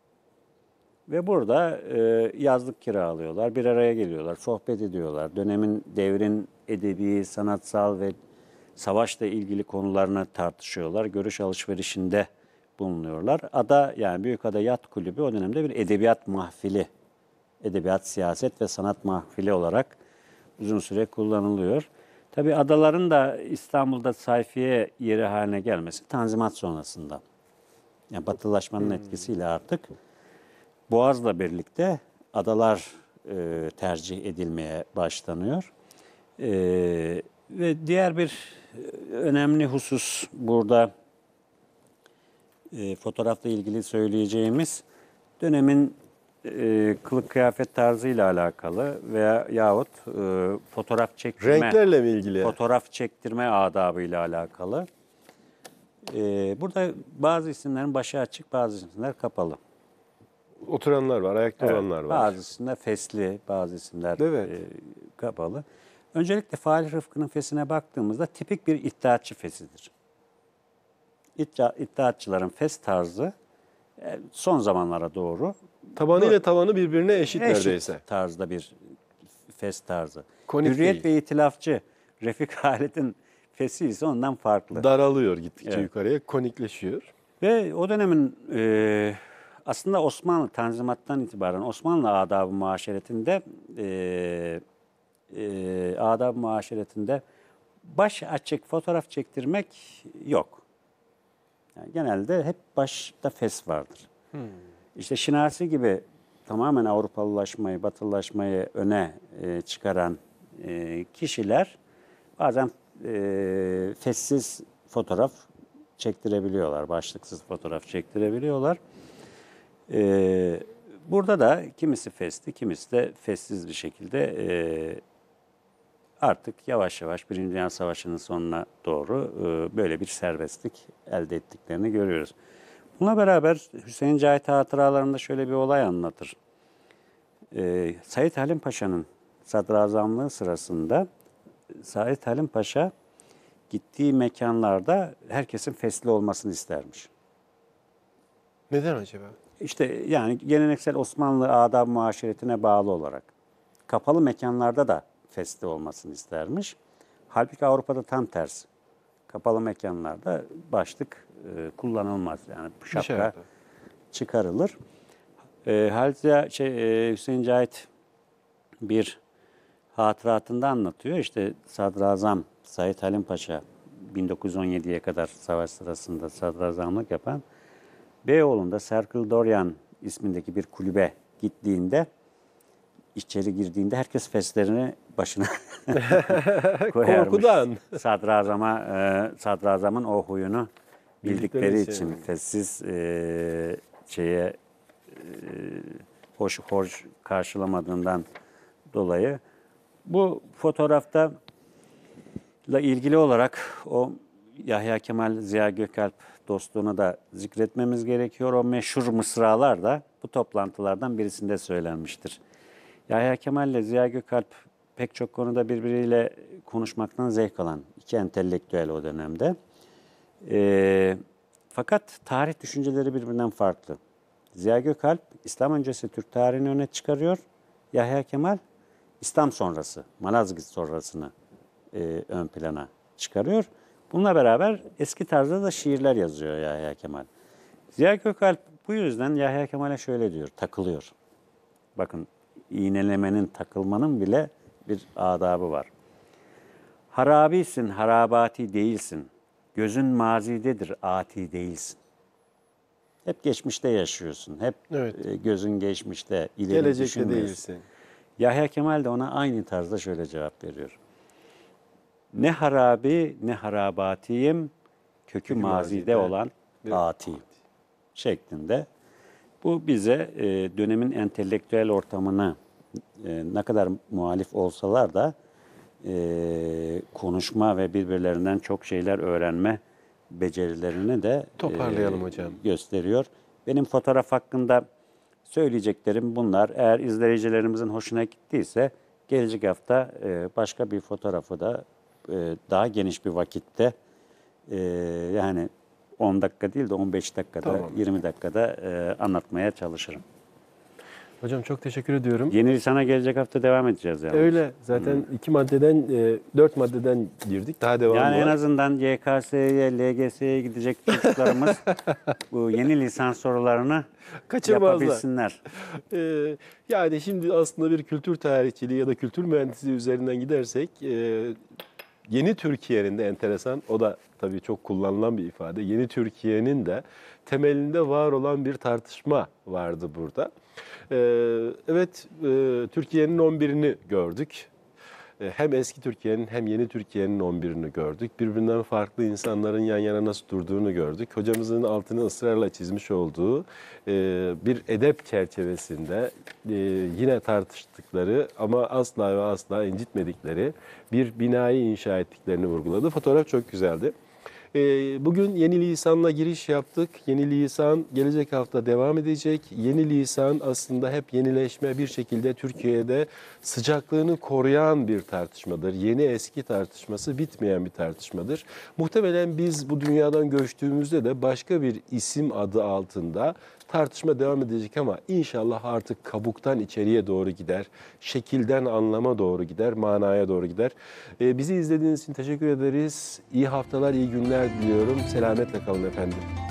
Ve burada e, yazlık kiralıyorlar, bir araya geliyorlar, sohbet ediyorlar. Dönemin, devrin edebi, sanatsal ve savaşla ilgili konularını tartışıyorlar. Görüş alışverişinde bulunuyorlar. Ada yani Büyükada Yat Kulübü o dönemde bir edebiyat mahfili, edebiyat, siyaset ve sanat mahfili olarak uzun süre kullanılıyor. Tabii adaların da İstanbul'da sayfiye yeri haline gelmesi Tanzimat sonrasında. Yani batılaşmanın etkisiyle artık Boğaz'la birlikte adalar e, tercih edilmeye başlanıyor. E, ve diğer bir önemli husus burada e, fotoğrafla ilgili söyleyeceğimiz dönemin e, kılık kıyafet tarzıyla alakalı veya yahut e, fotoğraf çektirme, Renklerle mi ilgili? fotoğraf çektirme adabıyla alakalı. E, burada bazı isimlerin başı açık, bazı isimler kapalı. Oturanlar var, ayakta Evet, olanlar var. bazı isimler fesli, bazı isimler Evet. e, kapalı. Öncelikle Falih Rıfkı'nın fesine baktığımızda tipik bir iddiatçı fesidir. İddia, iddiatçıların fes tarzı e, son zamanlara doğru Tabanı ile tavanı birbirine eşit, neredeyse. eşit tarzda bir fes tarzı. Konik Hürriyet değil. ve İtilafçı Refik Halit'in fesi ise ondan farklı. Daralıyor gittikçe Evet. yukarıya, konikleşiyor. Ve o dönemin e, aslında Osmanlı Tanzimat'tan itibaren Osmanlı adab-ı muaşeretinde e, e, adab-ı muaşeretinde baş açık fotoğraf çektirmek yok. Yani genelde hep başta fes vardır. Hmm. İşte Şinasi gibi tamamen Avrupalılaşmayı, Batılılaşmayı öne e, çıkaran e, kişiler bazen e, fessiz fotoğraf çektirebiliyorlar, başlıksız fotoğraf çektirebiliyorlar. E, burada da kimisi fesli, kimisi de fessiz bir şekilde e, artık yavaş yavaş Birinci Dünya Savaşı'nın sonuna doğru e, böyle bir serbestlik elde ettiklerini görüyoruz. Buna beraber Hüseyin Cahit hatıralarında şöyle bir olay anlatır. Ee, Said Halim Paşa'nın sadrazamlığı sırasında Said Halim Paşa gittiği mekanlarda herkesin fesli olmasını istermiş. Neden acaba? İşte yani geleneksel Osmanlı adab-ı muaşeretine bağlı olarak kapalı mekanlarda da fesli olmasını istermiş. Halbuki Avrupa'da tam tersi. Kapalı mekanlarda başlık e, kullanılmaz. Yani şapka Dışarıda. çıkarılır. E, Halide şey, e, Hüseyin Cahit bir hatıratında anlatıyor. İşte Sadrazam Said Halim Paşa bin dokuz yüz on yediye kadar savaş sırasında sadrazamlık yapan Beyoğlu'nda Circle Dorian ismindeki bir kulübe gittiğinde içeri girdiğinde herkes feslerini başına koyarmış. Korkudan. Sadrazama, e, sadrazamın o huyunu bildikleri, Bildikleri için için. fessiz e, şeye e, hoş hoş karşılamadığından dolayı bu fotoğrafta ile ilgili olarak o Yahya Kemal Ziya Gökalp dostluğunu da zikretmemiz gerekiyor. O meşhur mısralar da bu toplantılardan birisinde söylenmiştir. Yahya Kemal ile Ziya Gökalp pek çok konuda birbiriyle konuşmaktan zevk alan iki entelektüel o dönemde. E, fakat tarih düşünceleri birbirinden farklı. Ziya Gökalp İslam öncesi Türk tarihini öne çıkarıyor. Yahya Kemal İslam sonrası, Malazgirt sonrasını e, ön plana çıkarıyor. Bununla beraber eski tarzda da şiirler yazıyor Yahya Kemal. Ziya Gökalp bu yüzden Yahya Kemal'e şöyle diyor, takılıyor. Bakın iğnelemenin, takılmanın bile bir adabı var. Harabisin, harabati değilsin. Gözün mazidedir, ati değilsin. Hep geçmişte yaşıyorsun. Hep Evet. e, gözün geçmişte, ileri Gelecekte düşünmüyorsun. değilsin. Yahya Kemal de ona aynı tarzda şöyle cevap veriyor. Ne harabi ne harabatiyim, kökü, Kökü mazide, mazide olan bir atiyim şeklinde. Bu bize e, dönemin entelektüel ortamını e, ne kadar muhalif olsalar da e, konuşma ve birbirlerinden çok şeyler öğrenme becerilerini de Toparlayalım e, hocam. gösteriyor. Benim fotoğraf hakkında söyleyeceklerim bunlar. Eğer izleyicilerimizin hoşuna gittiyse gelecek hafta e, başka bir fotoğrafı da e, daha geniş bir vakitte e, yani on dakika değil de on beş dakikada, Tamam. yirmi dakikada e, anlatmaya çalışırım. Hocam çok teşekkür ediyorum. Yeni Lisan'a gelecek hafta devam edeceğiz yani. Öyle. Zaten iki maddeden, e, dört maddeden girdik. Daha devam Yani var. en azından Y K S'ye, L G S'ye gidecek çocuklarımız bu yeni lisans sorularını Kaçırmazlar. yapabilsinler. Ee, yani şimdi aslında bir kültür tarihçiliği ya da kültür mühendisliği üzerinden gidersek e, yeni Türkiye'nin de enteresan, o da tabii çok kullanılan bir ifade. Yeni Türkiye'nin de temelinde var olan bir tartışma vardı burada. Ee, evet, e, Türkiye'nin on birini gördük. E, Hem eski Türkiye'nin hem yeni Türkiye'nin on birini gördük. Birbirinden farklı insanların yan yana nasıl durduğunu gördük. Hocamızın altını ısrarla çizmiş olduğu e, bir edep çerçevesinde e, yine tartıştıkları ama asla ve asla incitmedikleri bir binayı inşa ettiklerini vurguladı. Fotoğraf çok güzeldi. Ee, Bugün yeni lisanla giriş yaptık. Yeni lisan gelecek hafta devam edecek. Yeni lisan aslında hep yenileşme, bir şekilde Türkiye'de sıcaklığını koruyan bir tartışmadır. Yeni eski tartışması bitmeyen bir tartışmadır. Muhtemelen biz bu dünyadan göçtüğümüzde de başka bir isim adı altında tartışma devam edecek ama inşallah artık kabuktan içeriye doğru gider, şekilden anlama doğru gider, manaya doğru gider. Ee, bizi izlediğiniz için teşekkür ederiz. İyi haftalar, iyi günler diliyorum. Selametle kalın efendim.